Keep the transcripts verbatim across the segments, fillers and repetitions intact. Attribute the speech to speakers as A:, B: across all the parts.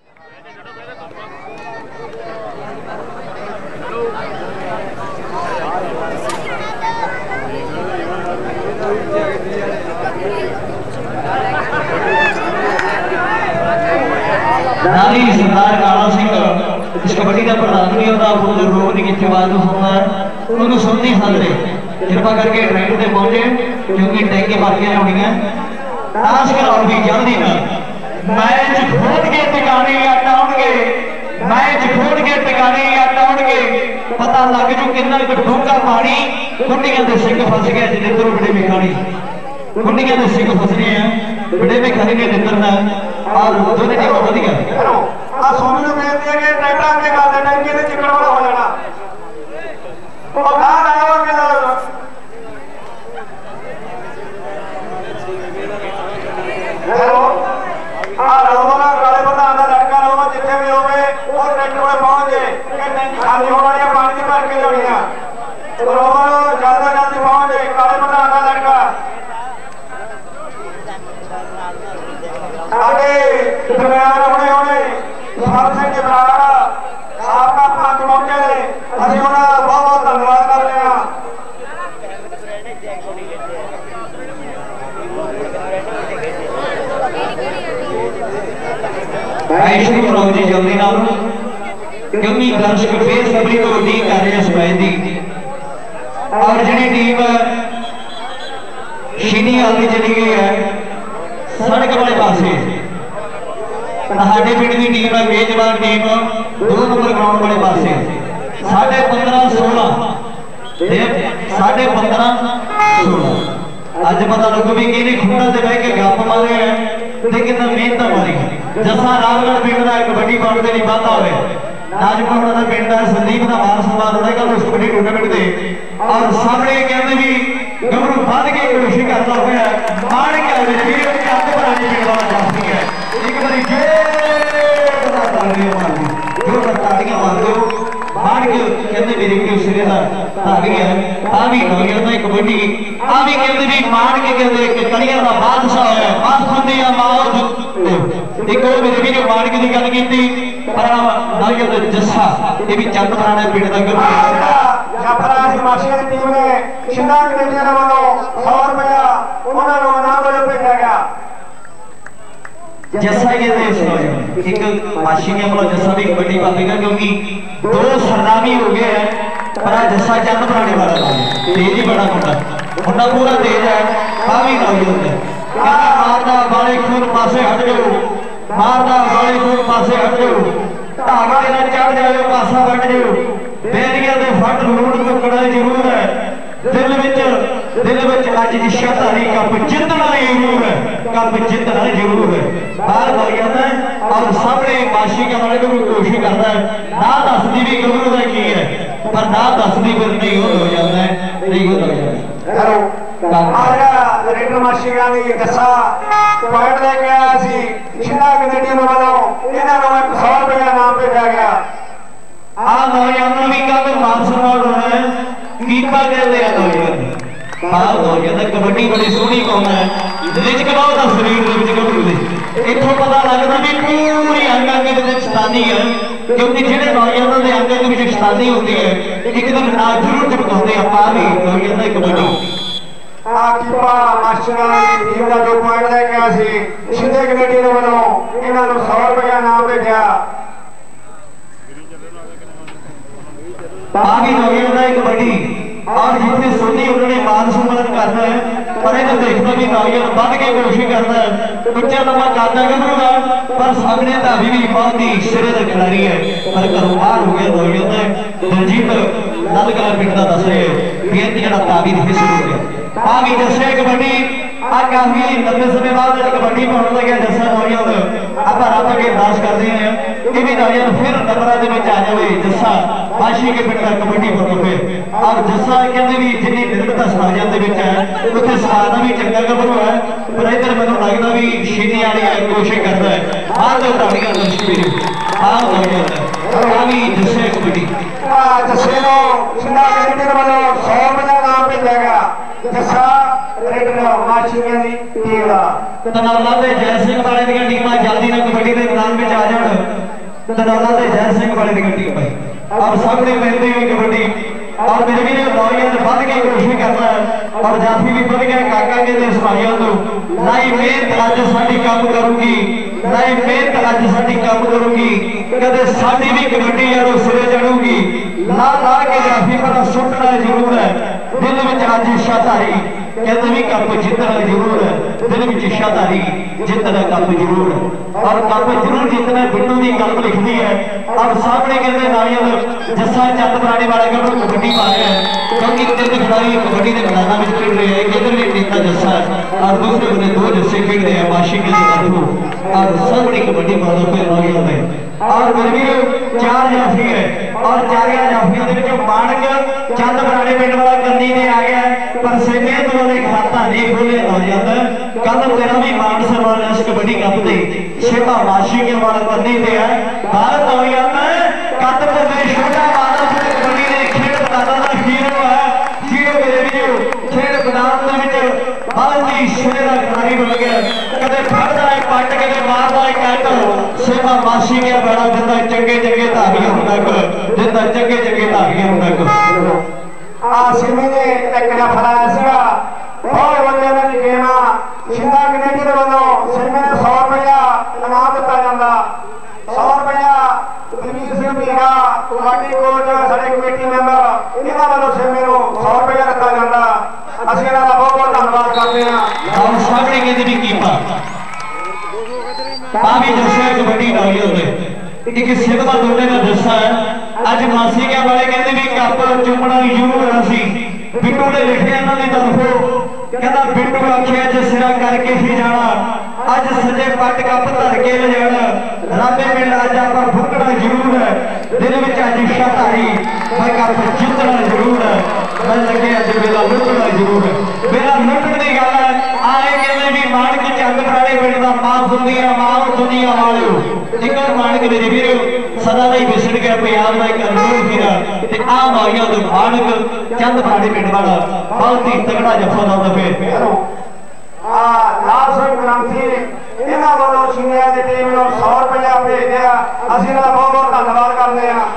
A: नाली सरदार काला सिंह इस कबड्डी का प्रधान भी होता रोग नहीं कितने बाद होता है उन्होंने सुननी हाजरे कृपा करके ट्रेंड से पहुंचे क्योंकि टैंकी बाकी होनी है ताश कराओ भी जल्दी ना मैच खोल के टिकाने या टाउनगे मैच खोल के टिकाने या टाउनगे पता लग जो कितना डूंगा पानी कुंडियां के सिंह फस गया जिधर बड़े मिखानी कुंडियां के सिंह फसने हैं बड़े मिखानी ने जितना और दोनों टीम बढ़िया आ सोनू ने बेनती है कि ट्रैक्टर आगे कर दे टैंकी से चिकड़ वाला हो जाना ओ बाहर आया हो के हेलो आ रोमा काले प्रधान का लड़का रोमा जिथे भी होवे वो ट्रैक्टर में पहुंच जाए कि टैंकी खाली होने वाली पानी की भर के जानी है रोमा जल्दी जल्दी पहुंच जाए काले प्रधान का लड़का आगे दरमियान होने होने साहब सिंह के बराबर साहब का पांच मौके ने ਅਸੀਂ ਉਹਨਾਂ ਦਾ बहुत बहुत धन्यवाद करते हैं भाई श्री मनोज जी जल्दी नाल क्योंकि दर्शक बेसब्री तो उम्मीद कर रहे हैं इस मैच दी और जिहड़ी टीम शीनी वाल दी चली गई है सड़क वाले पासे साढ़े पिंड की टीम है मेजबान टीम दो नंबर ग्राउंड वाले पासे साढ़े पंद्रह सोलह साढ़े पंद्रह सोलह अज पता लगो भी कि खुंडा से बह के गप मारे है लेकिन मेहनत मारी जसा रामगढ़ पिंड का कबड्डी पाउंड के लिए वाधा हो राजपुर का पिंड है संदीप का मान सम्मान होगा उस कबड्डी टूर्नामेंट से और सामने कहते भी गबरू बध के कोशिश करता हुआ मार के एक बार जो ताड़ियां मार दो मार के कहते मेरे के सिरे का भाग गया आ भी नौजवान एक कबड्डी आ भी कहते भी मार के कहते कि कड़ियां का बादशाह है बात सुनते हैं मौत एक और मेरे भी जो मार के दी गल कीती पर नौजवान जस्सा ये भी चंद पुराने पिंड का जाफरा हिमाचल की टीम ने शिंदा कमेटी ने वालों सौ रुपया उन्होंने नाम वाले भेजा गया जैसा कि एक माशी ने बोला जैसा भी कबड्डी पाएगा क्योंकि दो सरनामी हो गए हैं पर जैसा चंद बनाने वाला था तेज ही बड़ा मुंडा मुंडा पूरा तेज है काफी नौजवान है मारदा बाले खून पासे हट जाओ मारदा बाले खून पासे हट जाओ धागा ना चढ़ जाओ पासा बट जाओ बेरिया दे फट लूट टुकड़ा जरूर है दिल विच दिल विच अज इशाधारी कप जितना जरूर है कप जितना जरूर है बाहर हो जाता है और सामने माशी के वाले को कोशिश करता है ना दसदी भी गबरू का की है पर ना दसदी फिर नहीं हो जाता है नहीं हो जाता हेलो आजा रेडर माशी का नहीं दसा पॉइंट लेके आया सी शिंदा कमेटी वालों इन्हां नूं एक सौ रुपया नाम भेजा गया आ नौजवानों भी कल मान सम्मान होना है कीपा कहते हैं नौजवान बाहर हो जाता कबड्डी बड़ी सोहनी कौम है रिजक बहुत है शरीर के विच गबरू दे इत्थों पता लगदा भी पूरी अंग अंग दे विच शैतानी है क्योंकि जिहड़े नौजवानों दे अंग दे विच शैतानी होती है एक दिन ना जरूर चमकाउंदे आ भी नौजवान कबड्डी आ कीपा मास्टर वाली टीम का जो पॉइंट लेके आया सी शिंदे कमेटी दे वालों इन्हां नूं सौ रुपया नाम भेजिया बागी नौजवान है कबड्डी और जितने सोनी उन्होंने मान सम्मान करना है पर इन्हें देखना भी नौजवान बढ़ के कोशिश करना है बच्चा लम्बा करना करूंगा पर सामने का अभी भी बहुत ही सिरे का खिलाड़ी है पर घरों बाहर हो गया नौजवान है दलजीत नलगला पिंड का दस रहे बेनती जरा ताबीर हिस्सा हो गया बागी जैसे कबड्डी आ काफी लंबे समय बाद कबड्डी पाने लगे जैसा नौजवान आप रब अगे अरदास करते हैं कि भी नौजवान फिर नंबरों के आ जाए जस्सा माशी के पिंड का कबड्डी पाने पे और जस्सा कहते भी जिन्नी निर्मता समाजों के है उत्थे समाज भी चंगा गबरू है पर इधर मैंने लगता भी शीनी वाली कोशिश करता है बाहर तो ताड़ियां दर्शक भी बाहर नौजवान है भी जस्से कबड्डी जस्से नो शिंदा कमेटी वालों सौ रुपया नाम भेजा गया जस्सा
B: कलेक्टर माशियां दी टीम दा
A: तनौला ते जय सिंह वाले दी टीमां जल्दी ना कबड्डी के मैदान में आ जाण। तनौला ते जय सिंह वाले दी टीम भाई और सामने पहनती हुई कबड्डी और मेरे भी नौजवान बढ़ के कोशिश करना है और जाफी भी बढ़ गया काका के सिपाहियों को लाई मेहनत अज साडी काम करूंगी लाई मेहनत अज साडी काम करूंगी कदे साडी भी कबड्डी यारो सिरे चढ़ूगी ला ला के जाफी पर सुटना जरूर है दिल में अज इच्छाधारी कहते भी कप जितना जरूर है दिल में इच्छाधारी जितना कप जरूर है और कप जरूर जितना बिट्टू की गल लिखनी है और सामने कहते नारियल जस्सा चंद पुराने वाले को कबड्डी पा रहे हैं क्योंकि तीन खिलाड़ी कबड्डी के मैदान में खेल रहे हैं इधर भी टीम का जस्सा है और दूसरे बने दो जस्से खेल रहे हैं माशी के तरफ और सामने कबड्डी पा दो फिर नारियल में और मेरे चार जाफी है और चार जाफियों के मानक चंद पुराने पिंड वाला कन्नी ने आ गया पर सेमे तो खाता नहीं खोले नौजवान कल तेरा भी मान सम्मान इस कबड्डी कप से शेखा माशी के वाला कन्नी से है भारत नौजवान कद तो मेरे छोटा बादल कबड्डी ने खेल बताता था हीरो है हीरो मेरे भी खेल मैदान के बहुत ही शेर खिलाड़ी बन गया कदे फड़दा है पट के मारदा है कैट सेवा माशी के बड़ा दिंदा चंगे चंगे धागियां तक दिंदा चंगे चंगे धागियां तक
B: आ सिमी ने एक जफरा सीगा बहुत बंदे ने गेमा शिंदा कमेटी के वालों सिमी ने सौ रुपया इनाम दिता जांदा सौ रुपया बलवीर सिंह मीरा कबड्डी कोच साडे कमेटी मैंबर इन्हां वालों सिमी नूं सौ रुपया दिता जांदा ਅਸੀਂ ਇਹਨਾਂ ਦਾ ਬਹੁਤ ਬਹੁਤ ਧੰਨਵਾਦ ਕਰਦੇ ਹਾਂ
A: और सामने कहते भी कीपा पावी जैसे कबड्डी डाली होते एक सिद्धवा दोने का जस्सा है अज मासी के वाले कहते भी कप चुमना जरूर सी बिट्टू ने लिखे इन्होंने तरफों कहता बिट्टू आखिया च सिरा करके ही जाना अज सजे पट कप धर के ले जाना राबे पिंड अज आप फुकना जरूर है दिल में अज इच्छाधारी मैं कप जितना जरूर है मैं लगे अज मेला लुटना जरूर है मेरा लुटन की गल है आए कहते भी मानक चंद पुराने पिंड का मां दुनिया मां दुनिया वाले एक और मानक मेरे वीर सदा ही विसड़ गया पंजाब का एक अनमोल हीरा ते आ माइया तो मानक चंद पुराने पिंड वाला बहुत ही तगड़ा जफा लाउंदा फिर
B: आ लाल सिंह ग्रंथी इन्हां वालों सीनियर दी टीम नूं सौ रुपया भेज दिया ਅਸੀਂ ਇਹਨਾਂ ਦਾ ਬਹੁਤ ਬਹੁਤ ਧੰਨਵਾਦ ਕਰਦੇ ਹਾਂ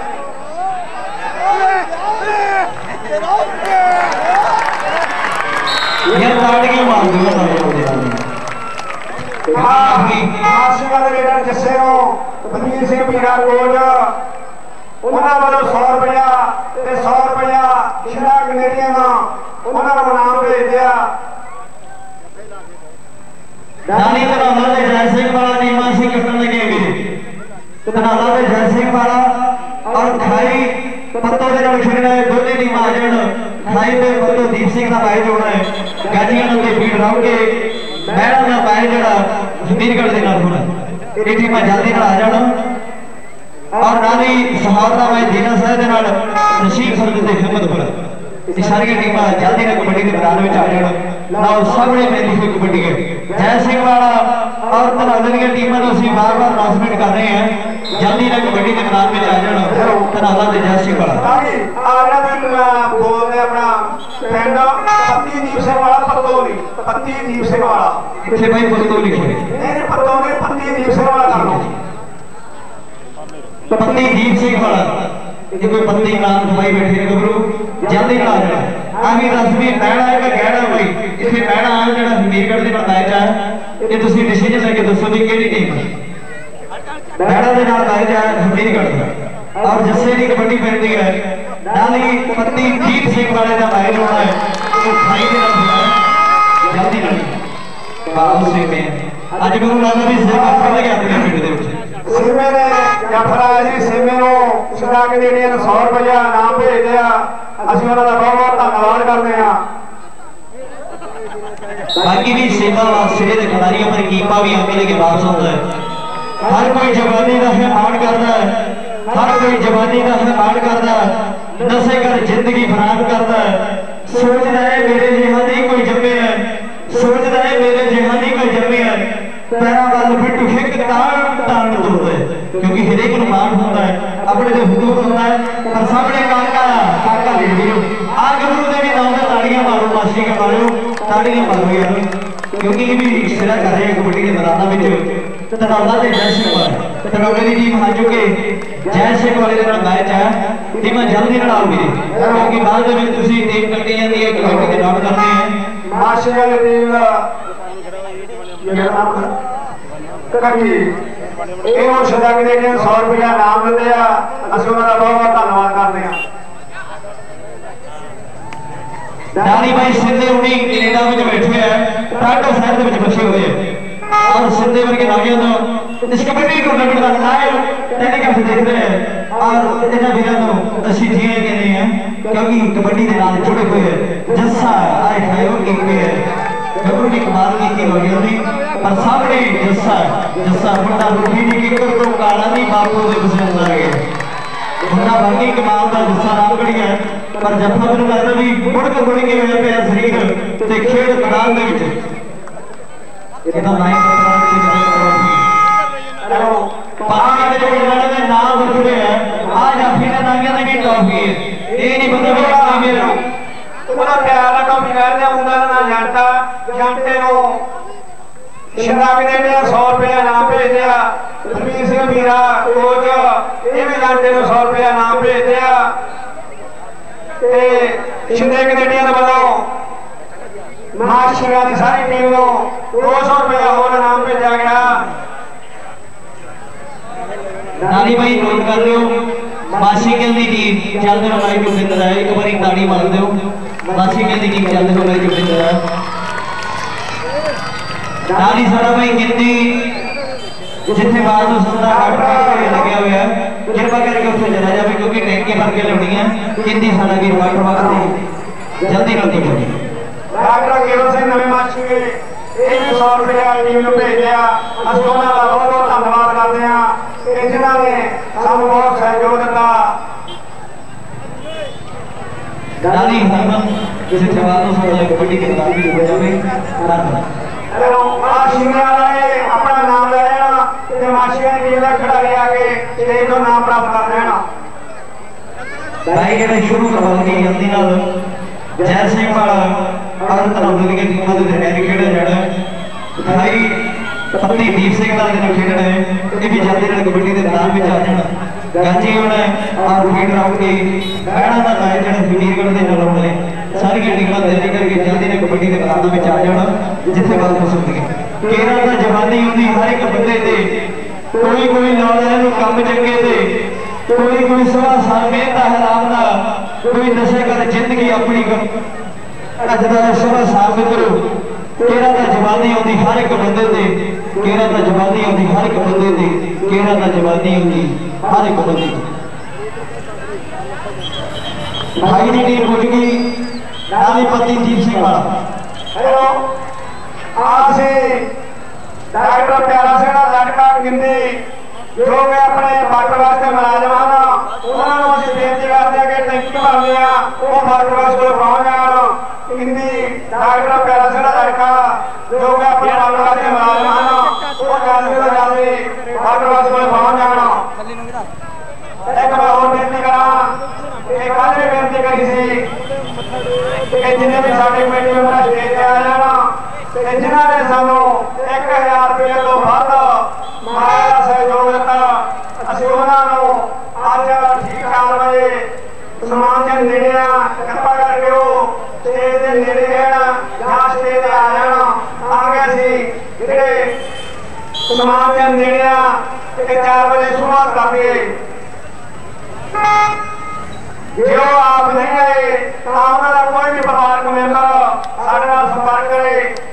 A: यार ताड़ियां मार दो
B: आशिका दे लीडर जस्से नूं बलवीर सिंह मीरा कोच उन्हां वालों सौ रुपया ते सौ रुपया शिंदा कमेटियां दा उन्हां नूं इनाम भेज दिया
A: नानी तनाला ते जय सिंह वाला टीमां सी कटन लगे वीर तनाला ते जय सिंह वाला और खाई पत्तों के नाल खेलना है दोने टीमां आ जाण खाई ते पत्तो दीप सिंह दा मैच होना है गाजियां के बीट राउंड के मैडम का मैच जड़ा हमीरगढ़ के नाल होना ये टीमां जल्दी नाल आ जाण और नाली सहार दा मैच जीना साहब दे नाल नशीब फर्द ते हिम्मतपुर ये सारी टीमां जल्दी नाल कबड्डी के मैदान में आ जाण नाल सामने पैंदी हुई कबड्डी है जय सिंह वाला और तनाले दी टीमां नूं असीं बार बार अनाउंसमेंट कर रहे हैं जल्दी नाल कबड्डी के मैदान में आ जाण तनाला ते जय सिंह वाला
B: आ जेड़ा मैं बोलदे अपना पिंड पत्ती दीप सिंह वाला पत्तोली पत्ती दीप सिंह वाला
A: इत्थे भाई पत्तो लिखे
B: नहीं पत्तोली पत्ती दीप सिंह वाला कर लो
A: पत्ती दीप सिंह वाला ये कोई पत्ती नाम दवाई बैठे गबरू जल्दी ना आ जाना आ भी दस भी मैड़ा है कि गहड़ा भाई इत्थे मैड़ा आ जेड़ा हमीरगढ़ दे मैच है ये तुसीं डिसीजन लेके दसो भी किहड़ी टीम है मैड़ा दे नाल मैच है हमीरगढ़ दा और जस्से दी कबड्डी पैंदी है नाली पत्ती दीप सिंह वाले दा मैच होना है वो खाई दे नाल होना है जल्दी नाल बाबू सिंह में अज गुरु नानक भी सेवा कर गया अपने पिंड दे विच
B: सिमे ने जफरा जी सिमे नूं शिंदा कमेटियां नूं सौ रुपया इनाम भेज दिया ਅਸੀਂ ਉਹਨਾਂ ਦਾ ਬਹੁਤ ਬਹੁਤ ਧੰਨਵਾਦ ਕਰਦੇ ਹਾਂ
A: बाकी भी सेवा सिरे के खिलाड़ियों पर कीपा भी अकेले के वापस होता है हर कोई जवानी का है मान करता है हर कोई जवानी का है मान करता है नशे कर जिंदगी खराब करता है सोचता है मेरे जिहा नहीं कोई जमे है सोचता है मेरे जिहा नहीं कोई जमे है पैरा वाल फिट हिक तान तान तोड़ता है क्योंकि हरेक नूं मान होता है अपने जो हुदूद होता है पर सामने काका काका ले लियो आ गुरु दे भी नाम ताड़ियां मारो मासी के मारो ताड़ी नहीं मारो यार, क्योंकि ये भी सिरा कर रहे हैं कबड्डी के मैदान में। तनौला के जय सिंह वाले तनौले की टीम आ चुके जय सिंह वाले के मैच है, टीम जल्दी ना आओगी क्योंकि बाद में तुसी टीम कटी जाती है, कमेटी के नोट करते हैं
B: माशिया की टीम कटी ਇਹ ਹੁਣ ਸਦਾ ਕਿ ਦੇ सौ रुपया नाम दिंदे आ, ਅਸੀਂ ਉਹਨਾਂ ਦਾ ਬਹੁਤ ਬਹੁਤ ਧੰਨਵਾਦ ਕਰਦੇ ਹਾਂ।
A: डाली भाई सिंधे उन्हीं कनेडा में बैठे हैं, टाटो शहर में बसे हुए हैं और सिंधे वर्गे नौजवान इस कबड्डी टूर्नामेंट का लाइव टेलीकास्ट देख रहे हैं और इन्होंने वीरों को असि जीने के लिए हैं क्योंकि कबड्डी के नाल जुड़े हुए हैं। जस्सा आए खाए की है जरूर की कमाल की की होगी होगी पर सामने जस्सा जस्सा बड़ा रूही नहीं की कर तो काला नहीं बापू दे पसंद आ गए बंदा बाकी कमाल का जस्सा नाम बढ़िया है पर जफ्फा मेरे लगता भी मुड़ के मुड़ के होया पिया शरीर ते खेड मैदान दे विच ਇਹਦਾ ਨਾਮ ਚਲੋ ਪਾਣੀ ਦੇ ਜਿਹੜੇ ਇਹਨਾਂ ਦੇ ਨਾਮ ਉੱਠਦੇ ਆ ਆ ਜਾਫੀ ਦੇ ਨਾਂਗੇ ਦੀ ਵੀ ਟੌਫੀ ਹੈ, ਇਹ ਨਹੀਂ ਪਤਾ ਵੀ ਆ ਮੇਰੇ
B: ਉਹਨਾਂ ਪਿਆਰ ਨਾਲ ਟੌਫੀ ਕਰਦੇ ਆ, ਮੁੰਡਾ ਦਾ ਨਾਂ ਜੰਟਾ ਜੰਟੇ ਨੂੰ ਸ਼ਰਾਬ ਦੇ ਨੇ सौ रुपया ਨਾਮ ਭੇਜਦੇ ਆ, ਰਵੀਰ ਸਿੰਘ ਵੀਰਾ ਕੋਚ ਇਹ ਵੀ ਜੰਟੇ ਨੂੰ सौ रुपया ਨਾਮ ਭੇਜਦੇ ਆ ਤੇ ਸ਼ਿੰਦੇ ਕੈਨੇਡੀਅਨ ਦੇ ਵੱਲੋਂ ਮਾਸ਼ੀਆ ਦੀ ਸਾਰੀ ਟੀਮ ਨੂੰ दो सौ रुपया ਹੋਰ ਨਾਮ ਭੇਜਿਆ ਗਿਆ।
A: नाली भाई नोट कर लो मासी के दी टीम चलते हुए लाइव जुड़े है, एक बार ताड़ी मार दो मासी के दी टीम चलते हुए लाइव जुड़े है। नाली सारा भाई गिनती जिथे बात सुनता डॉक्टर लगे हुए हैं कृपा करके उसे चला जाए क्योंकि टैंकी भर के लानी है गिनती सारा की डॉक्टर वास्ते जल्दी जल्दी करिए।
B: डॉक्टर केवल सिंह नवे माछी ਇਹ ਵੀ सौ रुपया टीम ਨੂੰ ਭੇਜਿਆ, ਅਸੀਂ ਉਹਨਾਂ ਦਾ ਬਹੁਤ ਬਹੁਤ ਧੰਨਵਾਦ ਕਰਦੇ ਹਾਂ ਕਿ ਜਿਨ੍ਹਾਂ ਨੇ ਸਾਨੂੰ ਬਹੁਤ ਸਹਿਯੋਗ ਦਿੱਤਾ।
A: डाली हरमन जिसे जवाब तो सब कबड्डी के मैदान में हो जावे
B: हेलो माशिया वाले अपना नाम ले लेना ते माशिया की टीम का खिलाड़ी आके स्टेज ਤੋਂ नाम प्राप्त कर लेना।
A: भाई ਜਿਹੜੇ ਸ਼ੁਰੂ ਕਰਵਾ ਕੇ ਜਲਦੀ ਨਾਲ जय सिंह वाला और तनौले की टीम ਦੇ ਦਰਮਿਆਨ ਖੇਡਿਆ ਜਾਣਾ भाई पत्नी दीप सिंह ਦਾ ਜਿਹੜਾ ਖੇਡਣਾ ਹੈ ਇਹ ਵੀ ਜਲਦੀ ਨਾਲ ਕਬੱਡੀ ਦੇ ਮੈਦਾਨ ਵਿੱਚ ਆ ਜਾਣਾ। ਗਾਜੀ ਹੁਣ और फीड राउंड की बहना का मैच जो फकीरगढ़ के ਨਾਲ ਹੋਣੇ ਸਾਰੀਆਂ ਟੀਮਾਂ ਤਿਆਰੀ ਕਰਕੇ ਜਲਦੀ ਨਾਲ ਕਬੱਡੀ ਦੇ ਮੈਦਾਨ ਵਿੱਚ ਆ ਜਾਣਾ ਜਿੱਥੇ ਗੱਲ ਹੋ ਸਕਦੀ ਹੈ। ਕੇਰਾ ਦਾ ਜਵਾਨੀ ਹੁੰਦੀ ਹਰ ਇੱਕ ਬੰਦੇ ਤੇ ਕੋਈ ਕੋਈ ਲਾਉਣਾ ਨੂੰ ਕੰਮ ਚੰਗੇ ਤੇ कोई कोई सवा साल मेहनत हराम ना कोई नशे कर जिंदगी अपनी अज का सवा साल मित्रों केरा का जवानी आती हर एक बंदे ते केरा का जवानी आती हर एक बंदे ते केरा का जवानी आती हर एक बंदे भाई की टीम पुज गई नाली पति दीप सिंह वाला
B: हेलो आज डॉक्टर प्यारा सिंह लड़का गिनती जो मैं अपने फर्क वास्ते मुलाजम हाँ उन्होंने असं बेनती करते हैं कि टैंकी भरने वो फर्क वास्ते पहुँच जाए हिंदी डॉक्टर प्यारा सिंह लड़का जो मैं अपने फर्क वास्ते मुलाजम हाँ वो जल्दी तो जल्दी फर्क वास्ते पहुँच जाना। एक मैं और बेनती करा कल भी बेनती करी सी कि जिन्हें भी साड़ी कमेटी में स्टेज पे आ जाना जिन्होंने सानू एक हजार रुपये तो वध माया का सहयोग दिता असीं उन्हां नूं अज ठीक चार बजे समान के नेड़े कृपा करके वो स्टेज के नेड़े रहना या स्टेज पे आ जाना आगे असीं जिहड़े समान के नेड़े चार बजे शुरुआत कर दिए। जो आप नहीं आए तो उन्होंने कोई भी परिवारक मेंबर साडे नाल संपर्क करे।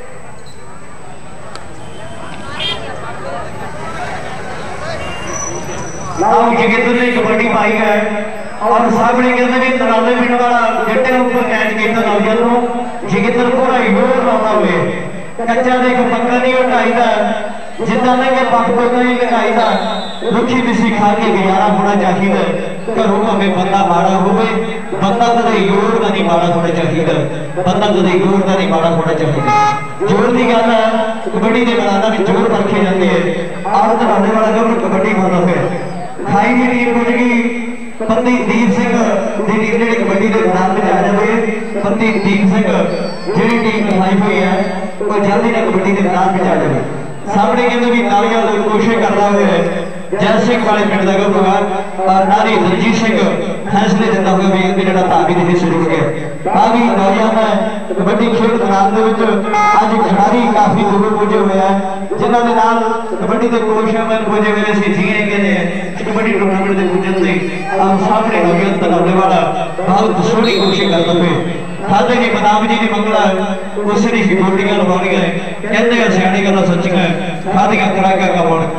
A: जोगिंदर ने कबड्डी पाई है और सामने कहते भी तनाले पिंड वाला जट्टे ऊपर कैच किया नौजवान जोगिंदर पूरा जोर लाता हुए कच्चा देख पक्का नहीं उठाईदा जिदा के पक पक नहीं लगाईदा रुखी बिसी खा के गुजारा होना चाहिए। घरों भावे बंदा माड़ा होवे बंदा कदे जोर का नहीं माड़ा होना चाहिए बंदा कदे जोर का नहीं माड़ा होना चाहिए। जोर की गल है कबड्डी के मैदान में जोर परखे जाते हैं और तनाले वाला जो कबड्डी मारता है खाई की टीम पुज गई पंती दीप सिंह की टीम जी कबड्डी के मैदान में आ जाए। पंती दीप सिंह जी टीम लिखाई हुई है वो जल्दी ना कबड्डी के मैदान में आ जाए। सामने कहते भी नालियां कोशिश करता हुआ जय सिंह वाले पिंड का गलबार और नारी रंजीत सिंह फैसले देता हुआ भी भी जो धावी के हिस्से जुड़ गए। आ भी नौजवान कबड्डी खेल मैदान अज खिडारी काफी दूर पुजे हुए हैं जिन्होंने नाल कबड्डी के कोच मैं पुजे हुए सी जिए कहते कबड्डी टूर्नामेंट के पुजन से सामने नौजवान तनाने वाला बहुत सोहनी कोशिश करते हुए खाते जी बदाम जी की मंगला उस की गोटियां लवानिया कहते सियाणी गल्लां सच्चियां खादियां खुराकां कमाउण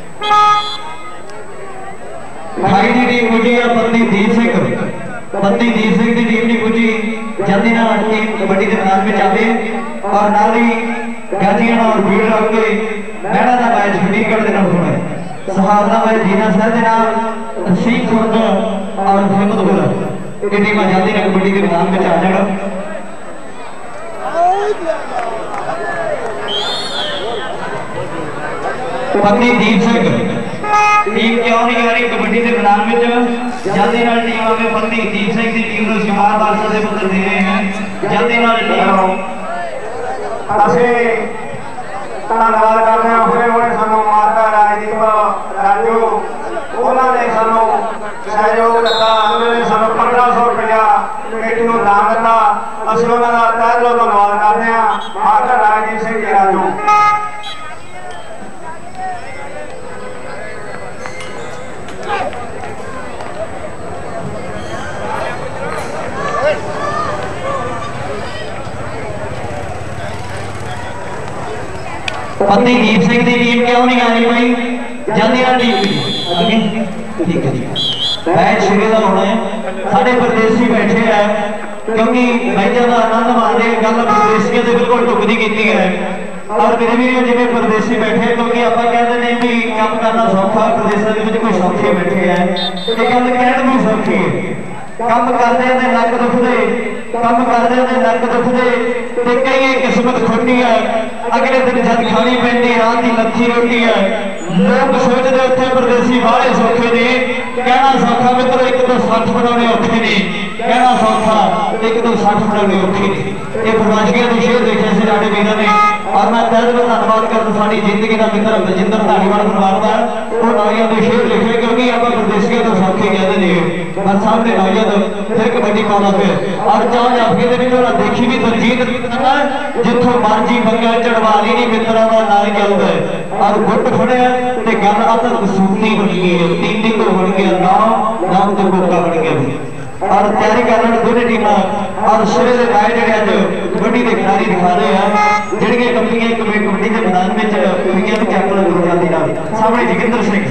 A: भाई जी टीम पुजी है पंती दीप सिंह पंती दीप सिंह की टीम नहीं पुजी जल्दी ना टीम कबड्डी के मैदान में आवे और नाल ही गाजियां और भीड़ रख के मैडा का मैच फरीदगढ़ के नाल होना सहारना मैच जीना सर के नाल सीख खुर्द और हिम्मतपुर ये टीम जल्दी ना कबड्डी के मैदान में आ जाएगा। पंती दीप सिंह टीम क्यों नहीं आ रही कबड्डी के मैदान में जल्दी नाल टीम आवे। पंती दीप सिंह की टीम को शिकार बादशाह से पत्र दे रहे हैं जल्दी नाल टीम
B: ਅਸੀਂ ਧੰਨਵਾਦ ਕਰਦੇ ਹਾਂ ਹੁਣੇ ਹੁਣੇ ਸਾਨੂੰ ਮਾਤਾ ਰਾਜਦੀਪ ਰਾਜੂ ਉਹਨਾਂ ਨੇ ਸਾਨੂੰ ਸਹਿਯੋਗ ਦਿੱਤਾ ਉਹਨਾਂ ਨੇ ਸਾਨੂੰ ਪੰਦਰਾਂ ਸੌ ਰੁਪਇਆ ਕਮੇਟੀ ਨੂੰ ਦਾਨ ਦਿੱਤਾ ਅਸੀਂ ਉਹਨਾਂ ਦਾ ਤਹਿ ਦਿਲੋਂ ਧੰਨਵਾਦ ਕਰਦੇ ਹਾਂ ਮਾਤਾ ਰਾਜਦੀਪ ਸਿੰਘ ਜੀ ਰਾਜੂ।
A: पंती दीप सिंह की टीम क्यों नहीं आ रही भाई जल्दी ना टीम आगे ठीक है जी मैच शुरू का होना है साढ़े परदेसी बैठे हैं क्योंकि मैचों का आनंद मान रहे गल परदेसियों से बिल्कुल ढुकदी की है और मेरे भी जिम्मे परदेसी बैठे क्योंकि आप कहते हैं भी काम करना सौखा प्रदेशों के कोई सौखे बैठे हैं ये गल कहण भी सौखी है काम करते हैं नक दुखते काम करते हैं नक दुखते ते कई किस्मत खोटी है अगले दिन जब खानी पैंदी रात की लच्छी रोटी है लोग सोचते उत्थे परदेसी बाहले सौखे ने कहना सौखा मित्रों एक तो सठ बनाने औखे ने कहना सौखा एक तो सठ बनाने औखे ने ये प्रवासियों के शेर देखे से साडे वीरां ने और मैं तहे दिलों धन्नवाद करदा साडी जिंदगी का मित्र बलजिंदर धालीवाल परिवार का वो नौजवान के शेर लिखे क्योंकि आप परदेसियों तो सौखे कहते हैं पर सामने नौजवान फिर कबड्डी पाना पे और चाह जाफे दे विच देखी भी दलजीत जिथों मर्जी मंगा चढ़वाली नहीं मित्रों का नाल चलता है और गुट फड़िया ते गल अतक सूती बन गई है तीन दिन तो बन गया नाम नाम तो मौका बन गया और तैयारी कर रहे दोनों टीम और सिरे के मैच जो अज कबड्डी के खिलाड़ी दिखा रहे हैं जिहड़ियां कंपनियां कबड्डी के मैदान में हुई तो कैप्टन गुरजाती सामने जोगिंदर सिंह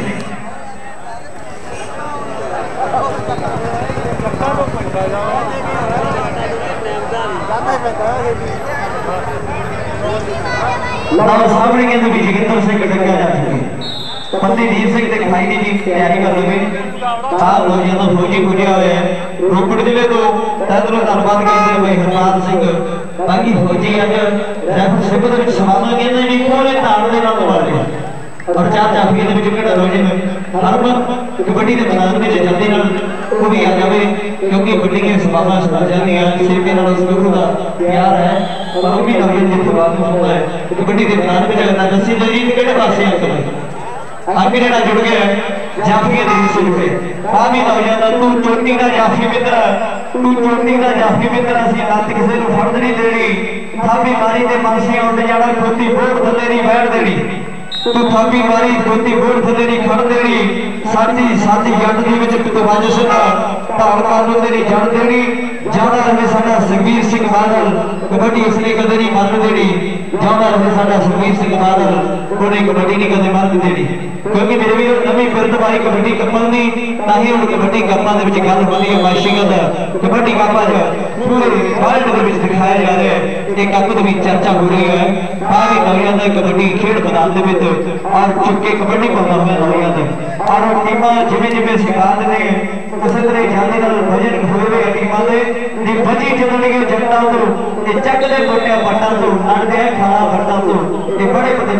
A: सामने कहते भी जोगिंदर सिंह डंगा जा चुके पंती दीप सिंह के भाई की तैयारी कर रहे आप नौजवान फौजी पुजे हुए हैं रोपड़ जिले तो तहे दिलों धन्नवाद करते भाई हरपाल सिंह बाकी फौजी अज रैफर सिबत सवाल कहते भी पूरे ताल के नाल मारे और चार चाफिए के नौजवान हरमन कबड्डी के मैदान में जल्दी वो भी आ जाए क्योंकि कबड्डी की सवाल सुना जाए सिरके गुरु का प्यार है और वो भी नौजवान जिस बात सुनता है कबड्डी के मैदान में जाना दसी दलजीत किहड़े पासे अंक आगे जरा जुड़ गया जाफिए के हिस्से जुड़े आ भी नौजवान तू चोटी का जाफी मित्र तू चोटी का जाफी मित्र असं लत किसी को फड़ नहीं देनी थापी मारी ते मासी आउंदे जाना खोती बोट थले नहीं बैठ देनी तू थापी मारी खोती बोट थले नहीं खड़ देनी साथी साथी जट दी विच पितवाज सदा ढाल कानून तेरी जड़ देनी जाना रहे साडा सुखबीर सिंह बादल कबड्डी उसने कदे नहीं मन देनी जाना रहे साडा सुखबीर सिंह बादल उन्हें कबड्डी नहीं कदे मन देनी क्योंकि मेरे भी नवी फिरत वाली कबड्डी कप्पां दी तां ही हुण कबड्डी कप्पां दे विच गल होंदी है माशिंगां दा कबड्डी कप अज पूरे वर्ल्ड दे विच दिखाया जा रहा है एक कप दी चर्चा हो रही है सारी नौजवान कबड्डी खेड मैदान दे विच और चुके कबड्डी पाउंदा होया नौजवान और टीमां जिवें जिवें सिखांदे ने उस तरह जाने नाल वजन होए हुए टीमां दे दी बजी चलणगी जगटां तो ते चक दे कोटियां पट्टां तो लड़दे खाला फड़ां तो ये बड़े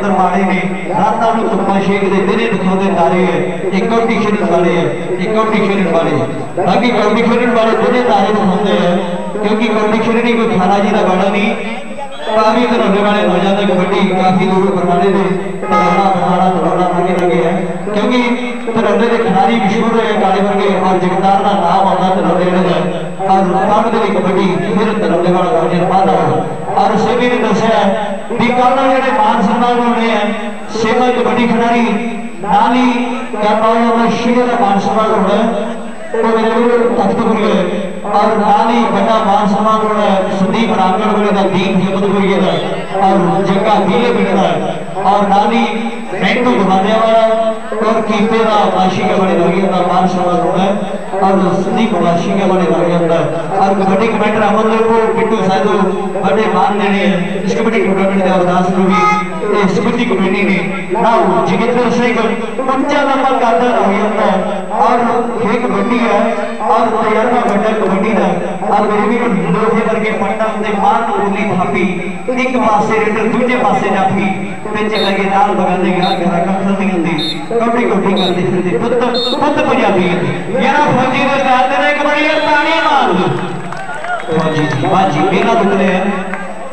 A: मंदिर माड़े ने रात में धुप्पा शेकते दिने दिखाते तारे है एक कौटी खेलने वाले है एक कौटी खेलने वाले बाकी कौटी खेलने वाले दिने तारे दिखाते हैं क्योंकि कौटी खेलने कोई खाना जी का बड़ा नहीं काफी तरह वाले हो जाते कबड्डी काफी दूर बनाने में तलौड़ा बनाना तलौड़ा लगे लगे है क्योंकि तलौड़े के खिलाड़ी मशहूर है काले वर्गे और जगदार का नाम आता तलौड़े का और काम के लिए कबड्डी फिर तलौड़े वाला गार्जियन पाता है और सभी ने दसिया भी कल जो मान सम्मान होने हैं सेवा कबड्डी खिलाड़ी नाल ही करना शिविर का मान सम्मान होना है तख्तपुर और नाल ही बड़ा मान सम्मान होना है संदीप रामगढ़ वाले का दीन हिम्मतपुरी का और जग्गा पीले पिंड का और नाल ही मैंटू घुमाने वाला और कीपे का वाशी के बड़े लगे का मान सम्मान होना है और संदीप वाशी के बड़े लगे होता है और कबड्डी कमेंटर अमन को बिट्टू साधु बड़े मान देने हैं इस कबड्डी टूर्नामेंट के अरदास को भी समिति कमेटी ने ना जोगिंदर सिंह पंचा नंबर का दर हो जाता है और ये कबड्डी है और तैयार का बड़ा कबड्डी है और गरीबी को हिंदू करके पट्टा उनके मान उरली थापी एक पासे रेडर दूसरे पासे जाफी पिच लगे नाल बगल दे गया घर का खल नहीं होती कबड्डी कबड्डी करते फिरते पुत्र पुत्र पंजाबी यारा फौजी दे साथ ने कबड्डी ताली मार दो फौजी जी बाजी मेला लुटने हैं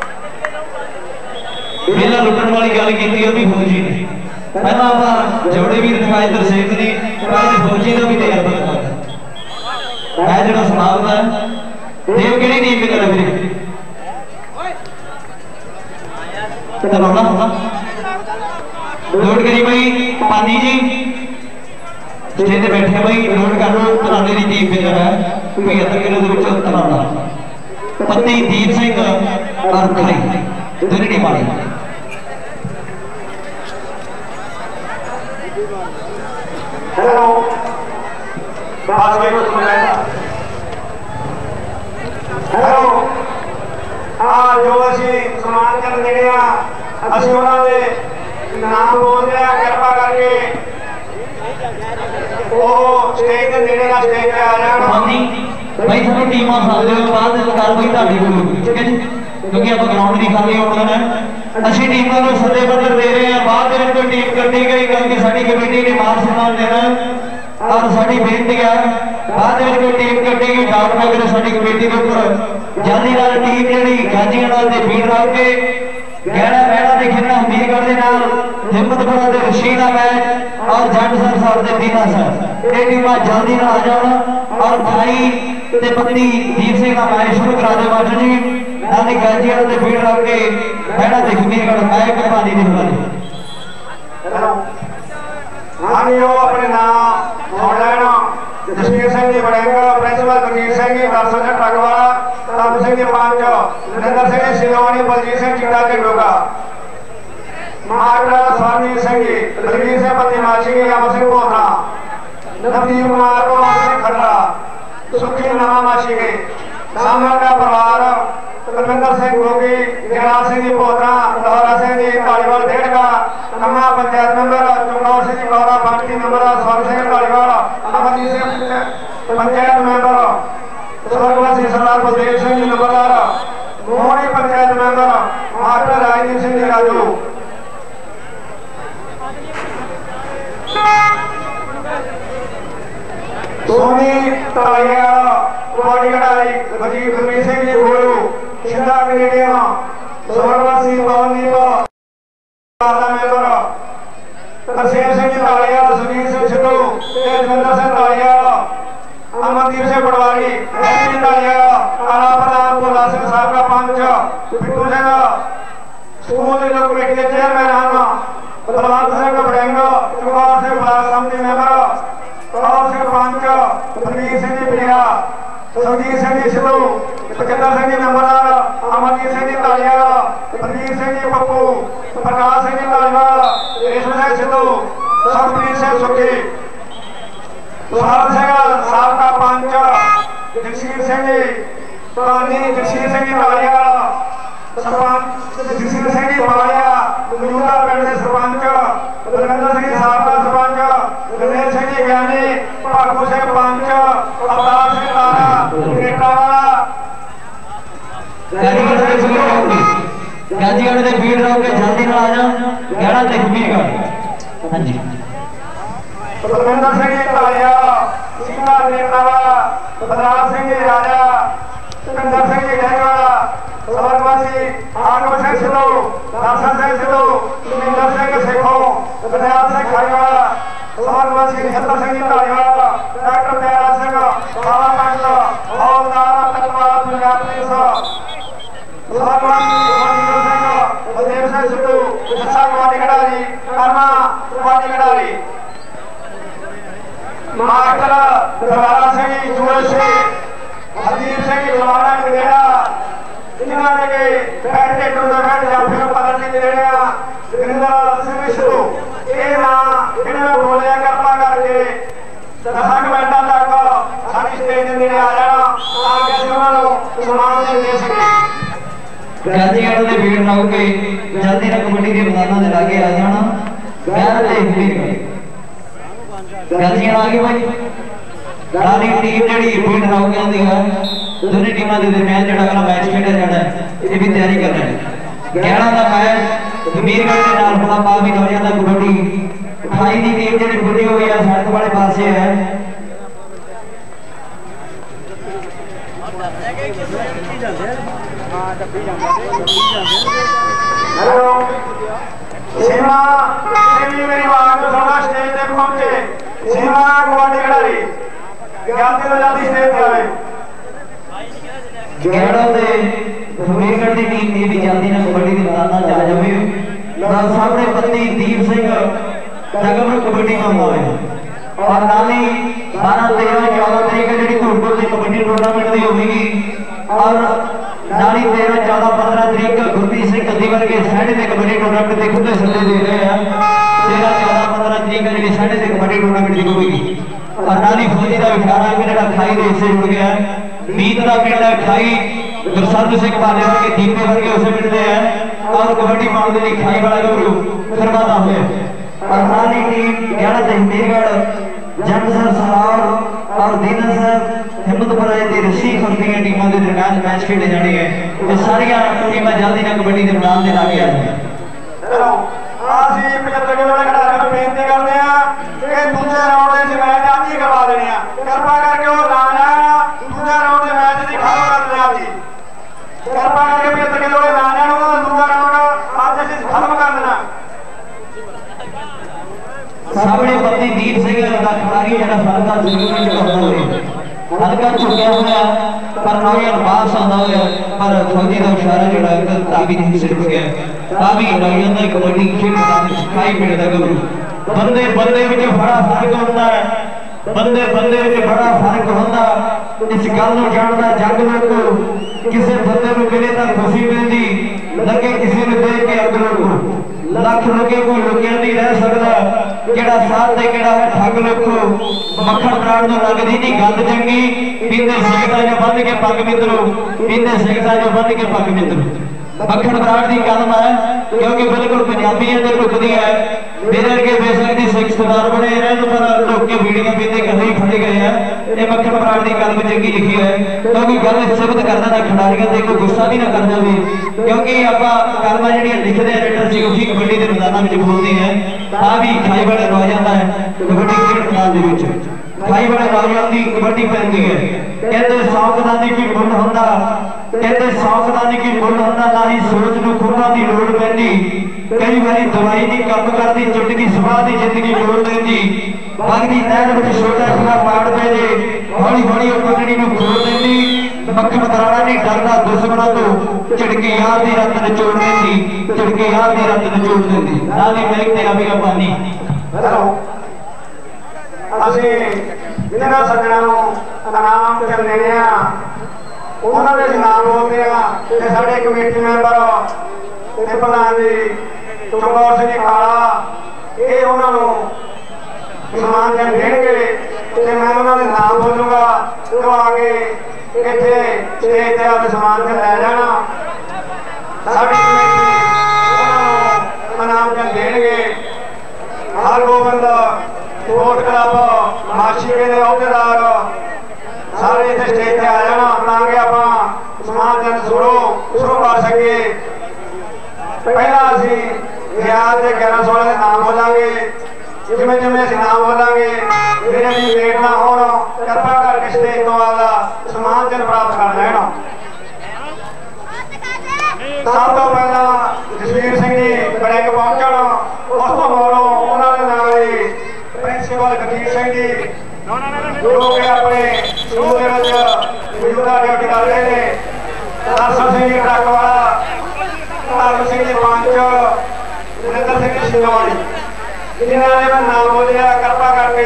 A: मेला लुटन वाली गल की अभी फौजी ने पहला आप जोड़े भी दिखाए इधर सेठ ने पहले फौजी का भी तैयार करता है जो समाप्त है देव केड़ी टीम में कर फिर तलौड़ा होगा नोट करी भाई पानी जी स्टेज पे बैठे भाई नोट कर लो तलौड़े की टीम में है पचहत्तर किलो के विच तलौड़ा पत्ती दीप सिंह और खाई दोनों टीम वाले
B: हेलो बास्केट को सुनाया हेलो आ जो ਅਸੀਂ ਸਮਾਨ ਕਰਨ ਜਿਹੜੇ ਆ ਅਸੀਂ ਉਹਨਾਂ ਦੇ ਨਾਮ ਬੋਲਦੇ ਆ ਕਿਰਪਾ ਕਰਕੇ ਉਹ ਸਟੇਜ ਦੇ ਨੇੜੇ ਨਾਲ ਸਟੇਜ ਤੇ ਆ ਜਾਣ
A: ਹਾਂਜੀ ਭਾਈ ਸਾਨੂੰ ਟੀਮਾਂ ਸਾਦੇ ਤੋਂ ਬਾਅਦ ਕਰ ਕੋਈ ਤੁਹਾਡੀ ਕੋਲ ਠੀਕ ਹੈ ਜੀ ਕਿਉਂਕਿ ਆਪਾਂ ਗਰਾਊਂਡ ਨਹੀਂ ਖਾਲੀ ਹੋਣਾ ਹੈ ਅਸੀਂ ਟੀਮਾਂ ਨੂੰ ਸੱਦੇ ਪੱਤਰ ਦੇ ਰਹੇ ਹਾਂ ਬਾਅਦ ਦੇ ਵਿੱਚ ਕੋਈ ਟੀਮ ਕੱਢੀ ਗਈ ਕਿਉਂਕਿ ਸਾਡੀ ਕਮੇਟੀ ਨੇ ਮਾਨ ਸਨਮਾਨ ਦੇਣਾ और साड़ी बेनती है बाद में कोई टीम कटेगी डाउट ना करे साड़ी कमेटी के ऊपर जल्दी नाल टीम जेडी गाजियां नाल ते भीड़ रख के गहरा बहरा दे खेलना हमीरगढ़ दे नाल हिम्मतपुर दे रशीदा मैच और जट सर साहब दे दीना सर ये टीमां जल्दी ना आ जाओ और भाई ते पत्नी दीप सिंह का मैच शुरू करा दे मास्टर जी नाल गाजियां ते भीड़ रख के बहरा दे हमीरगढ़ मैच पानी दे हवाले
B: हाँ जी वो अपने नाम सुन लेना जसवीर सिंह जी बड़ेंगा प्रिंसिपल गुरजीत सिंह जी दर्शन सिंह टगवाला तब सिंह जी पंच नरेंद्र सिंह जी सिलोनी बलजीत सिंह चिट्टा झंडूका मास्टर स्वामी सिंह जी बलवीर सिंह पति माछी जी अमर सिंह पोथरा नवदीप कुमार को सिंह खट्टा सुखी नामा माछी के सामने का परिवार कुलविंदर सिंह गोगी जगराज सिंह जी पोथरा लहरा सिंह जी धालीवाल डेढ़ का कमा panchayat member Chamkaur Singh ji Gaura party member Swar Singh Dhaliwal Amarjeet Singh panchayat member स्वर्गवासी सरदार बलदेव सिंह जी नंबरदार मोहनी पंचायत मेंबर मास्टर राजदीप सिंह जी राजू सोनी तालिया कबड्डी खिडारी वजीर गुरमीत सिंह जी गोलू शिंदा कनेडिया स्वर्गवासी पवनदीप मेंबर तरसेम सिंह जी तालिया सुनील सिंह सिद्धू जगविंदर सिंह तालिया अमनदीप सिंह पटवारी जी तालिया आला प्रधान भोला सिंह साहब का पंच बिट्टू सिंह स्कूल के जो कमेटी के चेयरमैन हैं बलवंत सिंह बड़ेंगा चमकौर सिंह ब्लॉक समिति मेंबर कौर सिंह पंच बलवीर सिंह जी पीरा सुरजीत सिंह जी सिद्धू बचिंदर सिंह जी नंबरदार अमरजीत सिंह जी तालिया बलवीर सिंह जी पप्पू प्रकाश सिंह जी धालीवाल रेशम सिंह सिद्धू सरप्रीत सिंह सुखी सुहाग सिंह साबका पंच जगसीर सिंह जी पानी जगसीर सिंह जी तालिया सरपंच जगसीर सिंह जी पालिया मौजूदा पिंड के सरपंच बलविंदर सिंह साबका सरपंच गुरदेव सिंह जी ज्ञानी भागू सिंह पंच अवतार सिंह तारा कनेटा
A: गाजीगढ़ ਦੇ ਭੀੜ ਰਹੋ ਕੇ ਜਲਦੀ ਨਾਲ ਆ ਜਾ ਗਹਿਣਾ ਤੇ ਹਮੀਰਗੜ੍ਹ। ਹਾਂਜੀ
B: ਪਰਮਿੰਦਰ ਸਿੰਘ ਜੀ ਢਾਲੀਆ ਸਿੰਘਾ ਨੇਤਾਵਾ ਬਦਰਾਜ ਸਿੰਘ ਜੀ ਰਾਜਾ ਸੁਖਿੰਦਰ ਸਿੰਘ ਜੀ ਡੈਗਵਾਲਾ ਸਵਰਗਵਾਸੀ ਆਗਮ ਸਿੰਘ ਸਿੱਧੂ ਦਰਸ਼ਨ ਸਿੰਘ ਸਿੱਧੂ ਸੁਖਿੰਦਰ ਸਿੰਘ ਸੇਖੋਂ ਬਦਰਾਜ ਸਿੰਘ ਖਾਈਵਾਲਾ ਸਵਰਗਵਾਸੀ ਨਿਹੱਤਰ ਸਿੰਘ ਜੀ ਢਾਲੀਵਾਲਾ ਡਾਕਟਰ ਪਿਆਰਾ ਸਿੰਘ ਸਾਲਾ ਪੰਡ ਹੌਲਦਾਰ ਤਕਵਾਲ ਪੰਜਾਬ ਪੁਲਿਸ ਸਵਰਗਵਾਸੀ ਮਨਿੰਦਰ ਸਿੰਘ ਬਲਦੇਵ ਸਿੰਘ ਸਿੱਧੂ ਜੱਸਾ ਕੁਮਾਰੀ ਖਿਡਾਰੀ ਕਰਮਾ ਕੁਮਾਰੀ ਖਿਡਾਰੀ ਮਾਸਟਰ ਦਰਬਾਰਾ ਸਿੰਘ ਜੂਏ ਸਿੰਘ ਹਰਦੀਪ ਸਿੰਘ ਜਵਾਨਾ ਗੜੇੜਾ ਜਿਨ੍ਹਾਂ ਨੇ ਕਿ ਬੈਠ ਕੇ ਟੂਰਨਾਮੈਂਟ ਜਾਫੀ ਨੂੰ ਪਕੜ ਕੇ ਦੇਣਿਆ ਸੁਰਿੰਦਰ ਸਿੰਘ ਸਿੱਧੂ ਇਹ ਨਾਂ ਇਹਨਾਂ ਨੇ ਬੋਲਿਆ ਕਿਰਪਾ ਕਰਕੇ ਦਸਾਂ ਮਿੰਟਾਂ ਤੱਕ ਸਾਡੀ ਸਟੇਜ ਦੇ ਨੇੜੇ ਆ ਜਾਣਾ ਤਾਂ ਕਿ ਅਸੀਂ ਉਹਨਾਂ ਨੂੰ ਸਨਮਾਨ ਦੇ ਸਕੀਏ।
A: ਗਾਜੀਗੜ੍ਹ ਦੇ ਭੀੜ ਰਹੋ ਕੇ ਜਲਦੀ ਨਾਲ ਕਬੱਡੀ ਦੇ ਮੈਦਾਨਾਂ ਦੇ ਲਾਗੇ ਆ ਜਾਣਾ ਗਹਿਣਾ ਤੇ ਹਮੀਰਗੜ੍ਹ। ਗਾਜੀਆਂ ਆ ਗਏ ਭਾਈ ਸਾਡੀ ਟੀਮ ਜਿਹੜੀ ਭੀੜ ਰਹੋ ਕੇ ਆਉਂਦੀ ਹੈ ਦੋਨੇ ਟੀਮਾਂ ਦੇ ਦਰਮਿਆਨ ਜਿਹੜਾ ਅਗਲਾ ਮੈਚ ਖੇਡਿਆ ਜਾਣਾ ਇਹ ਵੀ ਤਿਆਰੀ ਕਰ ਰਹੇ ਨੇ। ਗਹਿਣਾ ਦਾ ਮੈਚ ਹਮੀਰਗੜ੍ਹ ਦੇ ਨਾਲ ਬੜਾ ਪਾ ਵੀ ਹੋ ਜਾਂਦਾ ਕਬੱਡੀ ਅਠਾਈ ਦੀ ਟੀਮ ਜਿਹੜੀ ਬੁੱਢੀ ਹੋਈ ਆ ਸੜਕ ਵਾਲੇ ਪਾਸੇ ਹੈ।
B: ਹੈਲੋ ਸੀਮਾ ਸੇਵੀ ਮੇਰੀ ਆਵਾਜ਼ ਨੂੰ ਸੁਣਨਾ ਸਟੇਜ ਤੇ ਪਹੁੰਚੇ ਸੀਮਾ ਕਬੱਡੀ ਖਿਡਾਰੀ ਜਲਦੀ ਤੋਂ ਜਲਦੀ ਸਟੇਜ ਤੇ ਆਵੇ।
A: ਗਹਿਣਾ ਦੇ ਹਮੀਰਗੜ੍ਹ ਦੀ ਟੀਮ ਇਹ ਵੀ ਜਲਦੀ ਨਾਲ ਕਬੱਡੀ ਦੇ ਮੈਦਾਨਾਂ 'ਚ ਆ ਜਾਵੇ। ਨਾਲ ਸਾਹਮਣੇ ਪੱਤੀ ਦੀਪ ਸਿੰਘ ਜਗਮ ਕਬੱਡੀ ਮੰਗਵਾ ਹੋਇਆ ਔਰ ਨਾਲ ਹੀ ਬਾਰਾਂ ਤੇਰਾਂ ਚੌਦਾਂ ਤਰੀਕ ਜਿਹੜੀ ਧੂੜਪੁਰ ਦੀ ਕਬੱਡੀ ਟੂਰਨਾਮੈਂਟ ਦੀ ਹੋਵੇਗੀ ਔਰ ਨਾਲ ਹੀ ਤੇਰਾਂ ਚੌਦਾਂ ਪੰਦਰਾਂ ਤਰੀਕ ਗੁਰਪ੍ਰੀਤ ਸਿੰਘ ਕੱਦੀ ਵਰਗੇ ਸਾਡੇ ਦੇ ਕਬੱਡੀ ਟੂਰਨਾਮੈਂਟ ਦੇ ਖੁੱਲੇ ਸੱਦੇ ਦੇ ਰਹੇ ਆ। ਤੇਰਾਂ ਚੌਦਾਂ ਪੰਦਰਾਂ ਤਰੀਕ ਜਿਹੜੀ ਸਾਡੇ ਦੇ ਕਬੱਡੀ ਟੂਰਨਾਮੈਂਟ ਦੀ ਹੋਵੇਗੀ ਔਰ ਨਾਲ ਹੀ ਫੌਜੀ ਦਾ ਵਿਖਾੜਾ ਵੀ ਜਿਹੜਾ ਖਾਈ ਦੇ ਹਿੱਸੇ ਜੁੜ ਗਿਆ ਮੀਤ ਦਾ ਪਿੰਡ ਹੈ ਖਾਈ ਗੁਰਸਰਦ ਸਿੰਘ ਬਾਲੇ ਵਰਗੇ ਦੀਪੇ ਵਰਗੇ ਉਸੇ ਪਿੰਡ ਦੇ ਹੈ ਔਰ ਕਬੱਡੀ ਪਾਉਣ ਦੇ ਲਈ ਖਾਈ ਵਾਲਾ ਗੱਭਰੂ ਸਰਵਾਦਾ ਹੋਇਆ ਔਰ ਨਾਲ ਹੀ ਟੀਮ ਗਿਆੜਾ ਤੇ ਹਮੀਰਗੜ੍ਹ ਜੰਡ ਸਰ ਸਰਾਰ ਔਰ ਦੀਨਾ ਸਰ ਹਿੰਮਤਪੁਰਾ ਦੀ ਰਸ਼ੀ ਖੁਰਦੀਆਂ ਟੀਮਾਂ ਦੇ ਦਰਮਿਆਨ ਮੈਚ ਖੇਡੇ ਜਾਣੇ ਹੈ। ਇਹ ਸਾਰੀਆਂ ਟੀਮਾਂ ਜਲਦੀ ਨਾਲ ਕਬੱਡੀ ਦੇ ਮੈਦਾਨ ਦੇ ਲਾਗੇ ਆ ਜਾਣ।
B: ਅਸੀਂ ਪਚੱਤਰ ਕਿਲੋ ਵਾਲੇ ਖਿਡਾਰੀਆਂ ਨੂੰ ਬੇਨਤੀ ਕਰਦੇ ਆ ਕਿ ਦੂਜੇ ਰਾਉਂਡ ਦੇ ਮੈਚ ਅੱਜ ਹੀ ਕਰਵਾ ਦੇਣੇ ਆ ਕਿਰਪਾ ਕਰਕੇ ਉਹ ਨਾ ਜਾਣ ਦੂਜੇ ਰਾਉਂਡ ਦੇ ਮੈਚ ਦੀ ਖਤਮ ਕਰ ਦੇਣਾ ਜੀ ਕਿਰਪਾ ਕਰਕੇ ਪਚੱਤਰ ਕਿਲੋ ਵਾਲੇ ਨਾ ਜਾਣ ਉਹ ਦੂਜਾ ਰਾਉਂਡ ਅੱਜ ਅਸੀਂ ਖਤਮ ਕਰ ਦੇਣਾ।
A: ਸਾਹਮਣੇ ਪੱਤੀ ਦੀਪ ਸਿੰਘ ਦਾ ਖਿਡਾਰੀ ਜਿਹੜਾ ਹਲਕਾ ਜ਼ਰੂਰੀ ਚੜਾਉਂਦਾ ਹੋਵੇ ਹਲਕਾ ਝੁਕਿਆ ਹੋਇਆ ਪਰ ਨੌਜਵਾਨ ਵਾਪਸ ਆਉਂਦਾ ਹੋਇਆ ਪਰ ਫੌਜੀ ਦਾ ਇਸ਼ਾਰਾ ਜਿਹੜਾ ਇੱਕ ਤਾਬੀ ਨਹੀਂ ਸਿਰਫ ਗਿਆ ਤਾਬੀ ਨੌਜਵਾਨ ਦਾ ਕਬੱਡੀ ਖੇਡ ਦਾ ਸਿਖਾਈ ਮਿਲਦਾ ਗੱਭਰੂ ਬੰਦੇ ਬੰਦੇ ਵਿੱਚ ਬੜਾ ਫਰਕ ਹੁੰਦਾ ਹੈ ਬੰਦੇ ਬੰਦੇ ਵਿੱਚ ਬੜਾ ਫਰਕ ਹੁੰਦਾ ਇਸ ਗੱਲ ਨੂੰ ਜਾਣਦਾ ਜੱਗ ਲੋਕ ਕਿਸੇ ਬੰਦੇ ਨੂੰ ਮਿਲੇ ਤਾਂ ਖੁਸ਼ੀ ਮਿਲਦੀ ਲੱਗੇ ਕਿਸੇ ਨੂੰ ਦੇਖ ਕੇ ਅੱਗ ਲੋਕੋ ਲੱਖ ਲੋਕੇ ਕੋਈ ਲੁਕਿਆ ਨਹੀਂ ਰਹਿ ਸਕਦਾ ਜਿਹੜਾ ਸਾਥ ਤੇ ਕਿਹੜਾ ਹੈ ਠੱਗ ਲੋਕੋ ਮੱਖਣ ਬਰਾੜ ਨੂੰ ਲੱਗਦੀ ਨਹੀਂ ਗੱਲ ਚੰਗੀ ਪੀਂਦੇ ਸਿਗਰਟਾਂ ਜੋ ਬੰਦ ਕੇ ਪੱਗ ਮਿੱਤਰੋ ਪੀਂਦੇ ਸਿਗਰਟਾਂ ਜੋ ਬੰਦ ਕੇ ਪੱਗ ਮਿੱਤਰੋ ਮੱਖਣ ਬਰਾੜ ਦੀ ਕਲਮ ਹੈ ਕਿਉਂਕਿ ਬਿਲਕੁਲ ਪੰਜਾਬੀਆਂ ਦੇ ਲੁਕਦੀ ਹੈ ਮੇਰੇ ਵਰਗੇ ਬੇਸ਼ੱਕ ਦੀ ਸਿੱਖ ਸਰਦਾਰ ਬਣੇ ਰਹਿਣ ਪਰ ਲੋਕੇ ਵੀਡੀਓ ਪੀਂਦੇ ਕਦੇ ਹੀ ਫੜੇ ਗਏ ਆ ਇਹ ਮੱਖਣ ਬਰਾੜ ਦੀ ਕਲਮ ਚੰਗੀ ਲਿਖੀ ਹੈ ਕਿਉਂਕਿ ਗੱਲ ਸਿਫਤ ਕਰਦਾ ਨਾ ਖਿਡਾਰੀਆਂ ਤੇ ਕੋਈ ਗੁੱਸਾ ਵੀ ਨਾ ਕਰ ਜਾਵੇ ਕਿਉਂਕਿ ਆਪਾਂ ਕਲਮਾਂ ਜਿਹੜੀਆਂ ਲਿਖਦੇ ਆ ਰੇਟਰ ਸੀ ਉਹੀ ਕਬੱਡੀ ਦੇ ਮੈਦਾਨਾਂ ਵਿੱਚ ਬੋਲਦੇ ਆ ਆ ਵੀ ਖਾਈ ਵਾਲੇ ਰੋ ਜਾਂਦਾ ਹੈ ਕਬੱਡੀ ਖੇਡ ਮੈਦਾਨ ਦੇ ਵਿੱਚ ਖਾਈ ਵਾਲੇ ਨੌਜਵਾਨ ਦੀ ਕਬੱਡੀ ਪੈਂਦੀ ਹੈ ਕਹਿੰਦੇ ਸ਼ੌਕ ਦਾ ਨਹੀਂ ਕੋਈ ਮੁੱਲ ਹੁੰਦਾ ਕਹਿੰਦੇ ਸ਼ੌਕ ਦਾ ਨਹੀਂ ਕੋਈ ਮੁੱਲ ਹੁੰਦਾ ਨਾ ਹੀ ਸੋਚ ਨੂੰ ਖੁੱਲ੍ਹਾਂ ਦੀ ਲੋੜ ਪੈਂਦੀ ਕਈ ਵਾਰੀ ਦਵਾਈ ਦੀ ਕੰਮ ਕਰਦੀ ਚੁਟਕੀ ਸੁਭਾਅ ਦੀ ਜ਼ਿੰਦਗੀ ਲੋੜ ਲੈਂਦੀ ਵਗਦੀ ਨਹਿਰ ਵਿੱਚ ਛੋਟਾ ਜਿਹਾ ਪਾੜ ਪੈ ਜੇ ਹੌਲੀ ਹੌਲੀ ਉਹ ਪਗੜੀ ਨੂੰ ਖੋਲ ਲੈਂਦੀ ਮੱਖਣ ਬਰਾੜਾ ਨਹੀਂ ਡਰਦਾ ਦੁਸ਼ਮਣਾਂ ਤੋਂ ਝਿੜਕੀ ਯਾਰ ਦੀ ਰੱਤ ਨਿਚੋੜ ਲੈਂਦੀ ਝਿੜਕੀ ਯਾਰ ਦੀ ਰੱਤ ਨਿਚੋੜ ਲੈਂਦੀ ਨਾਲ ਹੀ ਮੇਰੀ ਤੇ ਆਵੇਗਾ ਪਾਣੀ।
B: ਅਸੀਂ ਜਿਹਨਾਂ ਸੱਜਣਾਂ ਨੂੰ ਇਨਾਮ ਤੇ ਦੇਣੇ ਆ ਉਹਨਾਂ ਦੇ ਨਾਮ ਬੋਲਦੇ ਆ ਤੇ ਸਾਡੇ ਕਮੇਟੀ ਮੈਂਬਰ ਤੇ ਪ੍ਰਧਾਨ ਜੀ ਚਮਕੌਰ ਸਿੰਘ ਕਾਲਾ ਇਹ ਉਹਨਾਂ ਨੂੰ ਸਨਮਾਨ ਦੇਣਗੇ ਤੇ ਮੈਂ ਉਹਨਾਂ ਦੇ ਨਾਮ ਬੋਲੂਗਾ ਤੇ ਉਹ ਆ ਕੇ ਇੱਥੇ ਸਟੇਜ ਤੇ ਆਪਣੇ ਸਨਮਾਨ ਤੇ ਲੈ ਜਾਣਾ ਸਾਡੀ ਕਮੇਟੀ ਉਹਨਾਂ ਨੂੰ ਇਨਾਮ ਦੇਣਗੇ। ਹਰ ਗੋਬਿੰਦ ਸਪੋਰਟ ਕਲੱਬ ਮਾਸ਼ੀਕੇ ਦੇ ਅਹੁਦੇਦਾਰ ਸਾਰੇ ਇੱਥੇ ਸਟੇਜ ਤੇ ਆ ਜਾਣਾ ਤਾਂ ਕਿ ਆਪਾਂ ਸਮਾਜ ਜਨ ਸ਼ੁਰੂ ਸ਼ੁਰੂ ਕਰ ਸਕੀਏ। याद के ग्यारह सोलह के नाम बोलांगे जिमें जिमें से नाम बोलांगे मेरे भी लेट ना होना कृपा करके स्टेज तो वाला सम्मान जन प्राप्त कर लेना सब तो पहला जसवीर सिंह जी बड़े के पहुंचण उस तो मगरों उन्होंने नाल प्रिंसीपल कबीर सिंह जी जो कि अपने स्कूल के मौजूदा ड्यूटी कर रहे हैं दर्शन सिंह जी ट्रक वाला धर्म सिंह जी पंच नरेंद्र सिंह जी शिंदवानी जिन्होंने मैं नाम बोलिया कृपा करके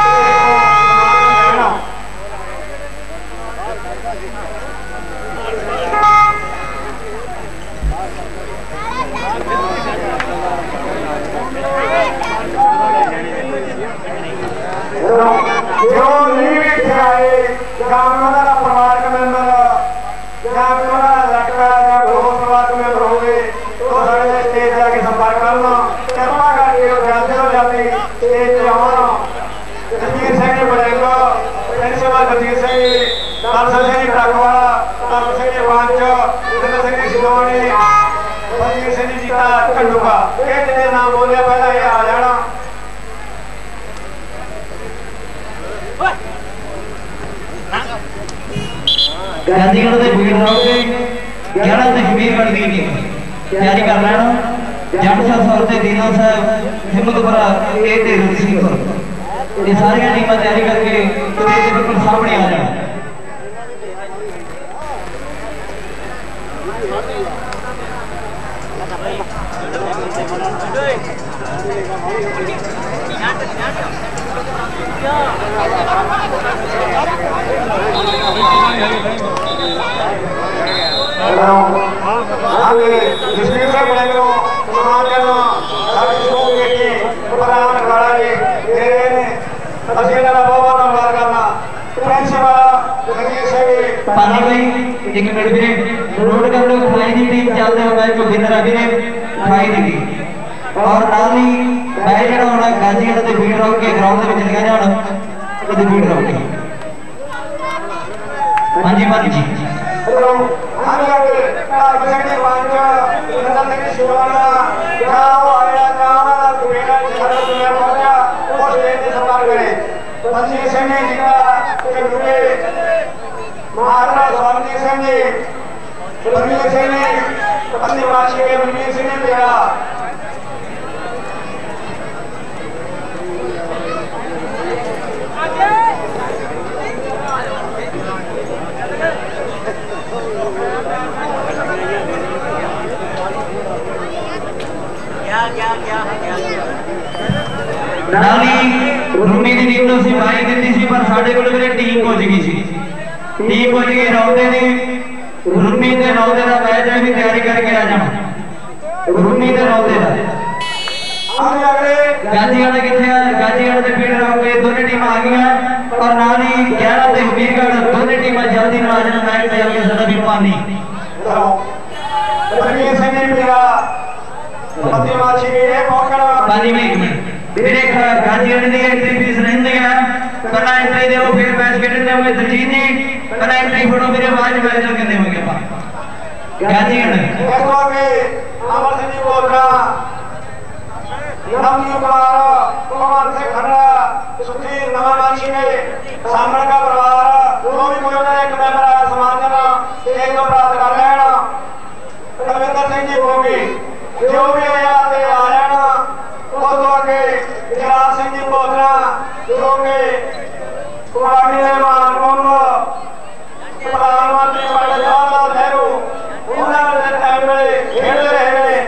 B: जो नहीं भी आए परिवारक मेंबर या लड़का या बहुत परिवारक मेंबर हो गए तो साढ़े स्टेज जाके संपर्क करना कृपा करके जल्दी से जल्दी स्टेज पे आना जसवीर सिंह जी बड़ेगा प्रिंसिपल कबीर सिंह जी दर्शन सिंह जी ट्रकवाला धर्म सिंह जी पंच नरेंद्र सिंह जी शिंदवानी कबीर सिंह जी जीता खंडूका ये जिन्हें नाम बोलिया पहला ये आ जाना
A: गांधीगढ़ के भीड़ रहोगे ग्यारह से हमीरगढ़ की टीम तैयारी कर लेना जट साहब से दीना साहब हिम्मतपुरा ए ते रसीपुर ये सारी टीम तैयारी करके स्टेज के बिल्कुल सामने आ जाना
B: जसवीर सिंह बड़े को सम्मान करना सारी शोक बेटी प्रधान खड़ा जी मेरे ने असली ना बहुत बहुत धन्यवाद करना प्रिंसिपल कबीर सिंह
A: पानी भाई एक मिनट भी रोड कर लो खाई दी टीम चलते हो मैच को विनर अभी ने खाई दी और नाली मैच ਜਿਹੜਾ ਹੋਣਾ ਗਾਂਧੀਗੜ੍ਹ ਦੇ ਫੀਲਡ ਰਾਊਂਡ ਕੇ ਗਰਾਊਂਡ ਦੇ ਵਿੱਚ ਲਿਆ ਜਾਣਾ ਉਹਦੇ ਫੀਲਡ ਰਾਊਂਡ ਹਾਂਜੀ ਮਾਨ ਜੀ
B: हेलो हम लोग धर्म सिंह जी पंच नरेंद्र सिंह जी शिंदवाना जाओ आया जाओ बेटा घर दुनिया पहुंचा वो स्टेज पे संपर्क करें बलजीत सिंह जी जीता चंदुके महाराणा स्वामी सिंह जी बलवीर सिंह जी अपनी माशी के बलवीर सिंह जी बेड़ा
A: नाली रूमी की टीम सी बाई दी सी पर साढ़े को टीम पुज गई सी टीम पुज गई रौदे की रूमी के रौदे का मैच भी तैयारी करके आ जाओ रूमी के रौदे का गाजीगढ़ कितने गाजीगढ़ के फील्ड राउंड के दोनों टीम आ गई और नाली ग्यारह से हमीरगढ़ दोनों टीम जल्दी आ जाना मैच तैयार के साथ भी पानी पानी में एक मिनट मेरे गाजीगढ़ की एंट्री फीस नहीं है पहला एंट्री दे फिर मैच खेलने होंगे दलजीत जी पहला एंट्री फोटो मेरे बाद मैच करने होंगे गाजीगढ़
B: देखो कि अमर सिंह जी बोल रहा नवनी कुमार कुमार से खड़ा सुखी नवामाची में सामने का परिवार जो भी कोई ना एक मेंबर आया समाज का एक को प्राप्त कर लेना रविंद्र सिंह जी होगी जो भी आया ते आ जाना उस तो आगे जगराज सिंह जी बोलना जो कि कुमारी रहमान मोहम्मद प्रधानमंत्री पंडित जवाहरलाल नेहरू उन्होंने टाइम में खेल रहे हैं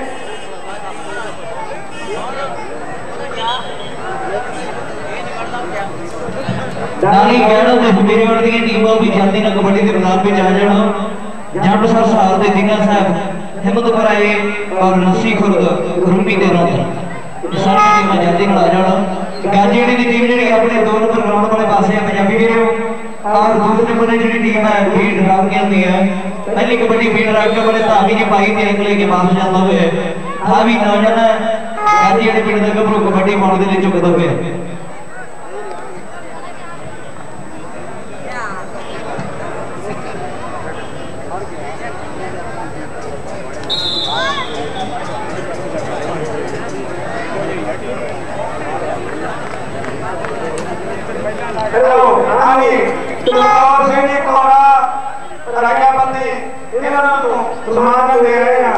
A: नाली ग्यारह से हमीरगढ़ की टीमों भी जल्दी ना कबड्डी के मैदान पे जा जाना जट सर साल के दीना साहब हिम्मतपुरा ए और नसी खुर्द रूमी के रौंद सारी टीम जल्दी आ जाना गाजीगढ़ की टीम जी अपने दो नंबर ग्राउंड वाले पास है पंजाबी वीरो और दूसरे बने जी टीम है फील्ड राउंड की आती है पहली कबड्डी फील्ड राउंड के बड़े धामी की पाई थी अगले के पास जाता हुए हावी नौजवान गाजीगढ़ पिंड के गभरू कबड्डी पाने के लिए चुकता हुए
B: सन्मान दे रहे हैं।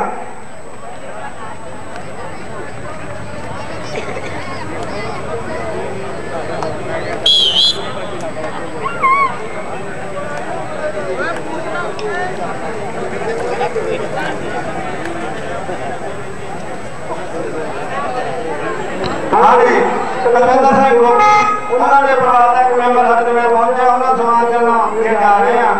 B: हाँ जी, कलविंदर सिंह गोगी उन्होंने परिवार का एक मैंबर हद में पहुंचे, उन्होंने समान चलना ये जा रहे हैं।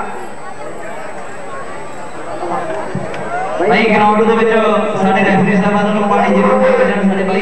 A: भाई ग्राउंड ਦੇ ਵਿੱਚ ਸਾਡੇ ਰੈਫਰੀ ਸਾਹਿਬਾਨ ਨੂੰ ਪਾਣੀ ਜ਼ਰੂਰ ਦੇ ਦੇਣ ਸਾਡੇ ਭਾਈ।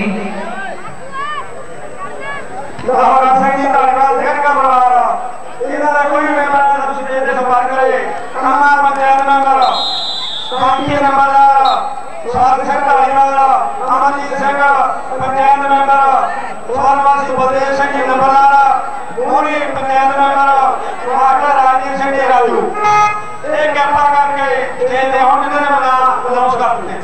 B: लाहौर सिंह जी धन्यवाद सिंह का परिवार इन्होंने कोई मैंबर स्टेज से संपर्क करे कामा पंचायत मैंबर कांकी नंबरदार साध सिंह धालीवाल अमरजीत सिंह पंचायत मैंबर सोनवासी बलदेव सिंह जी नंबरदार मोहनी पंचायत मैंबर डॉक्टर राजीव सिंह जी राजू ये कृपा करके स्टेज से हम जिन्होंने बना अनाउंस कर दें।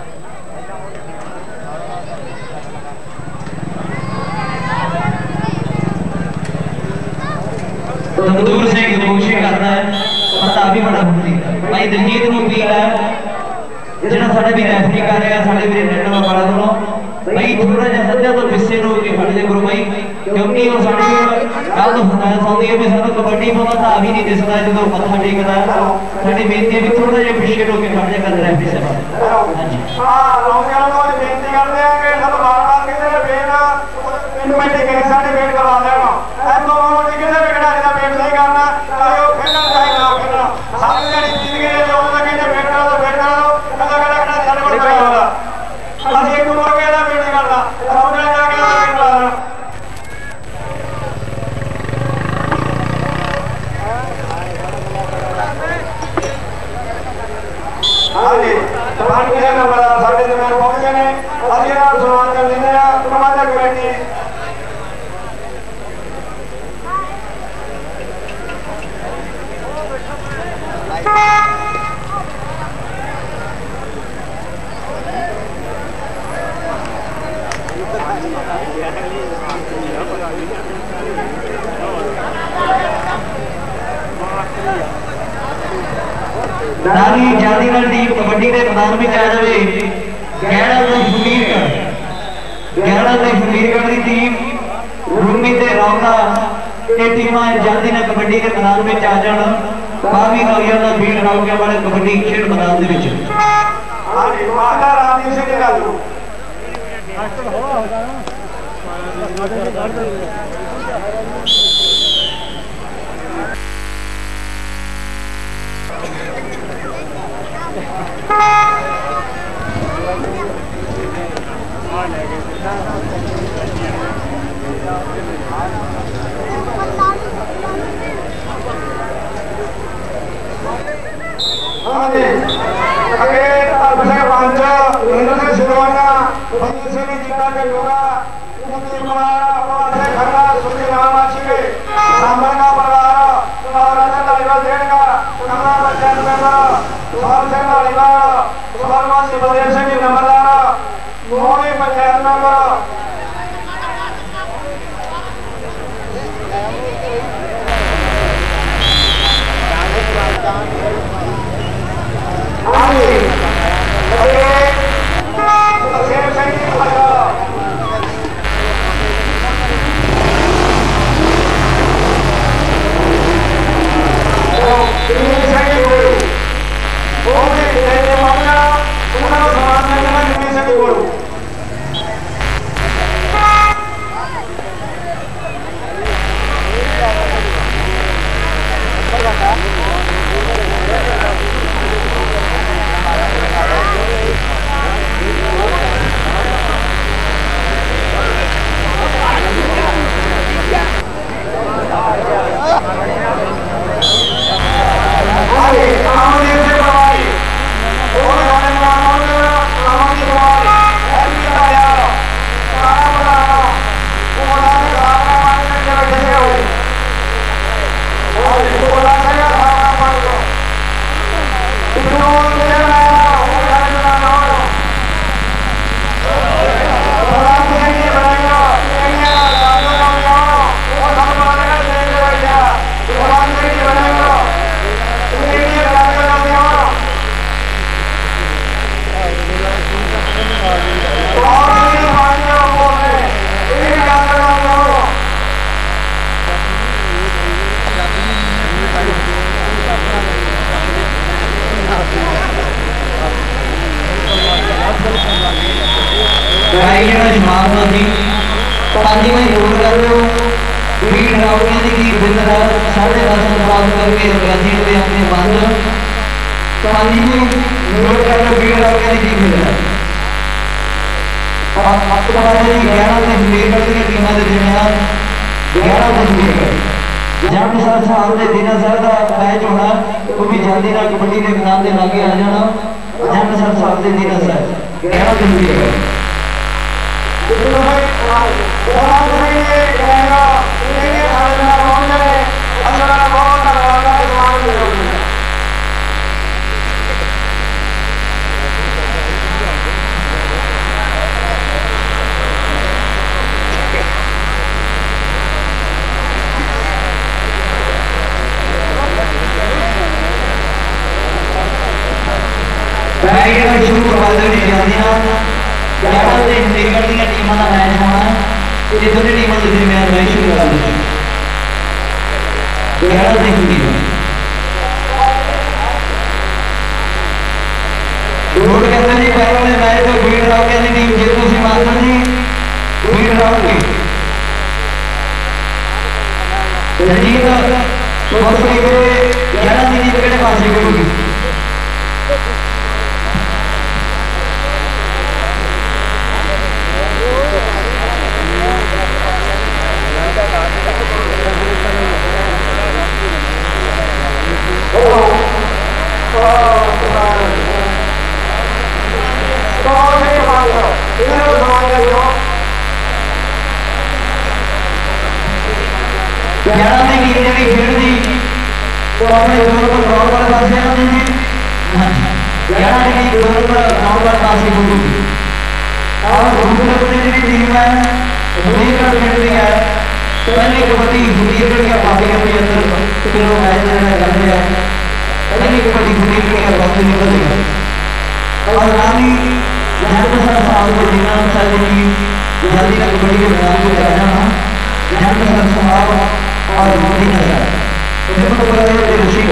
A: तंदूर से कोशिश करता है प्रताप भी बड़ा खुशी भाई दिलजीत ਨੂੰ ਅਪੀਲ ਹੈ ਜਿਹੜਾ ਸਾਡੇ ਵੀ ਰੈਫਰੀ ਕਰ ਰਿਹਾ ਸਾਡੇ ਵੀਰੇ ਨੈਟ ਵਾਲਾ ਦੋਨੋਂ भाई थोड़ा जिहा सज्जा तो पिछे नो के खड़ जा करो भाई क्योंकि वो साडी गल तो फरमाइश आउंदी है भी सानू कबड्डी पाउंदा था भी नहीं दिसदा जदों मत्था टेकदा साडी बेनती भी थोड़ा जिहा पिछे नो के खड़ जा कर रैफरी साहब। हां जी
B: हां लोगों को बेनती करते हैं कि सब बार-बार कहते हैं बेन इनमें के साडे बेन करवा देना ऐ तो किसी भी खिडारी का बेन नहीं करना चाहे वो खेलना चाहे ना खेलना सारी जड़ी जिंदगी में जो लगे जे बेन करो बेन करो कदा कदा खिडारी साडे कोल नहीं होता ਅਸੀਂ ਇੱਕ ਨੂੰ ਅਕੇਲਾ ਬੇਟ ਨਹੀਂ ਕਰਦਾ ਸਾਹਮਣੇ ਜਾ ਕੇ ਬੇਟ ਕਰਾ ਦੇਣਾ। ਹਾਂਜੀ ਸਮਾਨ ਕਿਸੇ ਨੰਬਰ ਸਾਡੇ ਜਮੈਨ ਪਹੁੰਚੇ ਨੇ ਅਸੀਂ ਇਹਨਾਂ ਨੂੰ ਸਨਮਾਨ ਕਰ ਲੈਂਦੇ ਆ ਪ੍ਰਬੰਧਕ ਕਮੇਟੀ
A: दादी जादी वाली टीम कबड्डी के मैदान में आ जाए गैड़ा ते फकीरगढ़ गैड़ा ते फकीरगढ़ की टीम रूमी ते रौंदा ये टीमां जादी ने कबड्डी के मैदान में आ जान बावी नौजवान का फील्ड रौके वाले कबड्डी खेल मैदान के विच।
B: हां जी माता रानी सिंह जी गल हाँ जी अगे अभिषेक पंच इंद्र सिंह सिलवाना बंद सिंह जीता के योगा उन्नति कुमार अपवाद से खन्ना सुखी रामाची के सांबर का परिवार और राजा धालीवाल देन का कमला पंचायत मेंबर सोहर सिंह धालीवाल सोहरवासी बलदेव सिंह जी नंबरदार मोहनी पंचायत मेंबर हाँ जी
A: भाई जरा जवाब दी पांच में जोड़ कर लो भीड़ राउटियां दी की दिन रात साढ़े दस प्राप्त करके रैसी पे अपने बंद पांच में जोड़ कर लो भीड़ राउटियां दी की दिन रात अब तो बात है ग्यारह से सुबह करते हैं टीमां दे दरमियान ग्यारह से सुबह जब सर साहब के दिन सर का मैच होना वो भी जल्दी ना कबड्डी के मैदान के लागे आ जाना जब सर साहब के दिन सर ग्यारह दिन की है शुरू करवा देनी जादियां ग्यारह से चंडीगढ़ दी टीमां का मैच होना ये दोनों टीमां के दरमियान मैच शुरू कर दी ग्यारह से चंडीगढ़ रोड कहते जी पहले वाले मैच तो भीड़ राउटियां की टीम जेतू सी मास्टर जी भीड़ राउटी रंजीत छोटी ग्यारह दिन की किहड़े पासे करूगी ग्यारह की टीम जी खेलती तो अपने दोनों को ग्राउंड वाले पास आती थी ग्यारह की दोनों को ग्राउंड वाले पास ही होती और दूसरे बंदे की टीम है सुनीलगढ़ खेलती है पहली कबड्डी सुनीलगढ़ के पास के अंदर किलो मैच कर रहे हैं पहली कबड्डी सुनीलगढ़ के पास निकल गई और रानी जनसर साहब को जिला साहब की जल्दी ना कबड्डी के मैदान को जाना जनसर साहब और मोदी नजर हिम्मत कर रहे थे रशीद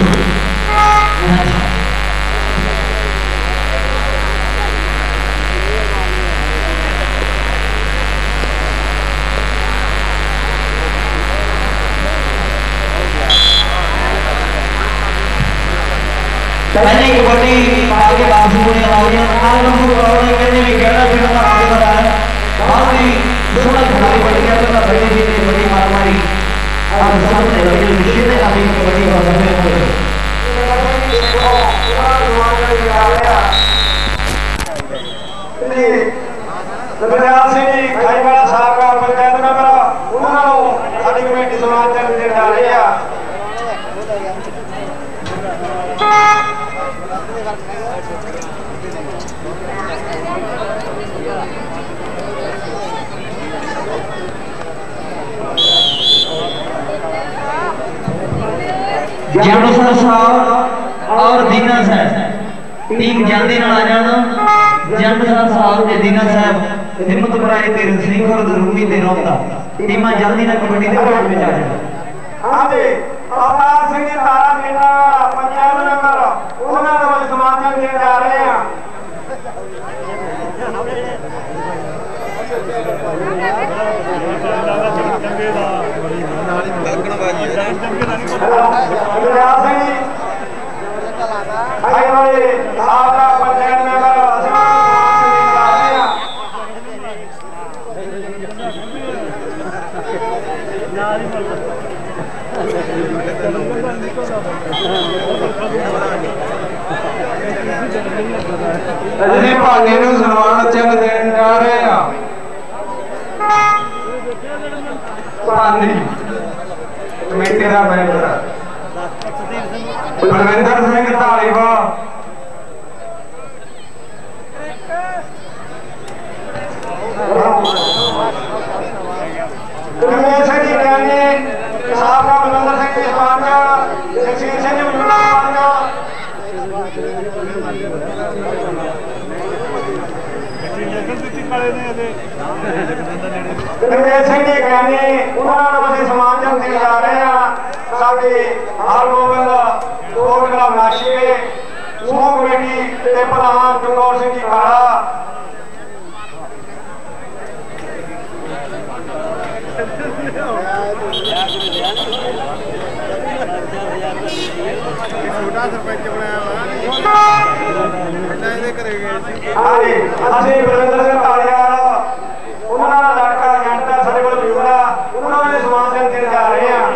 A: पहले कबड्डी आगे बाजू में आगे आगे लोगों को और कहने भी कहना भी ना आगे बढ़ा है बहुत ही सोना खिलाड़ी बन गया तो बड़ी जी ने बड़ी मारमारी और सामने लगे विशेष है अभी कबड्डी का समय हो गया
B: दरबार सिंह जी खाईवाला साहब का पंचायत मेंबर उन्होंने साडी कमेटी सम्मान देने जा रहे हैं
A: जनसर साहब और दीना साहब टीम जल्दी ना आ जाना जनसर साहब ते दीना साहब हिम्मत कराए ते सिंह और रूमी ते रोंदा टीमां जल्दी ना कबड्डी दे ग्राउंड में जा जाना
B: हां जी अवतार सिंह जी तारा मीना पंचायत मेंबर उन्होंने को सम्मान देने जा रहे हैं दरबार सिंह जी भाई वाले साहब का पंचायत मेंबर
C: अजी भाने नूं सन्मान चिन्ह देण जा रहे हैं भानी कमेटी का मैंबर बलविंदर सिंह धालीवाल
B: हाँ जी ਅਸੀਂ ਬਲਵਿੰਦਰ ਸਿੰਘ ਢਾਲੀਵਾਲ ਉਹਨਾਂ ਦਾ ਲੜਕਾ ਏਜੰਟ ਹੈ ਸਾਡੇ ਕੋਲ ਮੌਜੂਦ ਆ ਉਹਨਾਂ ਦੇ ਸਮਾਨ ਦੇਣ ਦੇਣ ਜਾ ਰਹੇ ਆ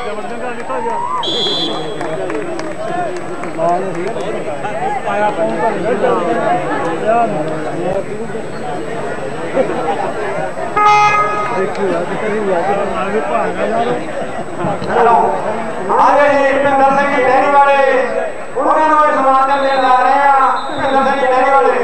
B: हेलो आज भुपिंदर सिंह डेयरी वाले उन्होंने समान देने जा रहे हैं भुपिंदर सिंह डेयरी वाले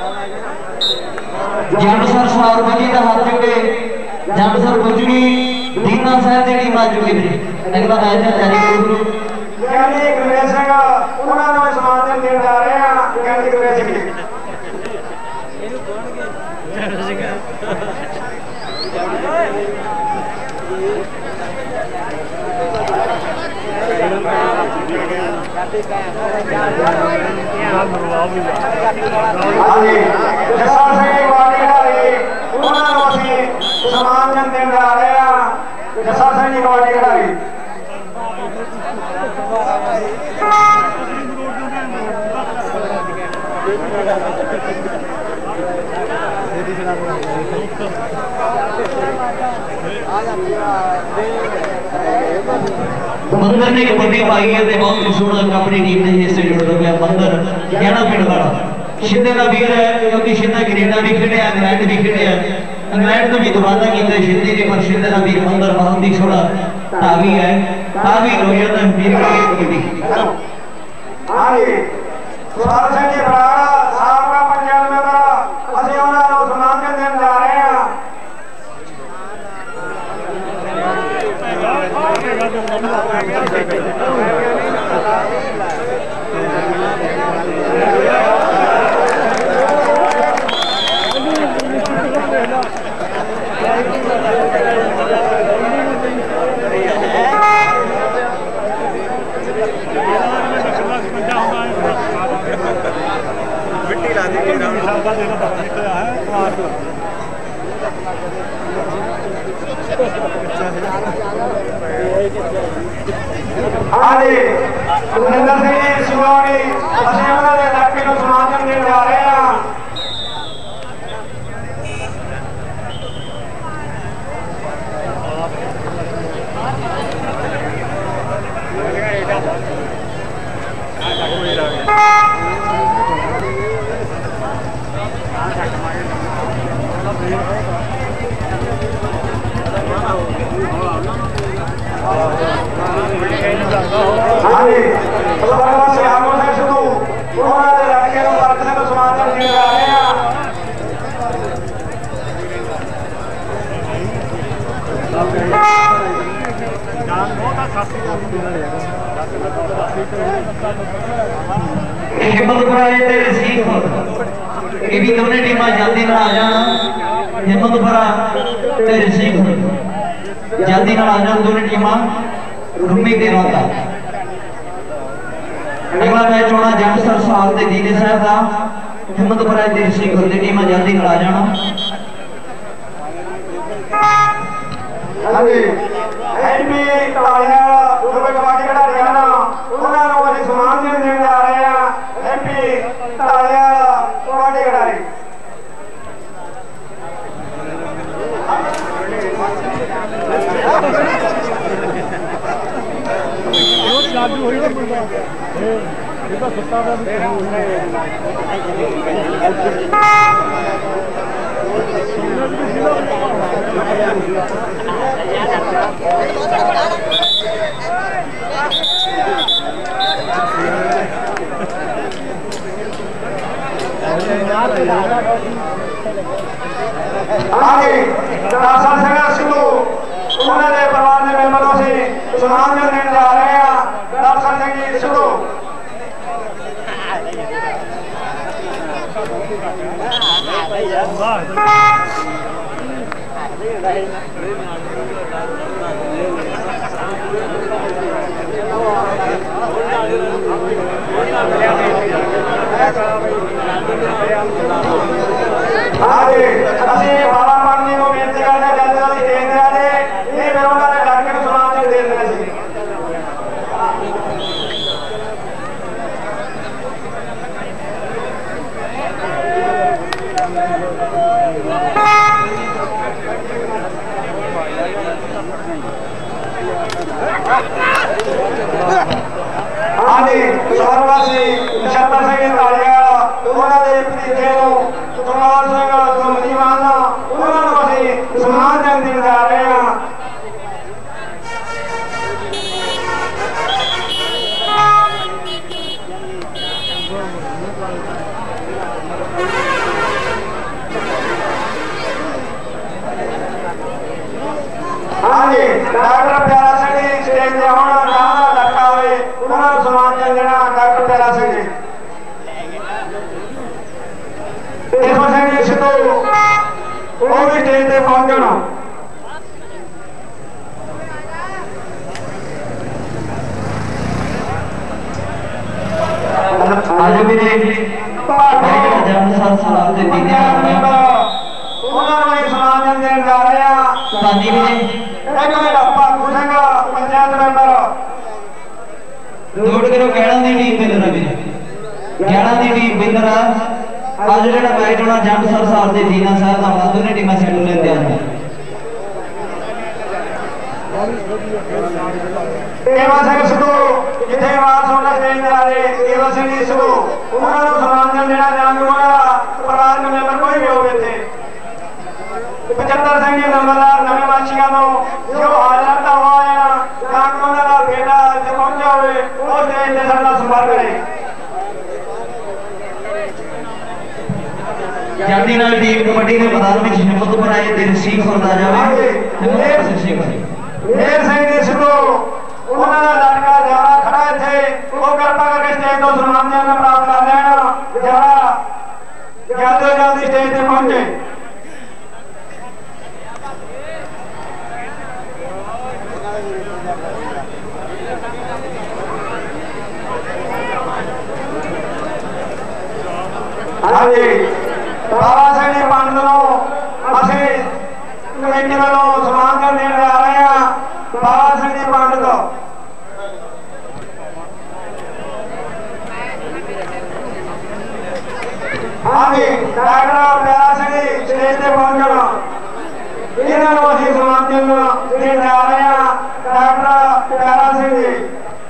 A: जंड सर सवार बजी का हाथ चुके जंड सर गुजरी दीना साहब की टीम आ चुकी थी अगला मैच है जारी गुरु
B: ज्ञानी गुरवेज सिंह उन्होंने समान देने जा रहे हैं ज्ञानी गुरवेज सिंह जसपाल सिंह गुआटी खिडारी उन्होंने असीं समान देने जा रहे हैं जसपाल सिंह जी गुआटी खिडारी
A: मंदर ने कबड्डी पाई है बहुत ही सोहना अपनी टीम के हिस्से जुड़ गया मंदर गहना पिंड वाला शिंदे का वीर है क्योंकि शिंदा कनेडा भी खेलिया इंग्लैंड भी खेलिया इंग्लैंड तो भी दोबारा किया शिंदे ने पर शिंदे का वीर मंदर बहुत ही सोहना धावी है धावी रोशन वीर कबड्डी
B: हाँ जी सुभाष सिंह जी बराड़ा साबका पंचायत मेंबर ਅਸੀਂ ਉਹਨਾਂ ਨੂੰ ਸਨਮਾਨ ਦੇਣ ਜਾ ਰਹੇ ਹਾਂ
C: मिट्टी ला दी
B: हाँ जी सुरेंद्र सिंह जी सिवाड़ी ਅਸੀਂ ਉਹਨਾਂ ਦੇ ਇਲਾਕੇ ਨੂੰ ਸਨਮਾਨ ਦੇਣ ਜਾ ਰਹੇ ਹਾਂ हाँ जी सरदार सियाम सिंह सिद्धू उन्होंने लड़के को वर्ग से समान देने जा रहे हैं
A: हिम्मतपुरा ते रसीफ ये भी दोनों टीमां जल्दी ना आ जाना हिम्मतपुरा ते रसीफ जल्दी ना आ जाना दोनों टीमां रुमी दे रहा अगला मैच होना जंड सर साल ते दीने साहब का हिम्मतपुरा ते रसीफ दी टीमां जल्दी ना आ जाना
B: हाँ जी एमपी ढालीवाल दुबई कबड्डी खिडारी हैं उन्होंने ਅਸੀਂ ਸਨਮਾਨ ਦੇਣ ਜਾ ਰਹੇ ਹਾਂ एमपी ढालीवाल कबड्डी खिडारी
D: लागू हो रही है ये तो सत्ता का
B: आगे दरअसल सिंह सिद्धू उन्होंने परिवार के मेंबरों से सनमान देने जा रहे हैं दरअसल सिंह जी सिद्धू आगे ਅਸੀਂ ਬਾਲਾ ਪਾਣੀ ਨੂੰ ਬੇਨਤੀ ਕਰਦੇ ਜਾਂਦੇ ਅਸੀਂ ਦੇਖਦੇ ਆ ਨੇ ਇਹ ਫਿਰ ਉਹਨਾਂ ਦੇ ਲੜਕੇ ਨੂੰ ਸਨਮਾਨ ਦੇ ਦਿੰਦੇ ਸੀ हाँ जी सर्ववासी नछत्तर सिंह तालिया उन्होंने भतीजे कमाल सिंह कमलीवान उन्होंने असीं सम्मान देन जा रहे हैं। हाँ जी डॉक्टर प्यारा सिंह जी स्टेज ते होना नाम दा लड़का होए उन्होंने सम्मान देना डॉक्टर प्यारा सिंह जी देखो सिंह जी सिद्धू वो भी स्टेज ते पहुंचना।
A: आज भी जन्म संसार के दीने
B: उन्होंने सम्मान देन जा रहे हैं।
A: सानी भी
B: एक मेरा पाकू सिंह पंचायत मेंबर
A: नोट करो ग्यारह दी टीम बिंदरा भी ग्यारह दी टीम बिंदरा आज जेड़ा मैच होना जंग सरसार दे दीना साहब दा वादू ने टीमां सेट लेंदे हैं।
B: केवल सिंह सिद्धू जिथे आवाज सुनना स्टेज ते आ रहे केवल सिंह जी सिद्धू उन्होंने सम्मान देना चाहूंगा परिवार के मेंबर कोई भी होवे थे पचहत्तर सिंह जी नंबरदार नवे वासियों को जो हाजर का हुआ है जान उन्होंने बेटा जो पहुंचा हुए वो स्टेज ते साडा संपर्क करें।
A: जल्दी नाल टीम कबड्डी के मैदान में हिम्मत बनाए ते सीख होता जावे हिम्मत से सीख
B: मेर सिंह जी सिद्धू उन्होंने लड़का जरा खड़ा थे वो कृपा करके स्टेज तो सम्मान प्राप्त कर लेना जरा जल्दी जल्दी स्टेज पे पहुंचे। हाँ जी बाबा सिंह जी पंडित को असीं कमेटी वालों सम्मान देने जा रहे हैं। बाबा सिंह जी पंडित हाँ जी डॉक्टर प्यारा सिंह जी स्टेज पे पहुंचना इन्होंने असीं सम्मान देने जा रहे हैं। डॉक्टर प्यारा सिंह जी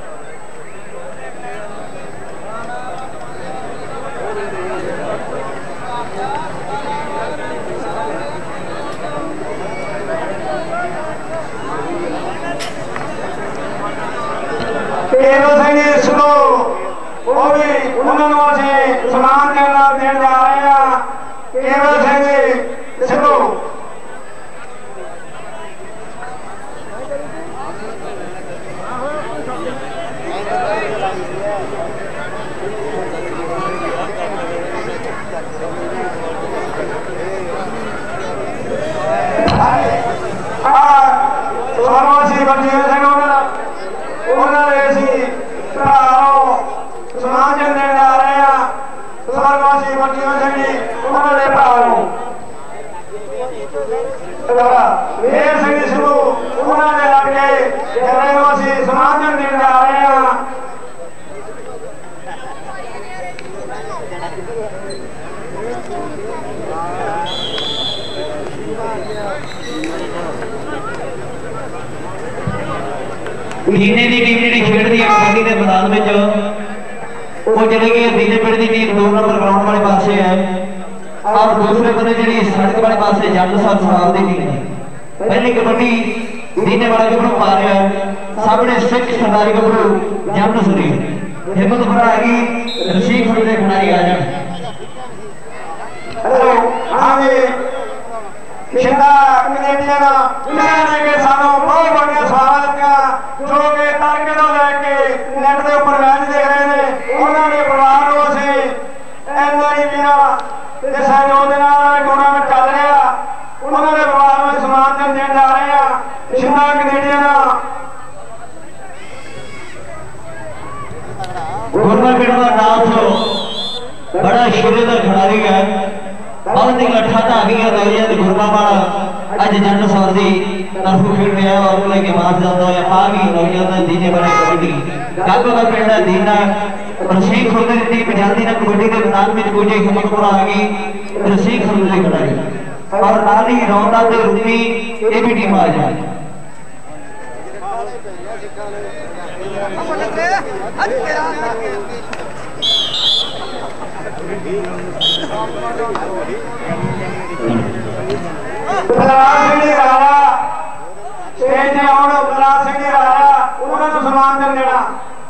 B: केवल सिंह जी सिद्धू वो भी उन्होंने असीं सम्मान देने जा रहे हैं। केवल सिंह जी सिद्धू सर्ववासी बलजीत सिंह उन्होंने असीं सम्मान देने जा रहे हैं। सर्ववासी बलजीत सिंह जी उन्होंने भरा मेर सिंह जी सिद्धू उन्होंने लड़के जिन्हें असीं सम्मान देने जा रहे हैं।
A: दीने की टीम जी खेलती है कबड्डी के मैदान में वो चली गई दीने पिंड की टीम दो नंबर ग्राउंड वाले पासे है और दूसरे बंदे जी सड़क वाले पासे जंड सरसार की टीम है। पहली कबड्डी दीने वाला गबरू पा रहा है सामने सिख सरदारी गबरू जंड सुरी हिम्मत बनाएगी रशीद खड़े खिलाड़ी आ जाए।
B: हेलो हाँ जी शिंदा कनेडियन इन्होंने के सानों बहुत बढ़िया सवाल दिया जो कि तड़के तो लैके नेट के उपर मैच देख रहे हैं उन्होंने परिवार को असीं इन्ना ही बिना सहयोग के नाल टूर्नामेंट चल रहा उन्होंने परिवार में सम्मान देने जा रहे हैं। शिंदा कनेडियन
A: गुरमा पिंड का नाथ बड़ा शुरू का खिलाड़ी है बहुत ही लठा था गया तो गुरमा वाला अज जंड सौदी तरफों खेल रहा है और लेके मार जाता है पा भी हो जाता दीने बड़े कबड्डी गल का पिंड है दीना रसीद खुद दी पंजाबी ने कबड्डी के मैदान में कुछ हिम्मतपुर आ गई रसीद खुद की खिलाड़ी और नाल ही रौंदा ते रूपी ये भी टीम आ जाए।
B: ਸਿੰਘ ਰਾਜਾ ਸਟੇਜ ਤੇ ਆਉਣ। ਬਲਰਾਜ ਸਿੰਘ ਰਾਜਾ ਉਹਨਾਂ ਨੂੰ ਸਨਮਾਨ ਕਰ ਦੇਣਾ।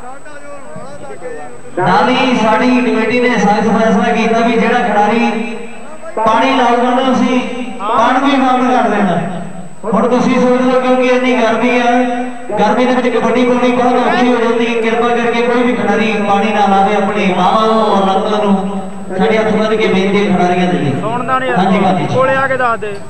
A: ਨਾਲ ਹੀ ਸਾਡੀ ਕਮੇਟੀ ਨੇ ਸਖਤ ਫੈਸਲਾ ਕੀਤਾ ਵੀ ਜਿਹੜਾ ਖਿਡਾਰੀ ਪਾਣੀ ਲਾਊਗਾ ਨਾ ਅਸੀਂ ਪਾਣੀ ਵੀ ਬੰਦ ਕਰ ਦੇਣਾ। ਹੁਣ ਤੁਸੀਂ ਸੋਚ ਲਓ ਕਿਉਂਕਿ ਇੰਨੀ ਗਰਮੀ ਹੈ, ਗਰਮੀ ਦੇ ਵਿੱਚ ਕਬੱਡੀ ਪਾਉਣੀ ਬਹੁਤ ਔਖੀ ਹੋ ਜਾਂਦੀ ਹੈ। ਕਿਰਪਾ ਕਰਕੇ ਕੋਈ ਵੀ ਖਿਡਾਰੀ ਪਾਣੀ ਨਾ ਲਾਵੇ। ਆਪਣੀ ਮਾਵਾਂ ਨੂੰ ਔਰ ਲੱਤਾਂ ਨੂੰ ਸਾਡੇ ਹੱਥ ਵੱਧ ਕੇ ਬੇਨਤੀ ਖਿਡਾਰੀਆਂ ਦੇ ਲਈ।
D: ਸੁਣਦਾ ਨਹੀਂ
A: ਹਾਂਜੀ ਬਾਜੀ
D: ਕੋਲੇ ਆ ਕੇ ਦੱਸ ਦੇ।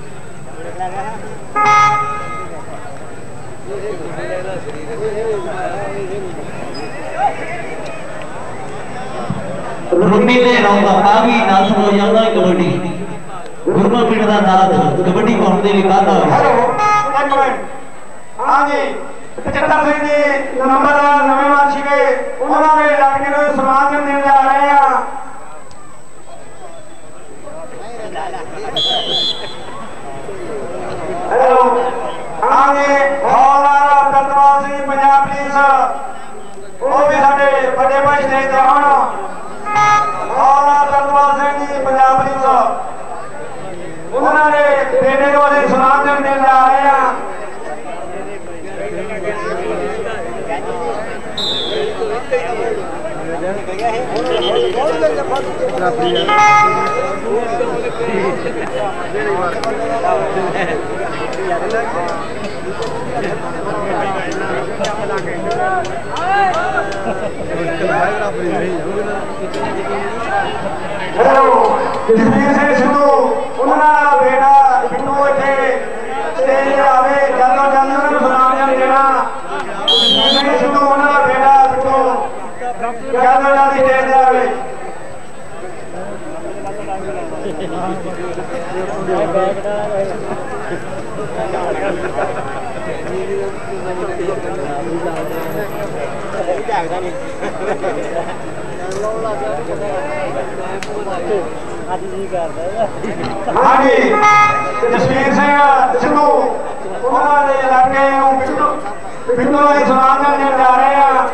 A: ਰੁੰਮੀ ਦੇ ਰੌਂਦਾ ਆ ਵੀ ਨਾਸ ਹੋ ਜਾਂਦਾ ਕਬੱਡੀ। ਗੁਰਮਾ ਪਿੰਡ ਦਾ ਨਾਥ ਕਬੱਡੀ ਪਾਉਣ ਦੇ ਲਈ ਵਾਧਾ ਹੋਇਆ।
B: ਹੈਲੋ ਇੱਕ ਮਿੰਟ। ਹਾਂਜੀ ਪਚੱਤਰ ਸਿੰਘ ਜੀ ਨੰਬਰਦਾਰ ਨਵੇਂ ਵਾਸੀ ਦੇ ਉਹਨਾਂ ਦੇ ਲੜਕੇ ਨੂੰ ਸਨਮਾਨ ਦੇਣ ਜਾ ਰਹੇ ਆ। ਹੈਲੋ ਹਾਂਜੀ ਹੌਲਦਾਰ ਪ੍ਰਤਪਾਲ ਸਿੰਘ ਪੰਜਾਬ ਪੁਲਿਸ ਉਹ ਵੀ ਸਾਡੇ ਵੱਡੇ ਭਾਈ ਸਟੇਜ ਤੇ ਆਉਣ। ਹੌਲਦਾਰ ਪ੍ਰਤਪਾਲ ਸਿੰਘ ਜੀ ਪੰਜਾਬ ਪੁਲਿਸ ਉਹਨਾਂ ਦੇ ਬੇਟੇ ਨੂੰ ਅਸੀਂ ਸਨਮਾਨ ਦੇਣ ਜਾ ਰਹੇ ਆ। ਹੈਲੋ ਜਸਵੀਰ ਸਿੰਘ ਸਿੱਧੂ ਉਹਨਾਂ ਦਾ ਬੇਟਾ ਬਿੱਟੂ ਇੱਥੇ ਸਟੇਜ ਤੇ ਆਵੇ। ਜਦੋਂ ਜਲਦੀ ਉਹਨਾਂ ਨੂੰ ਸਨਮਾਨ ਦੇਣਾ। ਜਸਵੀਰ ਸਿੰਘ ਸਿੱਧੂ ਉਹਨਾਂ ਦਾ ਬੇਟਾ ਬਿੱਟੂ ਜਦੋਂ ਜਲਦੀ ਸਟੇਜ ਤੇ ਆਵੇ। ਹਾਂਜੀ ਜਸਵੀਰ ਸਿੰਘ ਸਿੱਧੂ ਉਹਨਾਂ ਦੇ ਇਲਾਕੇ ਨੂੰ ਬਿੱਟੂ ਬਿੱਟੂ ਦੇ ਸਨਮਾਨ ਦੇਣ ਜਾ ਰਹੇ ਆ।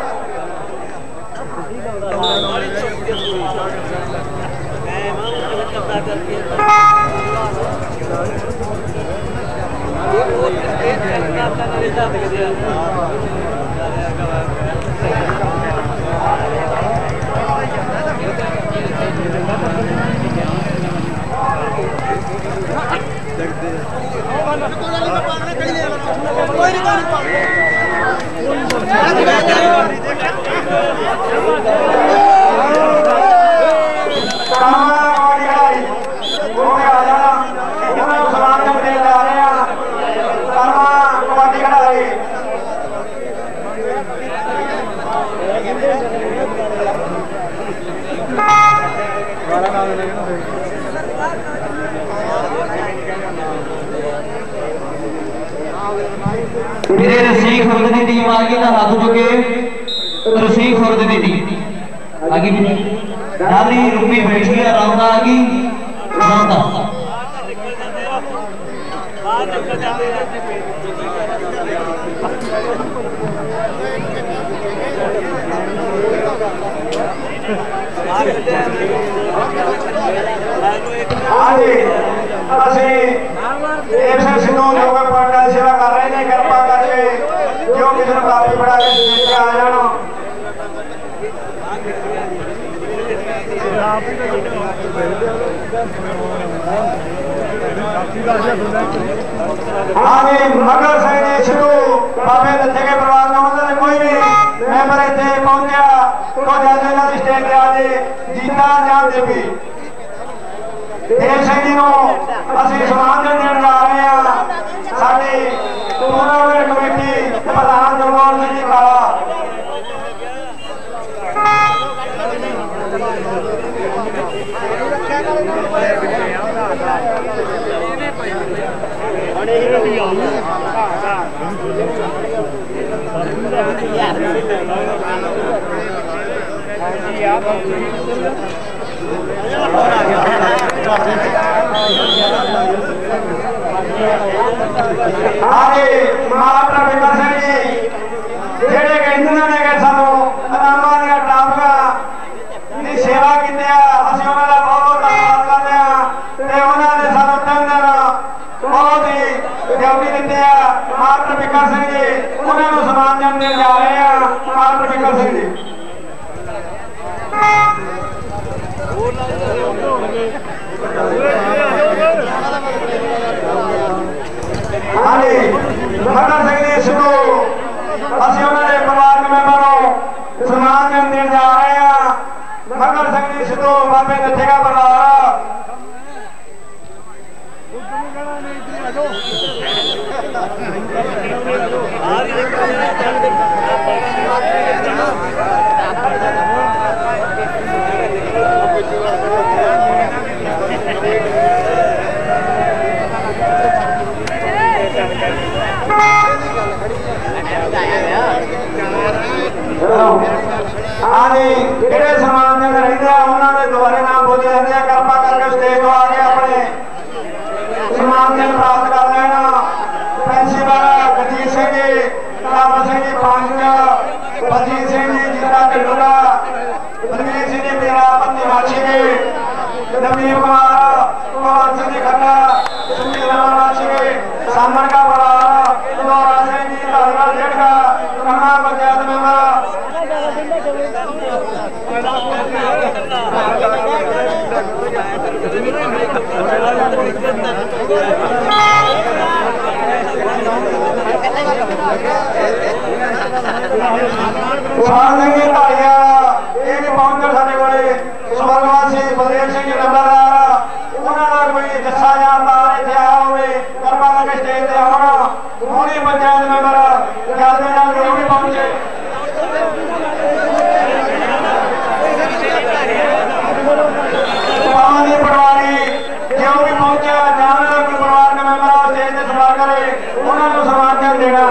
A: मेरे रसी खुर्द की टीम आ गई ना हाथ चुके। रसी खुर्द की टीम आ गई। नाली रुपी बैठी है रौंदा आ गई। रौंदा
B: सिद्धू जो पार्टी सेवा कर रहे हैं कृपा करके जो किसी काफी बड़ा के आ जाना। हाँ जी मगर सिंह सिद्धू बाबे दत्ते के परिवार का मतलब कोई भी मैंबर इतने पहुंचा तो जैसे ना स्टेज पे आज जीता जान देवी देव सिंह जी को असं सन्मान देने जा रहे हैं। साडी टूर्नामेंट कमेटी प्रधान जगमोहन सिंह जी काला हाँ जी महाराणा बिकर सिंह जी ਜਿਹੜੇ ਕਹਿੰਦੇ ਨੇ ਕਿ ਸਾਨੂੰ ਇਨਾਮਾਂ ਦੀਆਂ ਟਰਾਫੀਆਂ ਦੀ ਸੇਵਾ ਕੀਤੀ ਆ, ਅਸੀਂ ਉਹਨਾਂ ਦਾ ਬਹੁਤ ਬਹੁਤ ਧੰਨਵਾਦ ਕਰਦੇ ਹਾਂ ਤੇ ਉਹਨਾਂ ਨੇ ਸਾਨੂੰ ਤਿੰਨ ਦਿਨ ਬਹੁਤ ਹੀ ਡਿਊਟੀ ਦਿੱਤੀ ਆ। ਮਾਸਟਰ ਬਿੱਕਰ ਸਿੰਘ ਜੀ ਉਹਨਾਂ ਨੂੰ ਸਨਮਾਨ ਦੇਣ ਜਾ ਰਹੇ ਆ। ਮਾਸਟਰ ਬਿੱਕਰ ਸਿੰਘ ਜੀ ਹਾਂਜੀ ਬਿੱਕਰ ਸਿੰਘ ਜੀ ਸਿੱਧੂ ਅਸੀਂ ਉਹਨਾਂ ਦੇ ਪਰਿਵਾਰਕ ਮੈਂਬਰਾਂ ਨੂੰ ਸਨਮਾਨ ਦੇਣ ਜਾ ਰਹੇ ਆ। ਬਿੱਕਰ ਸਿੰਘ ਜੀ ਸਿੱਧੂ ਬਾਬੇ ਨੱਥੇਗਾ ਪਰਿਵਾਰ ਹਾਂਜੀ ਜਿਹੜੇ ਸਨਮਾਨ ਦੇ ਰਹਿੰਦੇ ਆ ਉਹਨਾਂ ਦੇ ਦੁਆਰੇ ਨਾਮ ਬੋਲੇ ਜਾਂਦੇ ਆ। ਕਿਰਪਾ ਕਰਕੇ ਸਟੇਜ ਤੋਂ ਆ ਕੇ ਆਪਣੇ ਸਨਮਾਨ ਦੇ ਪ੍ਰਾਪਤ ਕਰ ਲੈਣਾ। ਪ੍ਰਿੰਸੀਪਲ ਗਜੀਤ ਸਿੰਘ ਜੀ, ਕਾਬਲ ਸਿੰਘ ਜੀ ਪੰਜ, ਬਲਜੀਤ ਸਿੰਘ ਜੀ ਜੀਤਾ ਢਿੱਲੋਂ, ਬਲਵੀਰ ਸਿੰਘ ਜੀ ਮੇਰਾ ਪੱਤੀ ਮਾਛੀ ਜੀ, ਨਵੀਨ ਕੁਮਾਰ ਕੁਮਾਰ ਸਿੰਘ ਜੀ ਖੰਡਾ, ਸੁਨੀਲ ਮਾਛੀ ਜੀ, ਸਾਮਣ ਕਾ ਬੜਾ ਲੋਰਾ ਸਿੰਘ ਜੀ ਧਾਰਨਾ ਜਿਹੜਾ ਕਮਾ ਪੰਚਾਇਤ ਮੈਂਬਰ ਸੁਹਾਨ ਸਿੰਘ ਜੀ ਭਾਈਆ ਇਹ ਵੀ ਪਹੁੰਚੇ ਸਾਡੇ ਕੋਲੇ। ਸਵਰਗਵਾਸੀ ਬਲਦੇਵ ਸਿੰਘ ਜੀ ਨੰਬਰਦਾਰ ਉਹਨਾਂ ਦਾ ਕੋਈ ਜੱਸਾ ਜਾਨਦਾਰ ਇੱਥੇ ਆਇਆ ਹੋਵੇ ਕਿਰਪਾ ਕਰਕੇ ਸਟੇਜ ਤੇ ਆਉਣ। ਹੁਣੀ ਪੰਚਾਇਤ ਮੈਂਬਰ ਜਲਦੀ ਜਲਦੀ ਉਹ ਵੀ ਪਹੁੰਚੇ। ਪਾਣੀ ਪਟਵਾਰੀ ਜੇ ਉਹ ਵੀ ਪਹੁੰਚਿਆ ਜਾਣ ਦਾ ਕੋਈ ਪਰਿਵਾਰਕ ਮੈਂਬਰ ਸਟੇਜ ਤੇ ਸਵਾਲ ਕਰੇ ਉਹਨਾਂ ਨੂੰ ਸਨਮਾਨ ਦੇਣਾ।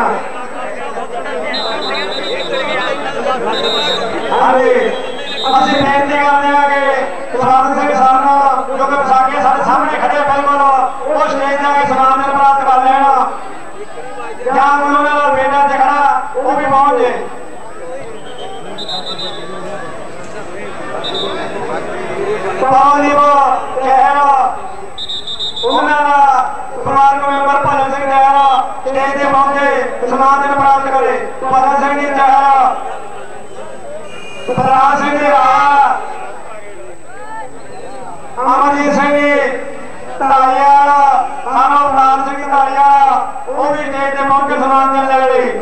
B: ਹਾਂਜੀ ਅਸੀਂ ਬੇਨਤੀ ਕਰਦੇ ਹਾਂ ਕਿ ਸਵਾਲ ਸਿੰਘ ਸਾਹਿਬ ਨੂੰ ਜੋ ਕਿ ਵਿਸਾਖੀ ਸਾਡੇ ਸਾਹਮਣੇ ਖੜੇ ਬਿਲਕੁਲ ਉਹ ਸਟੇਜ ਤੇ ਆ ਕੇ ਸਨਮਾਨ ਪ੍ਰਾਪਤ ਕਰ ਲੈਣਾ ਜਾਂ ਉਹਨਾਂ ਦਾ ਬੇਟਾ ਤੇ ਖੜਾ ਉਹ ਵੀ ਪਹੁੰਚ ਜੇ। ਪਾਣੀ ਕਹਿਰਾ ਉਹਨਾਂ ਦਾ ਪਰਿਵਾਰਕ ਮੈਂਬਰ ਭਜਨ ਸਿੰਘ ਜਹਿਰਾ ਸਟੇਜ ਤੇ ਪਹੁੰਚੇ ਸਨਮਾਨ ਪ੍ਰਾਪਤ ਕਰੇ। ਭਜਨ ਸਿੰਘ ਜੀ ਜਹਿਰਾ, ਬਲਰਾਜ ਸਿੰਘ ਜੀ ਰਾਣਾ, ਅਮਰਜੀਤ ਸਿੰਘ ਜੀ ਢਾਲੀਆ, ਸਾਨੂੰ ਪ੍ਰਾਪ ਸਿੰਘ ਢਾਲੀਆ ਉਹ ਵੀ ਸਟੇਜ ਤੇ ਪਹੁੰਚ ਕੇ ਸਨਮਾਨ ਦੇਣ ਲੱਗ ਗਏ।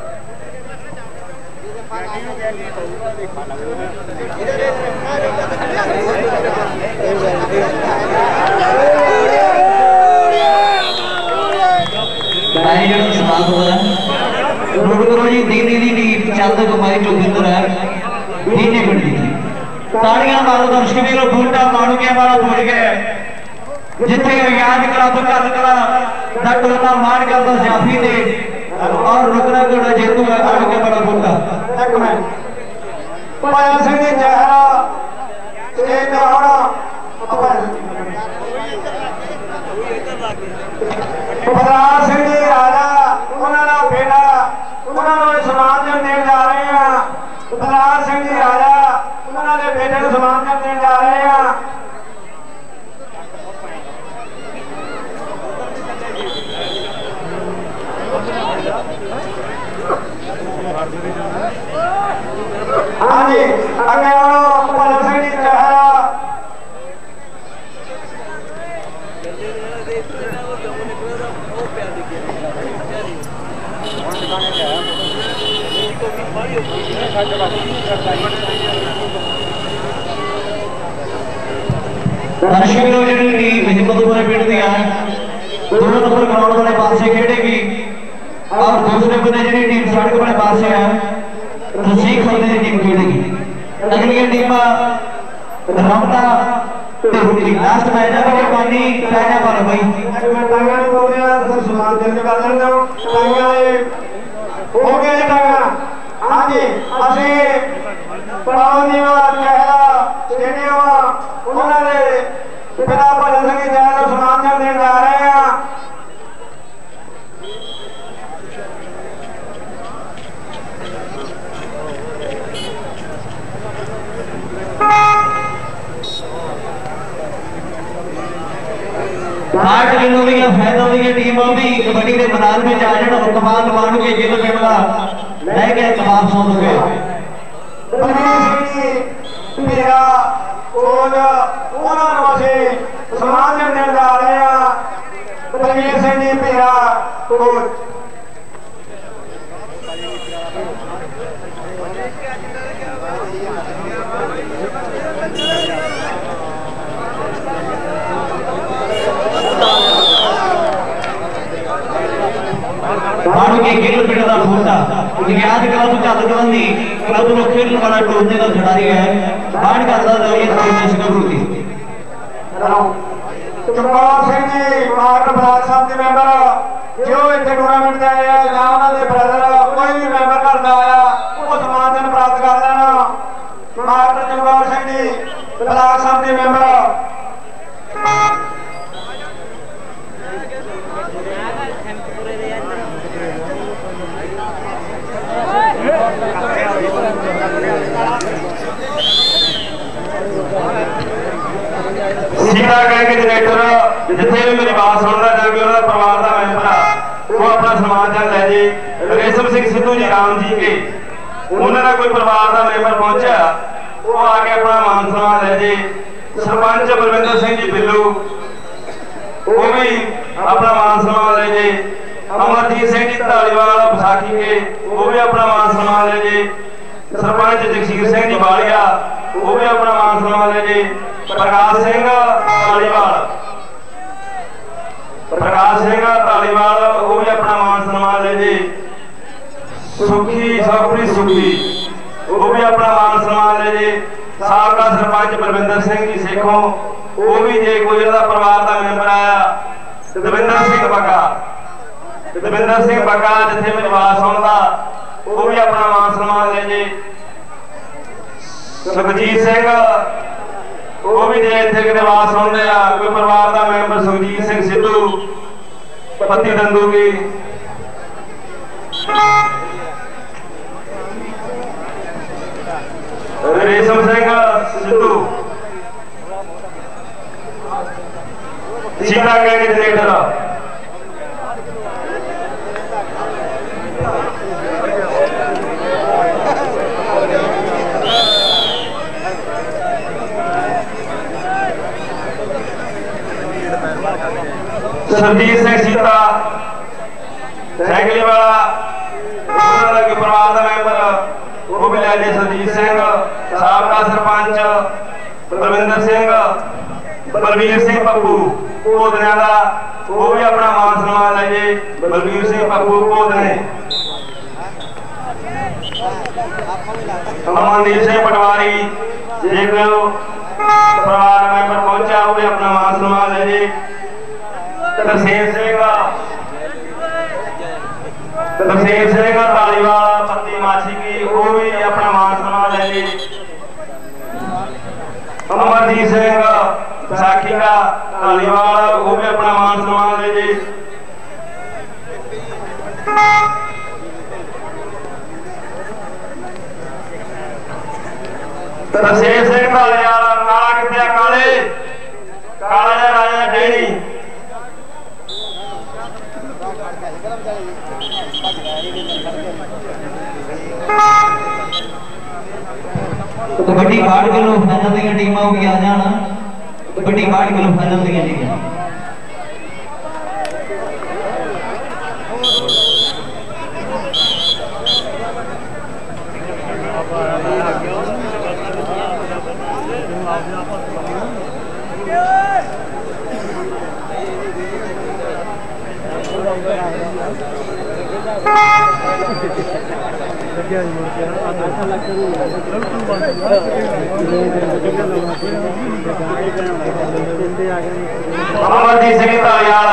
A: ਜਿਹੜਾ ਸਵਾਲ ਹੋ ਰਿਹਾ ਨੋਟ ਕਰੋ ਜੀ। ਦੀਦੀ ਦੀ ਨੀਂਦ ਚੰਦ ਕੁਮਾਰੀ ਜੋਗਿੰਦਰ ਹੈ ਦੀਨੇ ਪਿੰਡ ਦੀ। ਤਾੜੀਆਂ ਮਾਰੋ ਦਰਸ਼ਕ ਵੀਰੋ। ਬੂਟਾ ਮਾਣੂ ਕੇ ਵਾਲਾ ਬੋਲ ਗਿਆ ਜਿੱਥੇ ਯਾਦ ਕਰਾ ਤੋਂ ਗੱਲ ਕਰਾ ਦਾ ਟੋਲਾ ਮਾਰ ਕਰਦਾ ਜਾਫੀ ਦੇ ਔਰ ਰੁਕਣਾ ਕੋੜਾ ਜੇਤੂ ਹੈ ਆੜ ਕੇ ਬੜਾ ਬੂਟਾ।
B: ਇੱਕ ਮਿੰਟ ਭਜਨ ਸਿੰਘ ਜੀ ਜਹਿਰਾ ਸਟੇਜ ਤੇ ਆਉਣਾ। ਬਲਰਾਜ ਸਿੰਘ ਜੀ ਰਾਜਾ ਉਹਨਾਂ ਦਾ ਬੇਟਾ ਉਹਨਾਂ ਨੂੰ ਸਨਮਾਨ ਦੇਣ ਜਾ ਰਹੇ ਆ। ਬਲਰਾਜ ਸਿੰਘ ਜੀ ਰਾਜਾ ਉਹਨਾਂ ਦੇ ਬੇਟੇ ਨੂੰ ਸਨਮਾਨ ਦੇਣ ਜਾ ਰਹੇ ਆ। ਹਾਂਜੀ ਅੱਗੇ ਆਉਣਾ ਭਜਨ ਸਿੰਘ ਜੀ ਜਹਿਰਾ।
A: ਦਰਸ਼ਕ ਵੀਰੋ ਜਿਹੜੀ ਟੀਮ ਹਿੰਮਤਪੁਰੇ ਪਿੰਡ ਦੀ ਹੈ ਦੋ ਨੰਬਰ ਗਰਾਊਂਡ ਵਾਲੇ ਪਾਸੇ ਖੇਡੇਗੀ ਔਰ ਦੂਸਰੇ ਬੰਨੇ ਜਿਹੜੀ ਟੀਮ ਸੜਕ ਵਾਲੇ ਪਾਸੇ ਹੈ ਰਸੀਕ ਖੰਨੇ ਦੀ ਟੀਮ ਖੇਡੇਗੀ। ਅਗਲੀਆਂ ਟੀਮਾਂ ਰੌਂਦਾ ਤੇ ਹੁਣੀ ਲਾਸਟ ਮੈਚ ਹੈ ਕਿ ਪਾਣੀ ਪੈਣਾ ਪਰ ਬਈ
B: ਮੈਂ ਟਾਂਗਾ ਨਹੀਂ ਬੋਲ ਰਿਹਾ ਸਰ ਸਨਮਾਨ ਦੇ ਕੇ ਕਰ ਲੈਂਦੇ ਹੋ। ਟਾਂਗਾ ਇਹ ਹੋ ਗਿਆ ਜੀ ਟਾਂਗਾ। ਹਾਂਜੀ ਅਸੀਂ ਪੜਾਉਣੀਆਂ ਕਹਿਰਾ ਸਟੇਡੀਅਮ ਉਹਨਾਂ ਦੇ ਪਿਤਾ ਭਜਨ ਸਿੰਘ ਜੀ ਨੂੰ ਸਨਮਾਨ ਦੇਣ ਜਾ ਰਹੇ ਆ।
A: ਦੀਆਂ ਫਾਈਨਲ ਦੀਆਂ ਟੀਮਾਂ ਵੀ ਕਬੱਡੀ ਦੇ ਮੈਦਾਨ ਵਿੱਚ ਆ ਜਾਣ। ਹੁਕਮਾਨ ਮਾਨ ਕੇ ਗਿੱਲ ਪਿੰਡ ਦਾ ਲੈ ਕੇ ਕਬਾਬ ਸੌਂਦਗੇ
B: ਬਲਵੀਰ ਸਿੰਘ ਜੀ ਮੇਰਾ ਕੋਲ ਉਹਨਾਂ ਨੂੰ ਅਸੀਂ ਸਨਮਾਨ ਦੇਣ ਜਾ ਰਹੇ ਹਾਂ। ਬਲਵੀਰ ਸਿੰਘ ਜੀ ਮੇਰਾ ਕੋਲ
A: मानो के गिल पिंड का फूटा विज्ञान क्लब चल जलंदी क्लब को खेलने वाला टूरने का खिलाड़ी है बाढ़ करता रवि शिकरूती
B: चमकौर सिंह जी मास्टर बलाक साहब के मैंबर जो इतने टूर्नामेंट से आए हैं या उन्होंने ब्रदर कोई भी मैंबर करता आया वो सम्मान प्राप्त कर लेना। मास्टर चमकौर सिंह जी बलाक साहब के मैंबर
C: सीधा कह के डायरेक्टर जिथे भी मेरी बात सुन रहा जाके उन्होंने परिवार का मैंबर आ वो अपना सम्मान जन लै जे। रेशम सिंह सिद्धू जी राम जी के उन्होंने कोई परिवार का मैंबर पहुंचा वो आके अपना मान सम्मान लै जे। सरपंच बलविंदर सिंह जी बिल्लू वो भी अपना मान सम्मान ले जे। अमरजीत सिंह जी धालीवाल बैसाखी के वो भी अपना मान सम्मान ले जे। सरपंच जगसीर सिंह जी बालिया वो भी अपना मान सम्मान ले जे। प्रकाश सिंह धालीवाल प्रकाश सिंह धालीवाल वो भी अपना मान सम्मान ले जे। सुखी सुखप्रीत सुखी वो भी अपना मान सम्मान ले जे। साबका सरपंच बलविंदर सिंह जी सेखों वो भी जे कोई परिवार का मैंबर आया। दविंदर सिंह बका दविंदर सिंह बका जिथे मेरी आवाज सुनता वो भी अपना मान सम्मान ले जे। सुखजीत सिंह वो भी जे इतने कि आवाज सुनते हैं कोई परिवार का मैंबर सुखजीत सिंह सिद्धू पत्ती दंदू की रेशम सिंह सिद्धू सीधा कह के डायरेक्टर सरजीत सिंह सीता सैकली वाला परिवार का मैंबर वो भी लै जे। सरजीत सिंह साबका सरपंच बलविंदर सिंह बलवीर सिंह पप्पू भोदनिया का वो भी अपना मान सम्मान लै जे। बलवीर सिंह पप्पू भोदने अमनदीप सिंह पटवारी जे परिवार मैंबर पहुंचा वो भी अपना मान सम्मान लै जे। तरसेम सिंह तरसेम सिंह धालीवाल पत्ती माछी की वो भी अपना मान सम्मान ले जी। अमरजीत सिंह बैसाखी का धालीवाल वो भी अपना मान सम्मान ले जी। तरसेम सिंह धालीवाल काला कितने काले काला राजा डेरी
A: कबड्डी बाढ़ किलो फाइनल दी टीमां भी आ जाना। कबड्डी बाढ़ किलो फाइनल दी टीमां
C: अमरजीत सिंह धालीवाल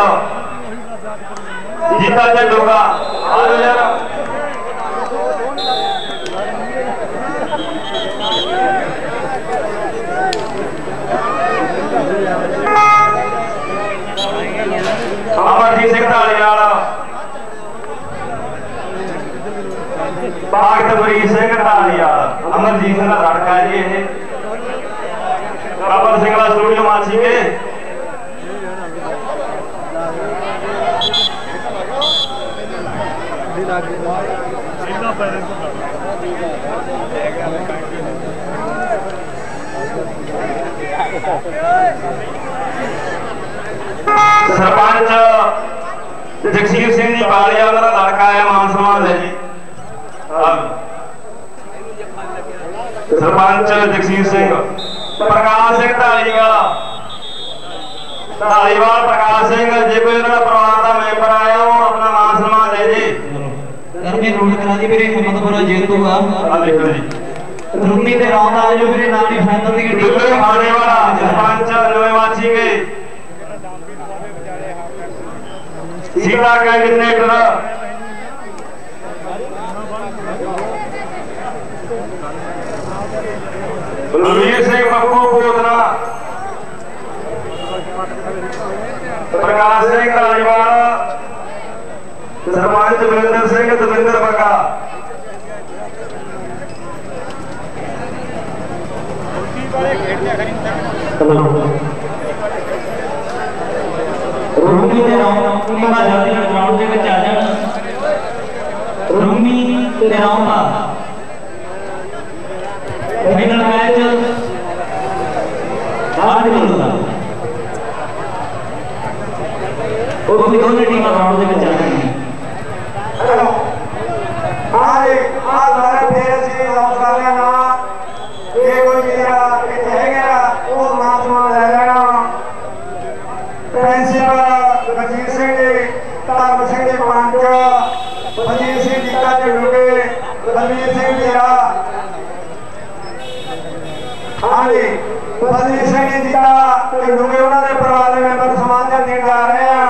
C: जीता चंडूगा अमरजीत सिंह धालीवाल भगतप्रीत सिंह धालीवाल अमरजीत सिंह का लड़का जी ये कबर सिंह स्टूडियो माछी के
D: ਇਹਨਾਂ ਪੈਰੇ ਤੋਂ
C: सरपंच जगसीर सिंह जी बालिया उन्होंने लड़का आया मान सम्मान है जी। सरपंच जगसीर सिंह प्रकाश सिंह धालीवाल धालीवाल प्रकाश सिंह जे कोई उन्होंने परिवार का मैंबर आया वो अपना मान सम्मान ले जी।
A: करमे रोड करा दी मेरे हिम्मतपुरा जेतूगा
C: लिखो जी
A: रुमी ते रौंदा जो मेरे नाम ही फाइनल दी टीम
C: आने वाला सरपंच नवे वाची के सीधा कैंडिडेट बलवीर सिंह पप्पू पोतना प्रकाश सिंह धालीवाल सरपंच दविंदर सिंह दविंदर बगा
A: रूमी ते रौंदा टीमां जल्दी ਨਾਲ ਗਰਾਊਂਡ ਦੇ ਵਿੱਚ ਆ ਜਾਣ। रूमी ते रौंदा फाइनल मैच आज खेलूਗਾ ਉਹ ਵੀ ਦੋਨੇ ਟੀਮਾਂ ਗਰਾਊਂਡ ਦੇ ਵਿੱਚ ਆ ਜਾਣਗੀਆਂ।
B: आज आज बारे फिर से नमस्कार लेना ये कोई मेरा कितने है क्या वो महात्मा ले लेना प्रिंसिपल बजीर सिंह जी तार सिंह जी पंच बजीर सिंह जी का जुड़े बलवीर सिंह जीरा हाँ जी बलवीर सिंह जी का जुड़े उन्होंने परिवार में मेंबर समान देने जा रहे हैं।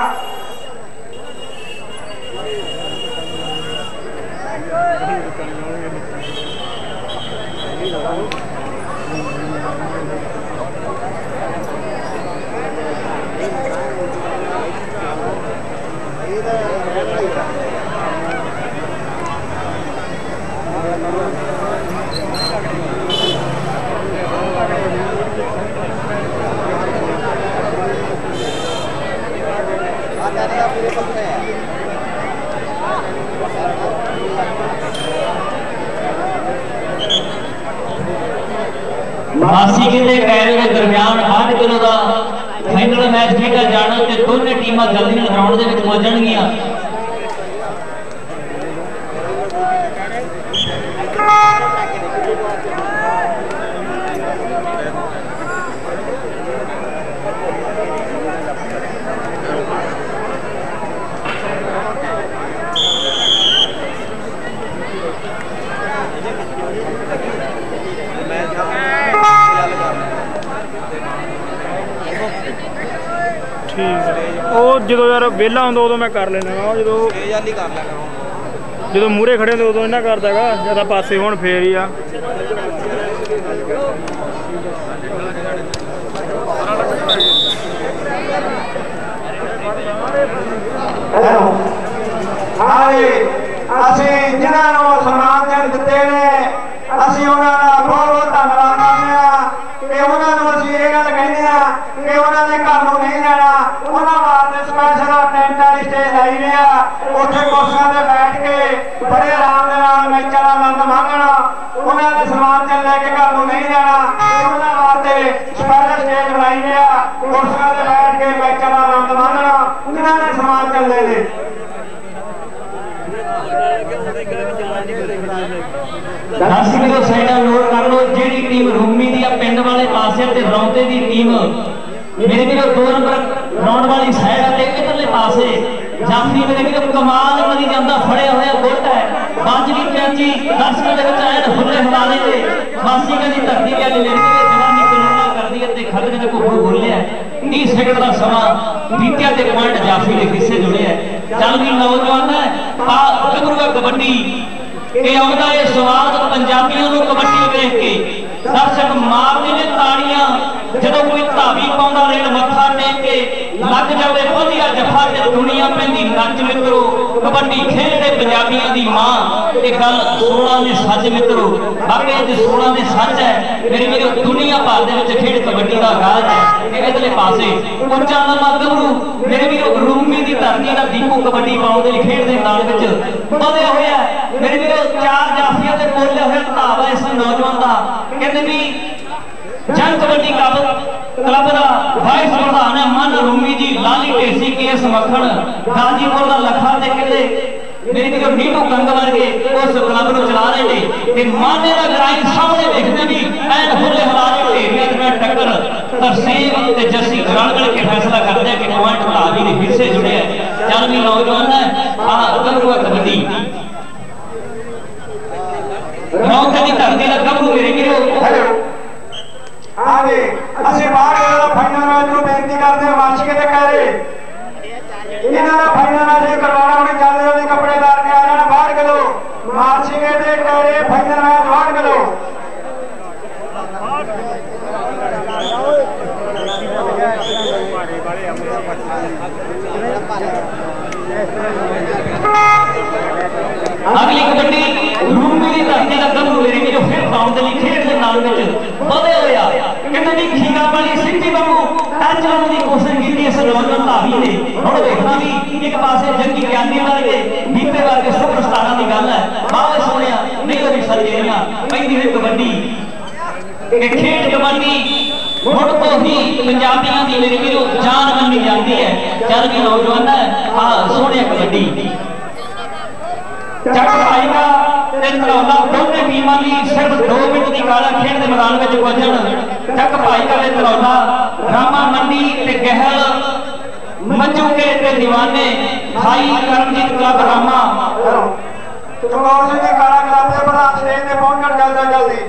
A: बासी के दायरे के दरमियान आठ किलो का फाइनल मैच खेडा जाना ते दोनों टीमां जल्दी नाल ग्राउंड दे विच पहुंच जाणगीਆਂ।
D: ਜਦੋਂ ਯਾਰ ਵਿਹਲਾ ਹੁੰਦਾ ਉਦੋਂ ਮੈਂ ਕਰ ਲੈਣਾ ਵਾ ਜਦੋਂ ਜਦੋਂ ਮੂਹਰੇ ਖੜੇ ਹੁੰਦੇ ਉਦੋਂ ਇਹਨਾਂ ਕਰਦਾ ਹੈਗਾ ਜਿਆਦਾ ਪਾਸੇ ਹੁਣ ਫੇਰ ਹੀ ਆ।
B: ਅਸੀਂ ਜਿਨ੍ਹਾਂ ਨੂੰ ਸਨਮਾਨ ਦਿੱਤੇ ਨੇ ਅਸੀਂ ਉਹਨਾਂ ਦਾ ਬਹੁਤ ਬਹੁਤ ਧੰਨਵਾਦ ਕਰਦੇ ਹਾਂ ਕਿ ਉਹਨਾਂ ਨੂੰ ਅਸੀਂ ਇਹ ਗੱਲ ਕਹਿੰਦੇ ਹਾਂ ਕਿ ਉਹਨਾਂ ਦੇ ਘਰ ਨੂੰ ਨਹੀਂ ਜਾਣਾ ਉਹਨਾਂ ਵਾਸਤੇ ਸਪੈਸ਼ਲ ਟੈਂਟ ਵਾਲੀ ਸਟੇਜ ਲਾਈ ਨੇ ਆ ਉੱਥੇ ਕੁਰਸੀਆਂ ਤੇ ਬੈਠ ਕੇ ਬੜੇ ਆਰਾਮ ਦੇ ਨਾਲ ਮੈਚਾਂ ਦਾ ਆਨੰਦ ਮਾਣਨਾ ਉਹਨਾਂ ਦੇ ਸਨਮਾਨ ਚ ਲੈ ਕੇ ਘਰ ਨੂੰ ਨਹੀਂ ਜਾਣਾ ਉਹਨਾਂ ਵਾਸਤੇ ਸਪੈਸ਼ਲ ਸਟੇਜ ਬਣਾਈ ਨੇ ਆ ਕੁਰਸੀਆਂ ਤੇ ਬੈਠ ਕੇ ਮੈਚਾਂ ਦਾ ਆਨੰਦ ਮਾਣਨਾ ਉਹਨਾਂ ਦੇ ਸਨਮਾਨ ਚੱਲਦੇ ਨੇ।
A: दस किलो साइडा नोट कर लो जी टीम रूमी दी पिंड वाले पासे ते रौंदे दी टीम मेरे मेरे दो नंबर राउंड वाली साइड ते इधरले पासे जाफरी मेरे मेरे कमाल करी जांदा फड़िया होया गुट है पंज की कैंची दर्शकों दे विच आए फुल्ले हवाले ते मासी दी धरती के लड़की दे जवानी कलोना कर दी ते खड़े ने कोई बोलिया तीस सेकंड का समा बीतिया ते पॉइंट जाफरी दे हिस्से जुड़े है चल भी नौजवान है गबरू कबड्डी ये आउंदा है स्वाद पंजाबियों को कबड्डी देख के दर्शक मारते ने ताड़ियां जदों कोई धावी पाउंदा रेल मत्था टेक के लग जावे वधिया जफा ते दुनिया पैंदी नच मित्रो कबड्डी खेलते पंजाबियों की मां ये गल सोलह ने सच मित्रों बाकी जो सोलह ने सच है मेरी मेरे दुनिया भर के खेल कबड्डी का आगाज है इधरले पासे उच्चा लम्बा गभरू मेरे मेरे रूमी की धरती का दीपू कबड्डी पाने के लिए खेल के मैदान में बधे हुए है मेरे मेरे चार जाफिया के बोले हुए धावा इस नौजवान का कहते भी जन कबड्डी क्लब क्लब का वाइस प्रधान है मन रूमी जी लाली ढेसी के एस मखण गाजीपुर का लखा ते कहते मेरे मेरे नीटू कंग वर्गे उस क्लब को चला रहे थे ते माने का ग्राइंड सामने देखते भी एंड हुले हलारे ढेरिया में टक्कर तरसीम ते जसी गड़गड़ के फैसला करते कि पॉइंट धावी के हिस्से जुड़े है चल भी नौजवान है आ गभरू कबड्डी मौके की धरती का गभरू मेरे मेरे
B: हाँ जी असि बाहर फाइनल मैच में बेनती करते हैं मार्च के तक करे इन्होंने फाइनल मैच ही करवाना होने चाहते हो कपड़ेदार ने आ जाना बाहर करो मार्च के तक करे फाइनल मैच बाहर करो
A: अगली कबड्डी रूमी की धरती का गभरू मेरे मेरे फिर पाउंड के लिए खेल के नाल में बधे होया कहते भी खीरा वाली सिद्धि वांगू टच लाने की कोशिश की इस नौजवान धावी ने हुण देखना भी एक पासे जंगी ज्ञानी वर्गे बीते वर्गे सुपरस्टारां की गल है बावे सोनिया नहीं तो भी सजेरियां पैंदी हुई कबड्डी कि खेल कबड्डी मुड़ तो ही पंजाबियों की मेरी मेरी जान मनी जाती है चल भी नौजवान है आ सोनिया कबड्डी चक भाई का धरौला दोनों टीमों की सिर्फ दो मिनट की काला खेल के मैदान में पहुंचन चक भाई का धरौला रामा मंडी ते गहल मजूके ते दीवाने भाई करमजीत क्लब रामा
B: चमकौर सिंह जी काला क्लब के प्रधान स्टेज पे पहुंचकर जल्दी जल्दी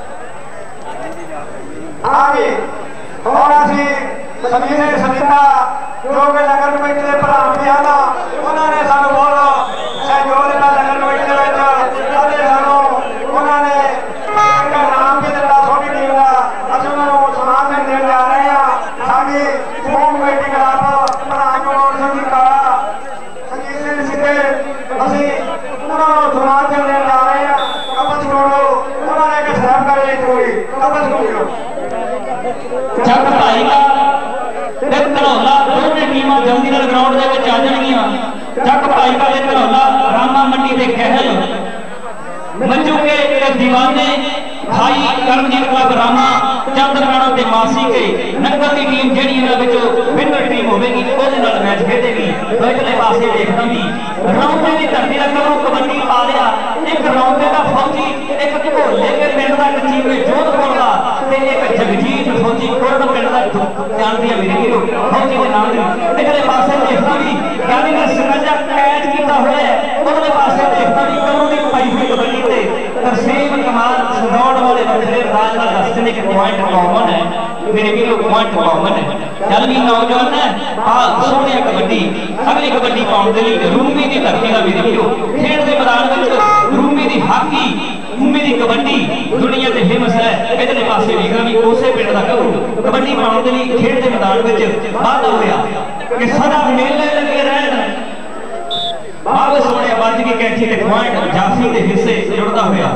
B: आगे और असी सभी ने सलीका जो कि नगर कमेटी के प्रधान भी आना उन्होंने सानू बहुत सहयोग दिता नगर कमेटी के विच अते सानू उन्होंने एक नाम भी दिता छोटी टीम का असीं उन्होंने सम्मान भी देण जा रहे हैं साडी होम कमेटी क्लब प्रधान चमकौर सिंह जी काला संजीत सिंह सिद्धे असीं उन्होंने सम्मान भी देण जा रहे हैं कपस छोड़ो उन्होंने एक स्नैप कर ली थोड़ी कपस छोड़ो
A: चक भाई का धरौला दोनों टीमां जल्दी नाल ग्राउंड दे विच आ जाणगीआं चक भाई का धरौला रामा मंडी दे कहल मजूके ते दीवाने भाई करमजीत क्लब रामा चंद्रकाना ते मासी के नंगर की टीम जेहड़ी इन्हां विचों विनर टीम होवेगी ओहदे नाल मैच खेडेगी इधरले पासे देखदा भी रौंदे दी धरती दा कबरू कबड्डी पा लिया एक रौंदे दा फौजी एक घोले के पिंड दा कचीरे जोधपुर दा ते एक जगजीत फौजी कोरन पिंड दा जानदी है मेरे वीरो फौजी दे नाम दी इधरले पासे देखदा भी यानी कि सकंजा कैच कीता होया है उधरले पासे देखदा भी कबरू दी पाई हुई कबड्डी ते तरसीम कमाल सदौड़ वाले बंदे राज का दस्ते ने पॉइंट कॉमन है मेरे वीरो पॉइंट कॉमन है चल भी नौजवान है आ सोहणिया कबड्डी अगली कबड्डी पाउण दे लई रूमी दी धरती दा मेरे वीरो खेल दे मैदान विच रूमी दी हाकी रूमी दी कबड्डी दुनिया ते फेमस है इधरले पासे देखना भी उसे पिंड दा कबड्डी कबड्डी पाउण दे लई खेल दे मैदान विच वाधा होया कि सदा मेले लगे रहन बाबे सोहणिया बज की कैंची ते पॉइंट जाफी दे हिस्से जुड़दा होया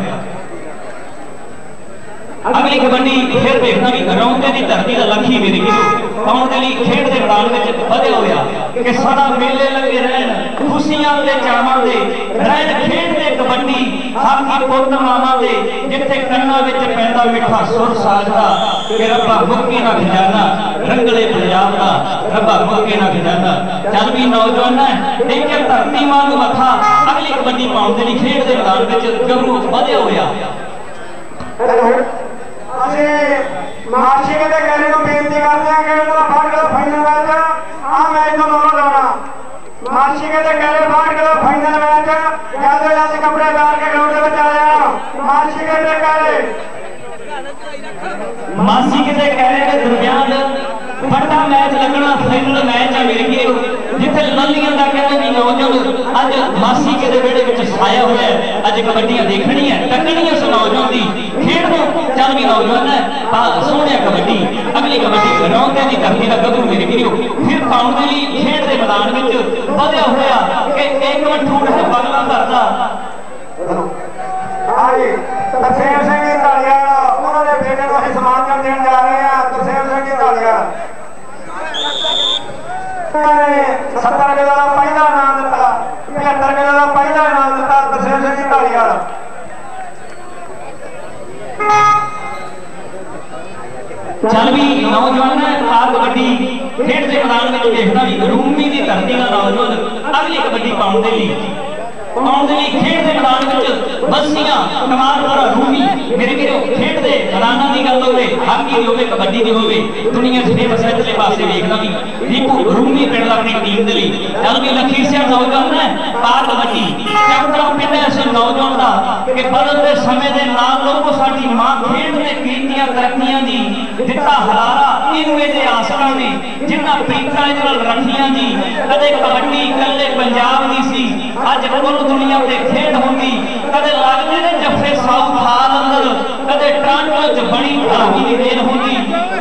A: अगली कबड्डी फिर देखना भी रौंदे की धरती का लखी मेरी वीरो पाउण दे लई खेड दे मैदान विच वधिया होया कि सदा मेले लगे रहन खुशियां ते चावां दे रहन खेड दे कबड्डी हाकी पुੱਤ मावां दे जिथे कंनां विच पैंदा मिठा सुर साजदा कि रब्बा मुक्की ना खजाना रंगले पंजाब दा रब्बा मुक्की ना खजाना चल भी नौजवान है देखिए धरती मां नूं मथा अगली कबड्डी पाउण दे लई खेड दे मैदान विच गभरू वधिया होया
B: मार्ची के कहने को बेनती करते हैं कि फाड़ के फाइनल मैच आ मैच तो दोनों जाना मार्ची के कहने फाड़ के फाइनल मैच जल्द जल्द कपड़े डाल के ग्राउंड में आ जाना मार्ची के कहने
A: मासी के कहने के दरमियान बड़ा मैच लगना फाइनल मैच है मेरे वीरो जिथे ललियां का कहते भी नौजवान अज मासी के बेड़े विच छाया हुआ है अज कबड्डियां देखनी है टकनी उस नौजवान की खेड दो चल भी नौजवान है सोहणिया कबड्डी अगली कबड्डी रौंदे की धरती का गभरू मेरे वीरो फिर पाउण दे लई खेड दे मैदान विच वधिया होया कि एक मिनट छूट है बगला करता
B: हाँ जी तरसेम सिंह जी ढालीवाल उन्होंने बेटे को असीं सम्मान देण जा रहे हैं तरसेम सिंह जी ढालीवाल सत्तर किलो का पहला इनाम दिता पचहत्तर किलो का पहला इनाम दिता तरसेम सिंह जी ढालीवाल
A: चल भी नौजवान कार कबड्डी खेड के मैदान में देखना भी रूमी की धरती का नौजवान अगली कबड्डी पाने के लिए पाने के लिए खेड के मैदान में बसियां कमालपुरा रूमी मेरे वीरों खेड के मैदानों की गल होवे हाकी की होवे कबड्डी की होवे दुनिया च फेमस है इधरले पासे देखना भी दीपू रूमी पिंड अपनी टीम के लिए चल भी लखीर सिंह नौजवान है पार कबड्डी चैप्टर पिंड ऐसे नौजवान का कि बदलते समय के नाल लोगों साडी मां खेड ने कीतियां तरक्कियां दी दिता हलारा इनवे दे आसरा ने जिन्ना प्रीतां इहदे नाल रखियां जी कदे कबड्डी कल्ले पंजाब दी सी अज कुल दुनिया ते खेड होंदी कदे लगदे ने जफे साउथ हाल अंदर कदे टोरंटो च बड़ी धामी दी रेल होंदी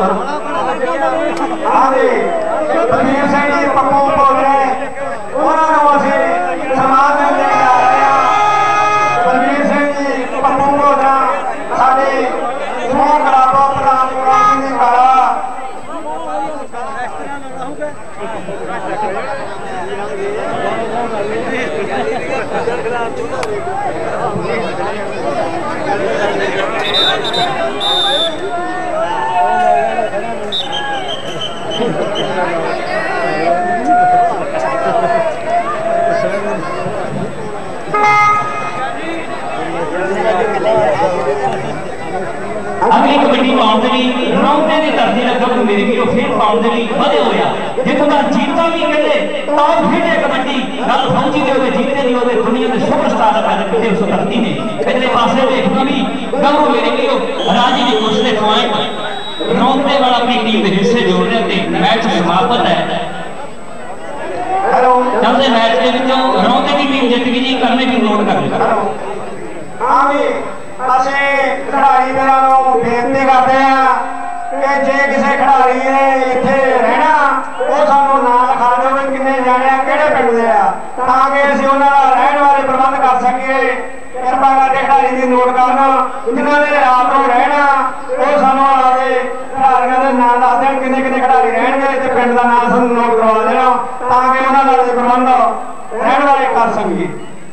B: हाँ जी बलवीर सिंह जी पप्पू बोल रहे उन्होंने असीं सम्मान देण जा रहे हैं बलवीर सिंह जी पप्पू बोल रहे साडे समूह कलाबो प्रधान कुलदीप जी काला
A: अगली कबड्डी पाने के लिए रौंदे की धरती लगभग मेरे वीरों फिर पाने के लिए बधे होया जितों का जीता भी कहते टॉप हिट है कबड्डी गल फौजी दे होवे जीते दी होवे दुनिया के सुपरस्टार पैदा किते उस धरती ने इधरले पासे देखना भी गलू मेरे वीरों राजी की कोशिश खुआए रौंदे वाला अपनी टीम के हिस्से जोड़ रहे थे मैच समाप्त है चलते मैच के विचों रौंदे की टीम जीत गई जी करने की नोट कर लिया
B: हाँ भी ਅਸੀਂ खिडारी ਵੀਰਾਂ ਨੂੰ ਬੇਨਤੀ ਕਰਦੇ ਆ ਕਿ ਜੇ ਕਿਸੇ खिडारी ਨੇ ਇੱਥੇ ਰਹਿਣਾ ਉਹ ਸਾਨੂੰ ਨਾਂ ਲਿਖਾ ਦਿਓ ਵੀ ਕਿੰਨੇ ਜਾਣੇ ਆ ਕਿਹੜੇ ਪਿੰਡ ਦੇ ਆ ਤਾਂ ਕਿ ਅਸੀਂ ਉਹਨਾਂ ਦਾ ਰਹਿਣ ਵਾਲੇ ਪ੍ਰਬੰਧ ਕਰ ਸਕੀਏ ਕਿਰਪਾ ਕਰਕੇ खिडारी ਦੀ ਨੋਟ ਕਰਨ ਜਿਨ੍ਹਾਂ ਨੇ ਰਾਤ ਨੂੰ ਰਹਿਣਾ ਉਹ ਸਾਨੂੰ ਆਦੇ खिडाਰੀਆਂ ਦੇ ਨਾਂ ਦੱਸ ਦੇਣ ਕਿੰਨੇ ਕਿੰਨੇ खिडारी ਰਹਿਣਗੇ ਤੇ ਪਿੰਡ ਦਾ ਨਾਂ ਸਾਨੂੰ ਨੋਟ ਕਰਵਾ ਦੇਣਾ ਤਾਂ ਕਿ ਉਹਨਾਂ ਦਾ ਪ੍ਰਬੰਧ ਰਹਿਣ वाले कर ਸਕੀਏ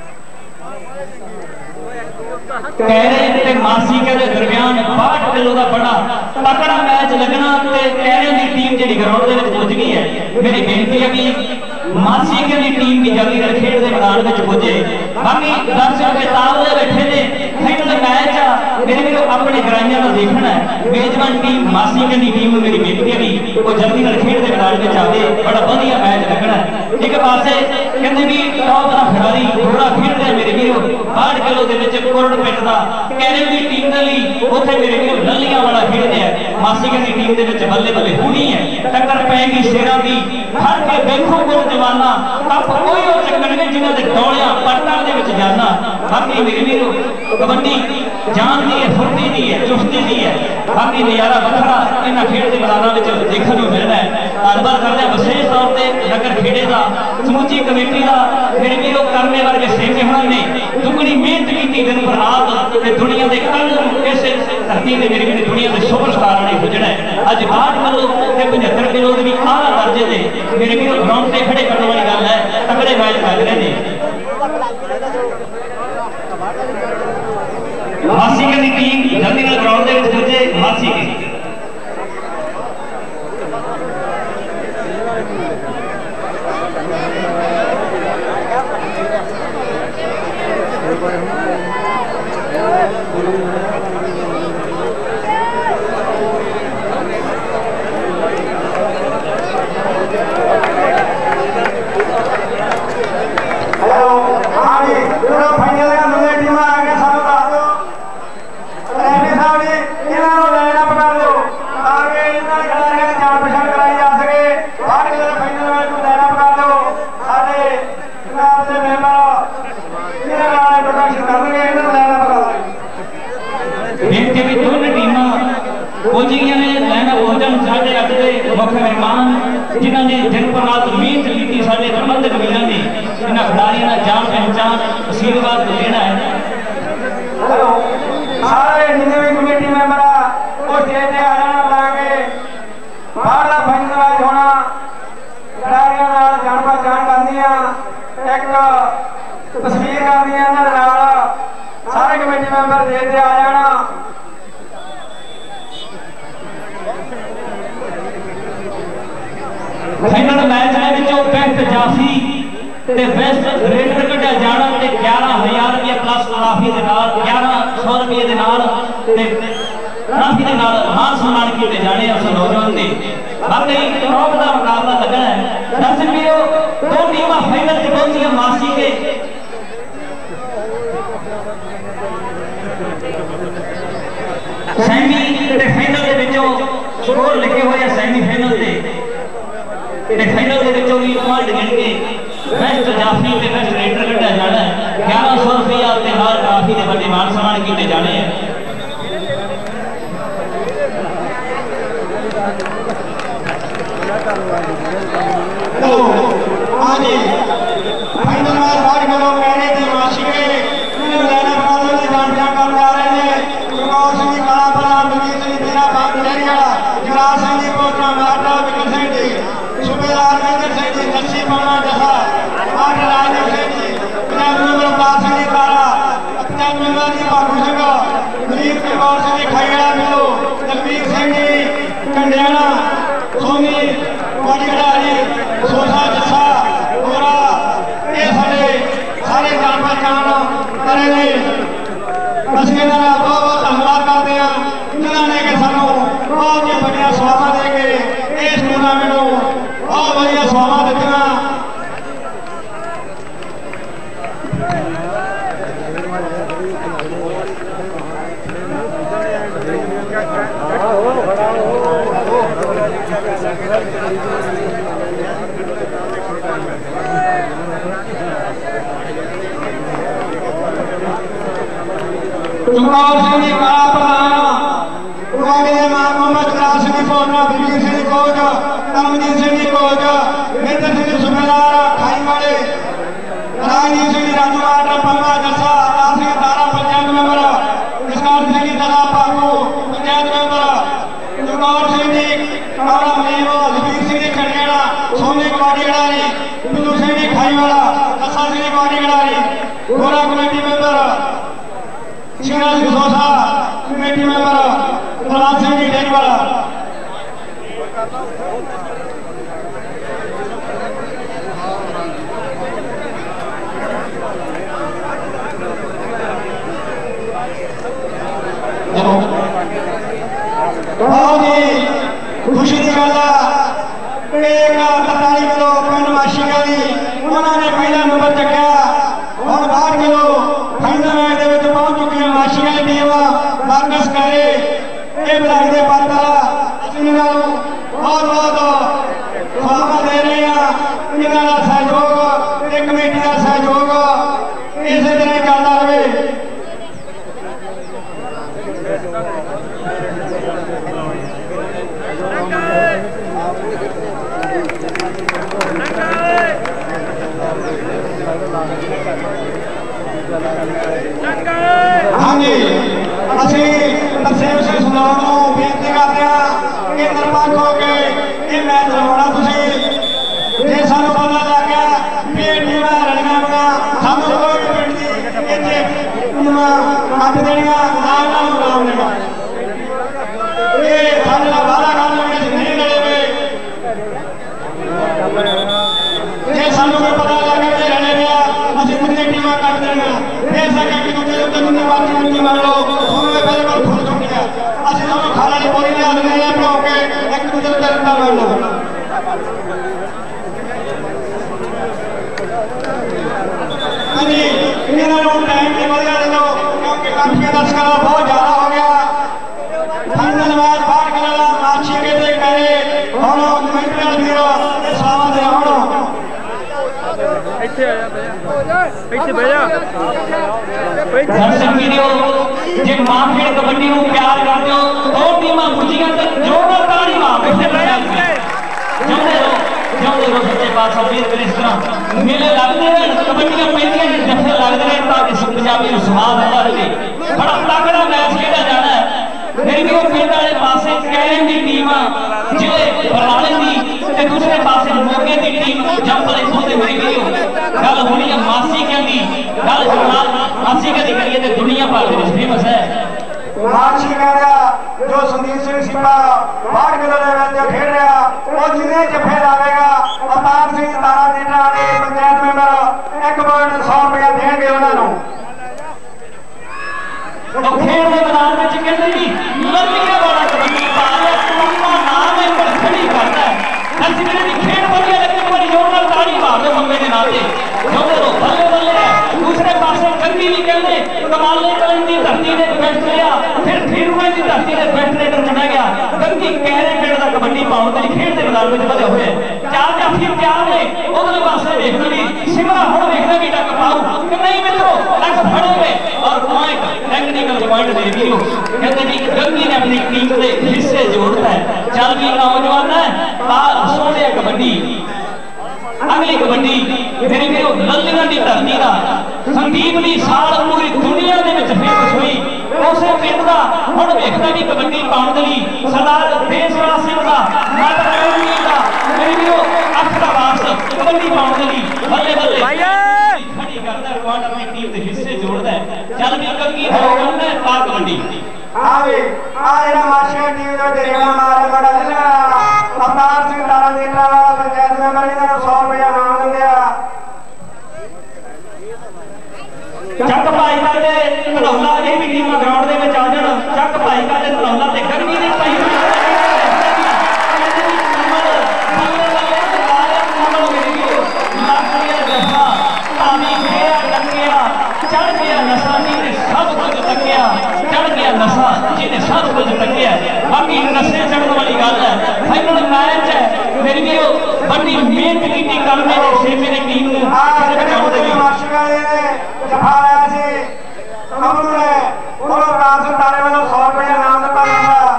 A: कहरे ते मासी के दरमियान बाहठ किलो का बड़ा तकड़ा मैच लगना ते कहरे की टीम जी ग्राउंड के पहुंच गई है मेरी बेनती है कि मासी के टीम की जल्दी खेड के मैदान में पुजे बाकी दर्शक बेताब से बैठे ने फाइनल मैच आ मेरे भी अपने ग्राइयां का देखना है मेजबान टीम मासी के टीम मेरी बेनती है कि वो जल्दी खेड के मैदान में आवे बड़ा वधिया मैच लगना है एक पासे कहते भी टॉप का खिलाड़ी थोड़ा खेड रहे मेरे भी बाहठ किलो के कुरड पिंड का कहने की टीम के लिए उत्थे मेरे भी ललियां वाला खेलते हैं मासी की टीम के विच बल्ले बल्ले होनी है टक्कर पैगी शेरां की हर के देखो कुल जवाना कप कोई हो चक्कर नहीं जिन्हां दे डोलियां पट्टां दे विच जाना बाकी मेरे भी कबड्डी जान दी है फुर्ती दी है चुस्ती दी है बाकी नज़ारा वखरा इन्हां खेड के मैदानां विच देखण नूं मिलदा है धन्नवाद करदे विशेष तौर ते नगर खेड़े दा समूची कमेटी दा मेरे भी करने वर्गे सेवे होना ने दुगनी मेहनत की दिन पर रात ते दुनिया के कल इस धरती ने मेरी मेरी दुनिया के सुपरस्टार ने गुजरना है अज बाहठ किलो ते पचहत्तर किलो भी आला दर्जे से मेरे भी ग्राउंड से खड़े करने वाली गल है तगड़े मैच लग रहे हैं मासी की टीम जल्दी ग्राउंड के पुजे मासी की जिन्होंने दिन पर रात मेहनत की साढ़े प्रबंधक वीर ने इन्होंने खिलाड़ी खिलाड़ी ना जान पहचान आशीर्वाद देना है।
B: सारे जिन्हें भी कमेटी मेंबर वो स्टेज पे आ जाना ताकि बाहरला फाइनल होना खिलाड़ियों नाल जान पहचान करनी एक तस्वीर करनी सारे कमेटी मेंबर स्टेज पे आ जाना।
A: फाइनल मैच है विचों बेस्ट जाफी ते बेस्ट रेडर कढ़िया जाना ते ग्यारह हजार रुपये प्लस ट्राफी दे नाल ग्यारह सौ रुपये दे नाल ते ट्राफी दे नाल मान सम्मान किए जाने उस नौजवान दे बाकी टॉप का मुकाबला लगना है। दर्शक वीरो दो टीमां फाइनल च पहुंची मासी के सेमी ते फाइनल दे विचों स्कोर लिखे हुए सेमी फाइनल ते फाइनल के विचों भी पॉइंट गिन के बेस्ट जाफी ते बेस्ट रेडर कढ़िया जाना है। ग्यारह सौ रुपया ते नाल ट्राफी दे बड़े मान सम्मान किए जाने हैं।
B: तो हाँ जी फाइनल में बात करो मेरे दी मासी के लेने वालों की जान पहचान कर जा रहे हैं। गुरगौर सिंह काला बला बलवीर सिंह तेरा बाप डरिया युवराज सिंह जी कोटरा माटा विकल सिंह जी सूबेदार महेंद्र सिंह जी दस्सी पाना जसा आठ राजदेव सिंह जी पंजाब मेंबर अवतार सिंह जी तारा पंजाब मेंबर जी भागू सिंह गरीब गुरगौर सिंह जी खाईड़ा मिलो जगवीर सिंह जी कंडियाना सोनी वाली खिडारी सोसा जसा गोरा ये सारे सारे जान पहचान करेंगे। ਅਸੀਂ ਇਹਨਾਂ ਦਾ बहुत बहुत धन्यवाद करते हैं जिन्होंने कि सानू बहुत ही बढ़िया सवावां दे के इस टूर्नामेंट को बहुत बढ़िया सवावां दित्तियां। गुरगौर सिंह जी काला प्रधान गुआड़ी के मान मोहम्मद जलाल सिंह जी कोटरा बलवीर सिंह जी कोच करमजीत सिंह जी कोच महेंद्र सिंह जी सूबेदार खाई वाले राजदीप सिंह जी राजूवाट पलवा जसा अवतार सिंह तारा पंचायत मेंबर जसकार सिंह जी दला भागू पंचायत मेंबर गुरगौर सिंह जी काला मीर जगवीर सिंह जी खड़गेड़ा सोनी गुआड़ी खिडारी बिल्लू सिंह जी खाई वाला जसा सिंह जी गुआड़ी खिडारी गोरा कमेटी मेंबर शिवराज सोसा कमेटी मेंबर प्रभात सिंह जी डेगवाला बहुत ही खुशी की गल है एक तरताली किलो पिंड माशिका दी उन्होंने पहला नंबर चुकया और बाहठ किलो फाइनल मैच के पहुंच चुकी माशिका की टीम वापस करे ये बधाई के पात्र बहुत बहुत सलाम दे रहे हैं। इन्होंने सहयोग कमेटी का सहयोग इस तरह चलता रहे। हाँ जी असी तरसेम सिंह सनौर को बेनती करते हैं कि निरपक्ष हो के ये मैच लड़ाना तुसी जे सानू पता लग गया भी ये टीमां रलियां होईयां सानू कोई भी पिंड दी इत्थे टीमां मत देणियां नाल नाल मुकाम लेगा ये साडे नाल वादा कर लगे असीं नहीं लड़ेंगे। जे सानू कोई पता लग गया कि रले गया असीं कितनी टीमां कट देणियां फिर सके कि दूजे उत्ते जिन्नी मर्जी मुक्ति मान लो उन्होंने बिल्कुल खुल चुकी है असीं दोनों खाला की बोली लिया देने हैं भ्यो के एक दूजे उत्ते रत्ता मान लो। हाँ जी इन्होंने टाइम की वजह दे दो क्योंकि काफी दर्शकों का बहुत ज्यादा हो गया। फाइनल मैच बाहर करना माछी के दे करे और कमेंट्री वीरो सलाम दे आओ ਇੱਥੇ ਆ ਜਾ ਇੱਥੇ ਬਹਿ ਜਾ ਦਰਸ਼ਕ ਵੀਰੋ ਜੇ ਮਾਰਕੀਟ ਕਬੱਡੀ ਨੂੰ ਪਿਆਰ ਕਰਦੇ ਹੋ ਦੋ ਟੀਮਾਂ ਪੁੱਜੀਆਂ ਤੇ ਜੋਰਦਾਰ ਤਾੜੀ ਮਾਰੋ ਇੱਥੇ ਬਹਿ ਜਾ ਜੁੜੇ ਰਹੋ
A: जिਉਂਦੇ ਰਹੋ ਸੱਚੇ ਪਾਤਸ਼ਾਹ ਫੇਰ ਫਿਰ ਇਸ ਤਰ੍ਹਾਂ ਮੇਲੇ ਲੱਗਦੇ ਰਹਿਣ ਕਬੱਡੀਆਂ ਪੈਂਦੀਆਂ ਨੇ ਜੱਫੇ ਲੱਗਦੇ ਰਹਿਣ ਤਾਂ ਕਿ ਪੰਜਾਬੀ ਨੂੰ ਸਵਾਦ ਆਉਂਦਾ ਰਹੇ ਬੜਾ ਤਕੜਾ ਮੈਚ ਖੇਡਿਆ ਜਾਣਾ ਹੈ मेरी भी पिंड वाले पासे कैरन की टीम जिले बरनाले की ते दूसरे पासे मोगे की टीम जब वाले खोते मेरी भी गल होनी है मासी कहती गल जमाल मासी कहती करिए ते दुनिया भर दे विच फेमस है
B: मासी मेरा जो संदीप सिंह सिपा बाहर किलो दे विच खेड रहा वो जिन्ने जफे लावेगा अवतार सिंह तारा नेटा वाले पंचायत मेंबर एक पॉइंट सौ रुपया देंगे उन्होंने
A: तो खेल के मैदान में कहते जी लंबिया वाला कबड्डी पाया तुम्हारा नाम है पर खड़ी करता है हर जिले की खेल बढ़िया लगे बड़ी जोर ਨਾਲ ਤਾੜੀ ਮਾਰ ਦੋ ਮੰਗੇ ਦੇ ਨਾਤੇ जोंदे रो बल्ले बल्ले है दूसरे पासे गंदी भी कहते कमाल ने कलन की धरती ने बैठ लिया फिर फिरवे की धरती ने बैठ लेकर चढ़ा गया गंदी कहरे पिंड दा कबड्डी पाउन दी खेल के मैदान में ਵਧੇ ਹੋਏ चार जाफी प्यार ने उधरले पासे देखते भी सिमरा हुण देखदा भी टक पाऊ कि नहीं मित्रों टक फड़ोगे और पॉइंट टेक्निकल पॉइंट दे दियो कहते जी गंदी ने अपनी टीम के हिस्से जोड़ता है चल भी नौजवान है बाल सोने कबड्डी अगली कबड्डी मेरे मेरे लल्लियां दी धरती दा संदीप दी साल पूरी दुनिया दे विच फेमस हुई उसे पिंड दा हुण वेखदा भी कबड्डी पाउण दे लई सरदार देशराज सिंह दा माता रानी दा मेरे मेरे अख दा वास कबड्डी पाउण दे लई बल्ले बल्ले खड़ी करदा रिकॉर्ड अपनी टीम दे हिस्से जोड़दा है चल भी कंगी नौजवान है पा कबड्डी
B: आवे आ एरा माशिया टीम दे डेरा मारे बड़ा जिला अवतार सिंह तारा नेटा वाला पंचायत मेंबर इन्हां सौ रुपया नाम दिंदे आ
A: ਚੱਕ ਭਾਈ ਦਾ ਤੇ ਧਨੌਲਾ ਇਹ ਵੀ ਟੀਮਾਂ ਗਰਾਊਂਡ ਦੇ ਵਿੱਚ ਆ ਜਾਣ ਚੱਕ ਭਾਈ ਦਾ ਤੇ ਧਨੌਲਾ ਤੇ ਗਰਮੀ ਦੇ ਭਾਈ चढ़ गया नशा जिन्हें सब कुछ तकिया चढ़ गया नशा जिन्हें सब कुछ तकिया बाकी नशे चढ़ने वाली गल है फाइनल मैच है मेरी भी बड़ी मेहनत की कल मेरे से मेरी टीम ने
B: माशिया ने जफा लाया सी कमल ने और राज तारे वालों सौ रुपया नाम दिता जांदा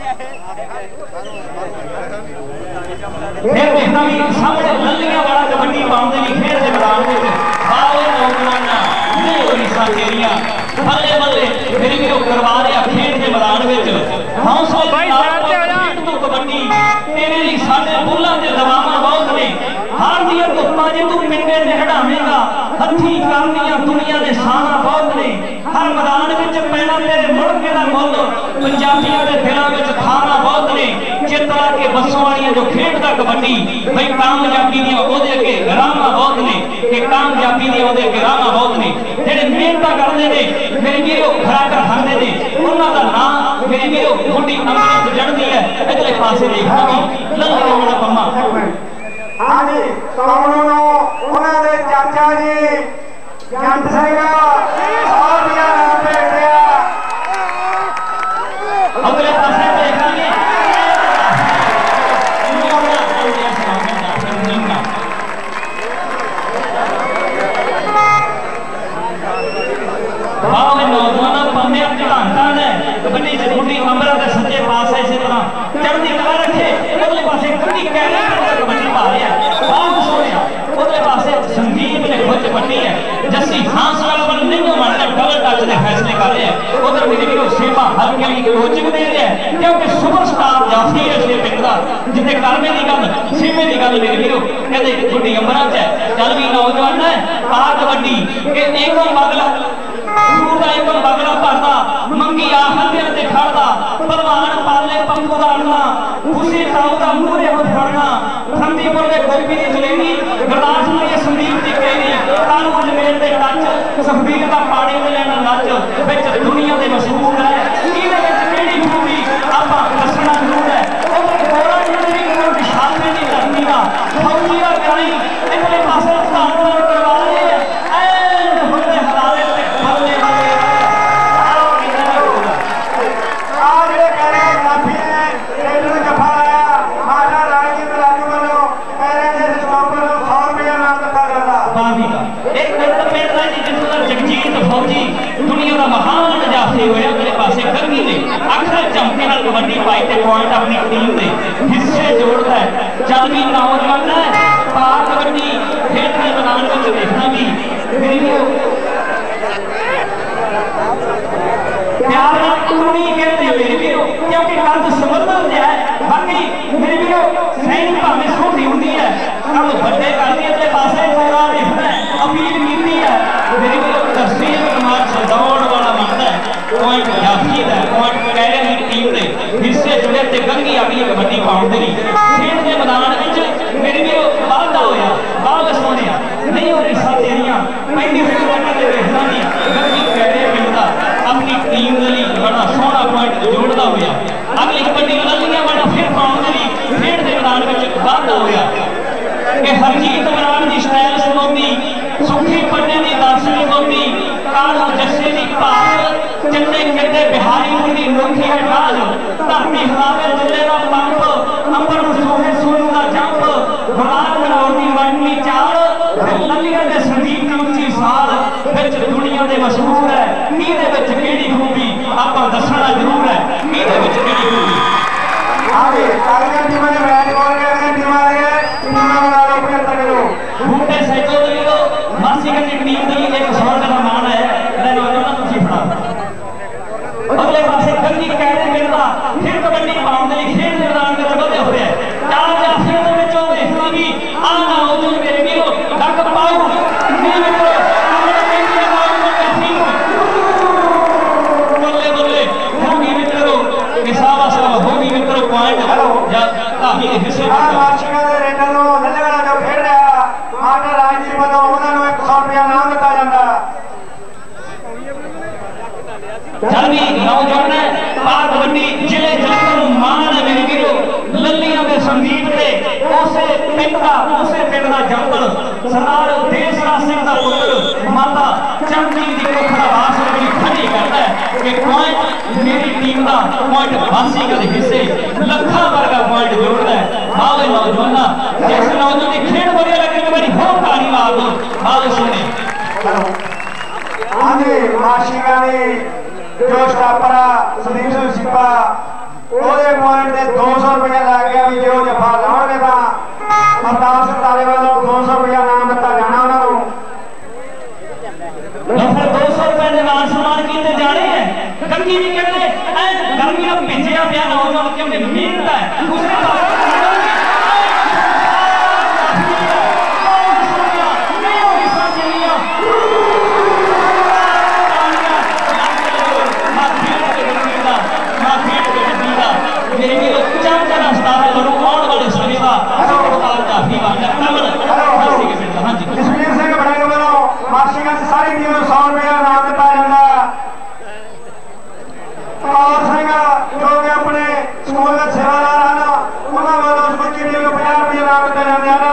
A: फिर देखना भी सामने लल्लियां वाला कबड्डी पाउण दे लई खेल दे मैदान विच आओ नौजवान तेरिया बल्ले बल्ले मेरी भी करवा रहा खेल के मैदान में हौसले तो कबड्डी तेरे लिए साडे बुल्लां दे दवावां बहुत ने हार दिया धुप्पां जे तू पिंडे निहड़ावेगा हथी करनियां दुनिया दे साना बहुत ने हर मैदान विच पैना तेरे मुड़के दा मुल पंजाबियों दे दिलां विच थाना बहुत ने चित्रा के बसों वालियां जो खेडदा कबड्डी भाई कामयाबी दी ओदे अगे राहां बहुत ने कि कामयाबी दी ओदे अगे राहां बहुत ने जेडे मेहनत करदे ने मेरे वीरो खराका खांदे ने उन्हां दा नाम मेरे वीरो मुंडी अमृत जड़दी है इधरले पासे देखदा भी लल्ला वाला पम्मा
B: हां जी सोनू नो उन्हां दे चाचा जी जंट सिंह सौ रुपया नाम भेज दिया
A: अगले पासे देखांगे नौजवान पाने घाटा ने कबड्डी च मुंडी अमृत सच्चे पास इस तरह चढ़ती कला रखे अगले पासे कबड्डी कहना कबड्डी पा रहा बहुत सोहना उधरले पासे संदीप ने खुद पट्टी है जस्सी हांस वाला पर नहीं मारना डबल टच के फैसले कर रहे हैं उधर मेरे भी सेवा हल्के की कोचिंग दे रहे हैं क्योंकि सुपरस्टार जाफी है इस पिंड का जिथे करमे की गल सीमे की गल मेरे भी कहते गुड्डी अमृत है चल भी नौजवान है पा कबड्डी एक अगला एक बगला भरदा मंगी आहते ते खड़दा परवान पाले पंगू दा अड़ना खुशी ताऊ दा मूरे हो फड़ना संदीपुर दे गोपी दी जलेबी गुरदासपुर दे संदीप दी केरी कानू जमेल दे टच सखबीर दा पानी दे लेना नच विच दुनिया दे मशहूर है इहदे विच केड़ी खूबी आपां दसना जरूर है ओह कोरा जिहड़ी कोई शामे दी धरती दा फौजी दा कराई इधरले पासे धान करवा रहे हैं एंड हुंदे हलाले ते बल्ले जगजीत फौजी दुनिया का महान जाफी होया मेरे पास पासे गंगी ने अखर चमके नाल कबड्डी पाई ते पॉइंट अपनी टीम दे हिस्से जोड़दा है। चल भी नौजवान है पार कबड्डी खेल के मैदान में देखना भी मेरी प्यार कुड़ी कहते हैं मेरे वीरो क्योंकि कंध समंदर है। बाकी मेरे वीरो सैनिक भावें छोटी होती है कल बड़े करती है पासे पूरा देखना है अपील की है मेरे वीरो तस्वीर मार्च दौड़ वाला बनता है पॉइंट जाफी है पॉइंट कैरे की टीम ने हिस्से जुड़े ते गंगी अगली कबड्डी पाउंड दी खेल के मैदान में मेरे वीरो वादा होया बाल सोने नहीं हो रही सा तेरियां पहली कबड्डी ते देखना नहीं गंगी कैरे मिलता अपनी टीम के लिए बड़ा सोहना पॉइंट जोड़ता होया अगली कबड्डी ललियां बड़ा फिर पाउंड दी खेल के मैदान में वादा होया कि हरजीत बराड़ की स्टाइल सुनौती सुखी पन्ने की दर्शनी होती कालो जस्से की भाग चन्ने किते बिहारी की नोखी है राज धरती हलावे दुल्ले का पंप अंबर सोहे सोनू का जंप गुलाब बनौर की वंडनी चाल ललियां दे संदीप की उच्ची साल विच दुनिया दे मशहूर है इहदे विच केड़ी खूबी आपां दसना जरूर है इहदे विच केड़ी खूबी
B: आगे आगे टीमां ने मैच बोल के आगे टीमां आ गए टीमां बना लो अपने तक लो
A: बूटे सैको वीरो मासी की टीम दी एक सौ रुपए का मान है ले लो ना तुसी फड़ा अगले पासे गंदी कैरे मिलता फिर कबड्डी पाउंड दी खेल दे मैदान में बदले हुए हैं चार जाफी दे विचों देखना भी आ ना हो जो मेरे वीरो डक पाऊ नहीं मित्रो बल्ले बल्ले होगी मित्रो किसावा सा होगी मित्रो पॉइंट या काफी हिस्से
B: आ माशिका दे रेडर नो नल्लेगड़ा जो खेल रहा मास्टर राजदीप ਵੱਲੋਂ ਉਹਨਾਂ ਨੂੰ एक सौ रुपया नाम ਦਿੱਤਾ ਜਾਂਦਾ
A: चल भी नौजवान है पार कबड्डी जिले जलंधर मान है मेरे वीरो ललियां दे संदीप ते उसे पिंड दा उसे पिंड दा जंगल सरदार देसराज सिंह दा पुत्र माता चंदी दी कोखड़ा वास बड़ी खड़ी करता है कि पॉइंट मेरी टीम दा पॉइंट बासी का हिस्से लखा वर्गा पॉइंट जोड़दा है आओ नौजवाना जिस नौजवान की खेल बढ़िया लगी मेरी होर ताली मार दो आओ सुने
B: आगे माशिका ने जो स्टापरा संदीप सिंह सिप्पा ਉਹਦੇ ਪੁਆਇੰਟ ਤੇ दो सौ रुपया ਲੱਗ ਗਿਆ ਵੀ ਜੋ ਜਫਾ ਲਾਉਣਗੇ ਤਾਂ ਅਰਦਾਸ ਤਾਲੇ ਵੱਲੋਂ दो सौ रुपया ਨਾਮ ਦਿੱਤਾ ਜਾਣਾ ਉਹਨਾਂ ਨੂੰ
A: फिर दो सौ रुपए के मान सम्मान किए जाने हैं गंगी भी कहते गर्मी में भिजया पिया नौजवान क्योंकि मेहनत है दूसरे पास
B: जसवीर सिंह बड़े वालों माशिका से सारी टीम को सौ रुपया नाम दिता जाता और सिंह जो कि अपने स्कूल के सेवादार हैं उन्होंने वालों समूची टीम को पचास रुपया नाम दिता जाते हैं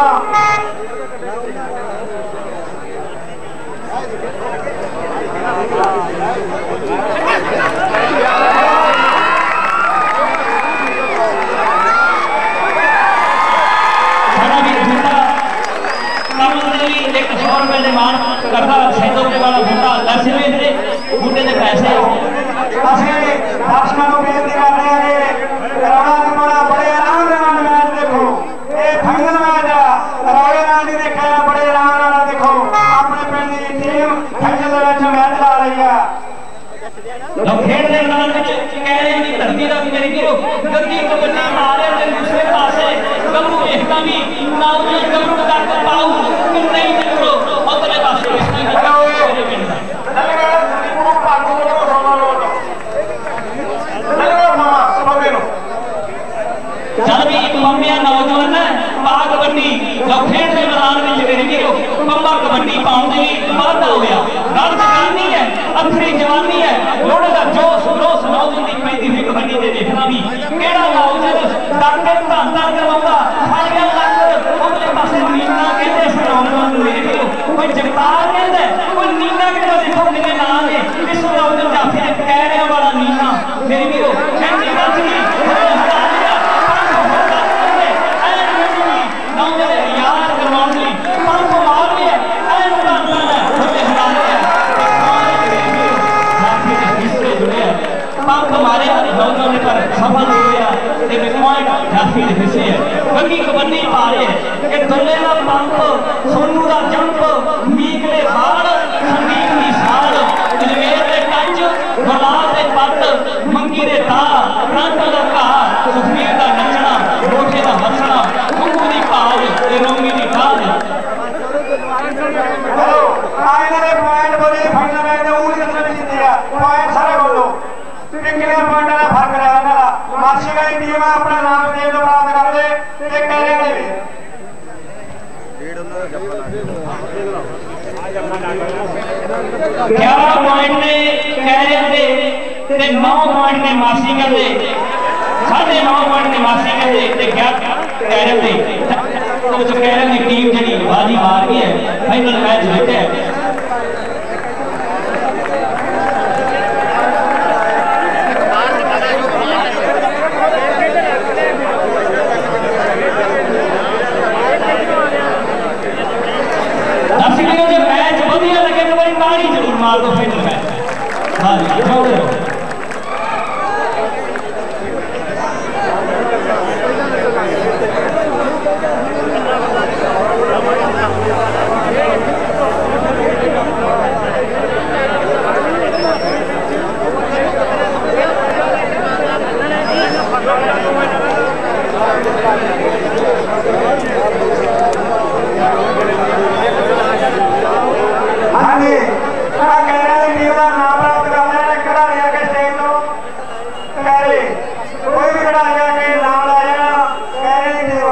A: एक सौ रुपए निर्माण करता सैदों के वाला बूटा दस रुपए बूटे के पैसे
B: ਅਸੀਂ ਦਰਸ਼ਕਾਂ ਨੂੰ ਬੇਨਤੀ ਕਰਦੇ ਹਾਂ ਕਿ ਕਰੋਨਾ ਜਮਾਨਾ ਬੜੇ ਆਰਾਮ ਨਾਲ ਮੈਚ ਦੇਖੋ ਇਹ ਫਾਈਨਲ ਮੈਚ ਆ ਰੌਲੇ ਨਾਲ ਨਹੀਂ ਦੇਖਿਆ ਬੜੇ ਆਰਾਮ ਨਾਲ ਦੇਖੋ ਆਪਣੇ ਪਿੰਡ ਦੀ ਟੀਮ ਫਾਈਨਲ ਦੇ ਵਿੱਚ ਮੈਚ ਲਾ ਰਹੀ ਆ
A: लोग खेल के मैदान में कह रहे हैं धरती का भी मेरे वीरो गंदी कबड्डी मारे ते दूसरे पासे गमरू देखता भी नौजवान गमरू तक पाऊ कि नहीं मित्रो अगले पासे
B: हेलो नल्लेगड़ा को पागो को सोना लो नल्लेगड़ा मामा सबे नो
A: चल भी एक मम्मिया नौजवान है पा कबड्डी लोग खेल के मैदान में मेरे वीरो पंबा कबड्डी पाउंड दी वादा हो गया रन जवानी है अखरी जवानी है लोड़े का जोश रोश नौजवान की पैदी हुई कबड्डी दे देखना भी केड़ा नौजवान डरके धंधा करवाऊंगा सारिया लग अगले पासे नीना कहते इस नौजवान मेरे वीरो कोई जगतार कहता है कोई नीना कहता देखो मेरे नाम है इस नौजवान जाफी ने कह रहे वाला नीना मेरे वीरो कहती बात नहीं नौजवान याद करवाने ली पर को मार लिया ऐन धंधा है होते हराने है कि दुल्ले का पंप सोनू का जंप मीकले हाड़ संगीत की साड़ जलवेर के टच गुलाब के पत्त मंगी के तार रंग का घार सुखबीर का नचना रोटे का हसना घुंगू की काज ते रोंगी की काज
B: हेलो आए ने पॉइंट बोले फाइनल में ने उड़ी दस जीत दिया पॉइंट सारे बोलो कितने पॉइंट का फर्क रहा ना मासी का टीम अपना नाम दे दो बात कर दे ते कह रहे हैं
A: ग्यारह पॉइंट ने कह रहे थे ते नौ पॉइंट ने मासी कहते साढ़े नौ पॉइंट ने मासी कहते ते ग्यारह कह रहे थे तो जो कह रहे थे टीम जड़ी बाजी मार गई है फाइनल मैच जीते है मार दो फाइनल मैच हाँ जी जोड़े हो
B: हाँ जी कह रहे टीम का नाम प्राप्त कर रहे हैं खड़ा लिया के स्टेज तो कह रहे कोई भी खड़ा लिया के नाम ला जाना कह रहे टीम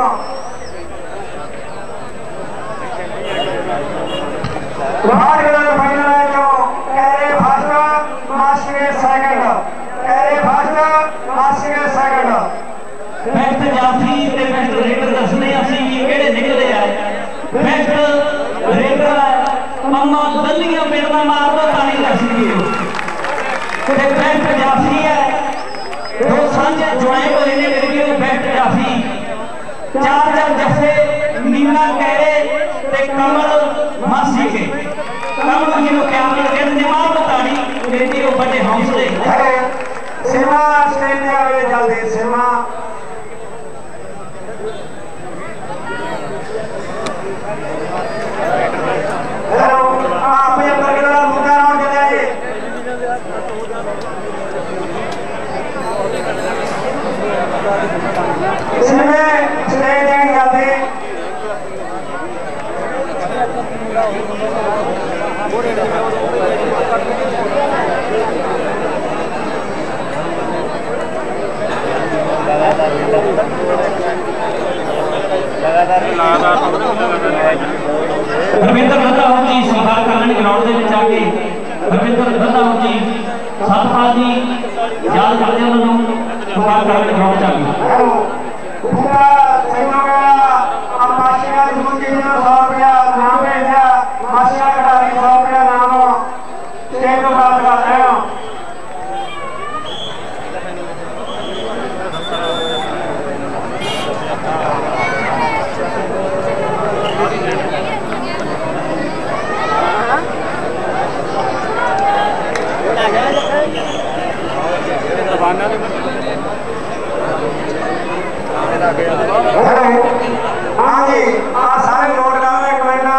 B: बाहर के फाइनल है जो कह रहे फर्स्ट मासी के सेकंड कह रहे फर्स्ट मासी के सेकंड
A: बेस्ट जाफी ते बेस्ट रेडर दसने ਅਸੀਂ ਵੀ ਕਿਹੜੇ ਨਿਕਲੇ ਆ बेस्ट रेडर मम्मा दलियां बेड़ना मार दो ताली दसनी हो ते बेस्ट जाफी है दो सांझे ज्वाइन होए ने मेरे लिए बेस्ट जाफी चार चार जफे नीना कहरे ते कमल मासी के कमल जी को क्या करके दिमाग बतानी मेरे लिए बड़े हौसले
B: सीमा स्टेज पे आवे जल्दी सीमा हेलो आप ये बरगड़ा मुद्दा राउंड चले आइए इसमें स्टेज पे जल्दी
A: रविंद्र रंधावा जी संभाल करने ग्राउंड के आके रविंद्र रंधावा जी सतपाल जी याद करते हैं उन्होंने संभाल करने ग्राउंड से आके
B: पूरा सही हो गया अब मासिया मुझे सौ रुपया नाम भेज दिया मासिया कटारी सौ रुपया नाम स्टेज को बात कर रहे हो हाँ जी आप सारे नोट कर रहे एक महीना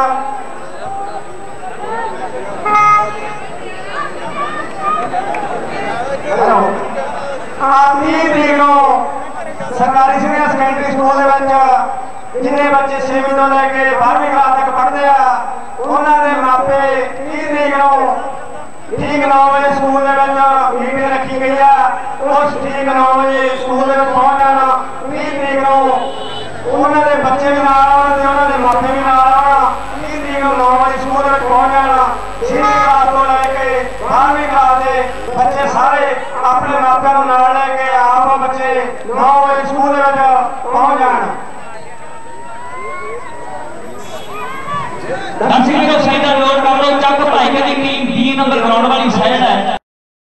B: हेलो आप तीन तरीक को सरकारी सीनियर सैकेंडरी स्कूल जिन्हें बच्चे छेवीं तो लैके बारहवीं क्लास तक पढ़ते हैं उन्होंने मापे तीन तरीक को ठीक नौ बजे स्कूल मीटिंग रखी गई है उस ठीक नौ बजे स्कूल पहुंच जाना तीन तरीक को उन्होंने बच्चे भी नाल आने उन्होंने मापे भी नाल आना तीन तरीक को नौ बजे स्कूल पहुंच जाना छेवीं क्लास तो लैके बारहवीं क्लास के बच्चे सारे अपने मापिया नाल लैके आप बच्चे नौ बजे स्कूल पहुंच जाना
A: दर्शकों को सही नोट कर लो चक भाई की टीम बी नंबर ग्राउंड वाली साइड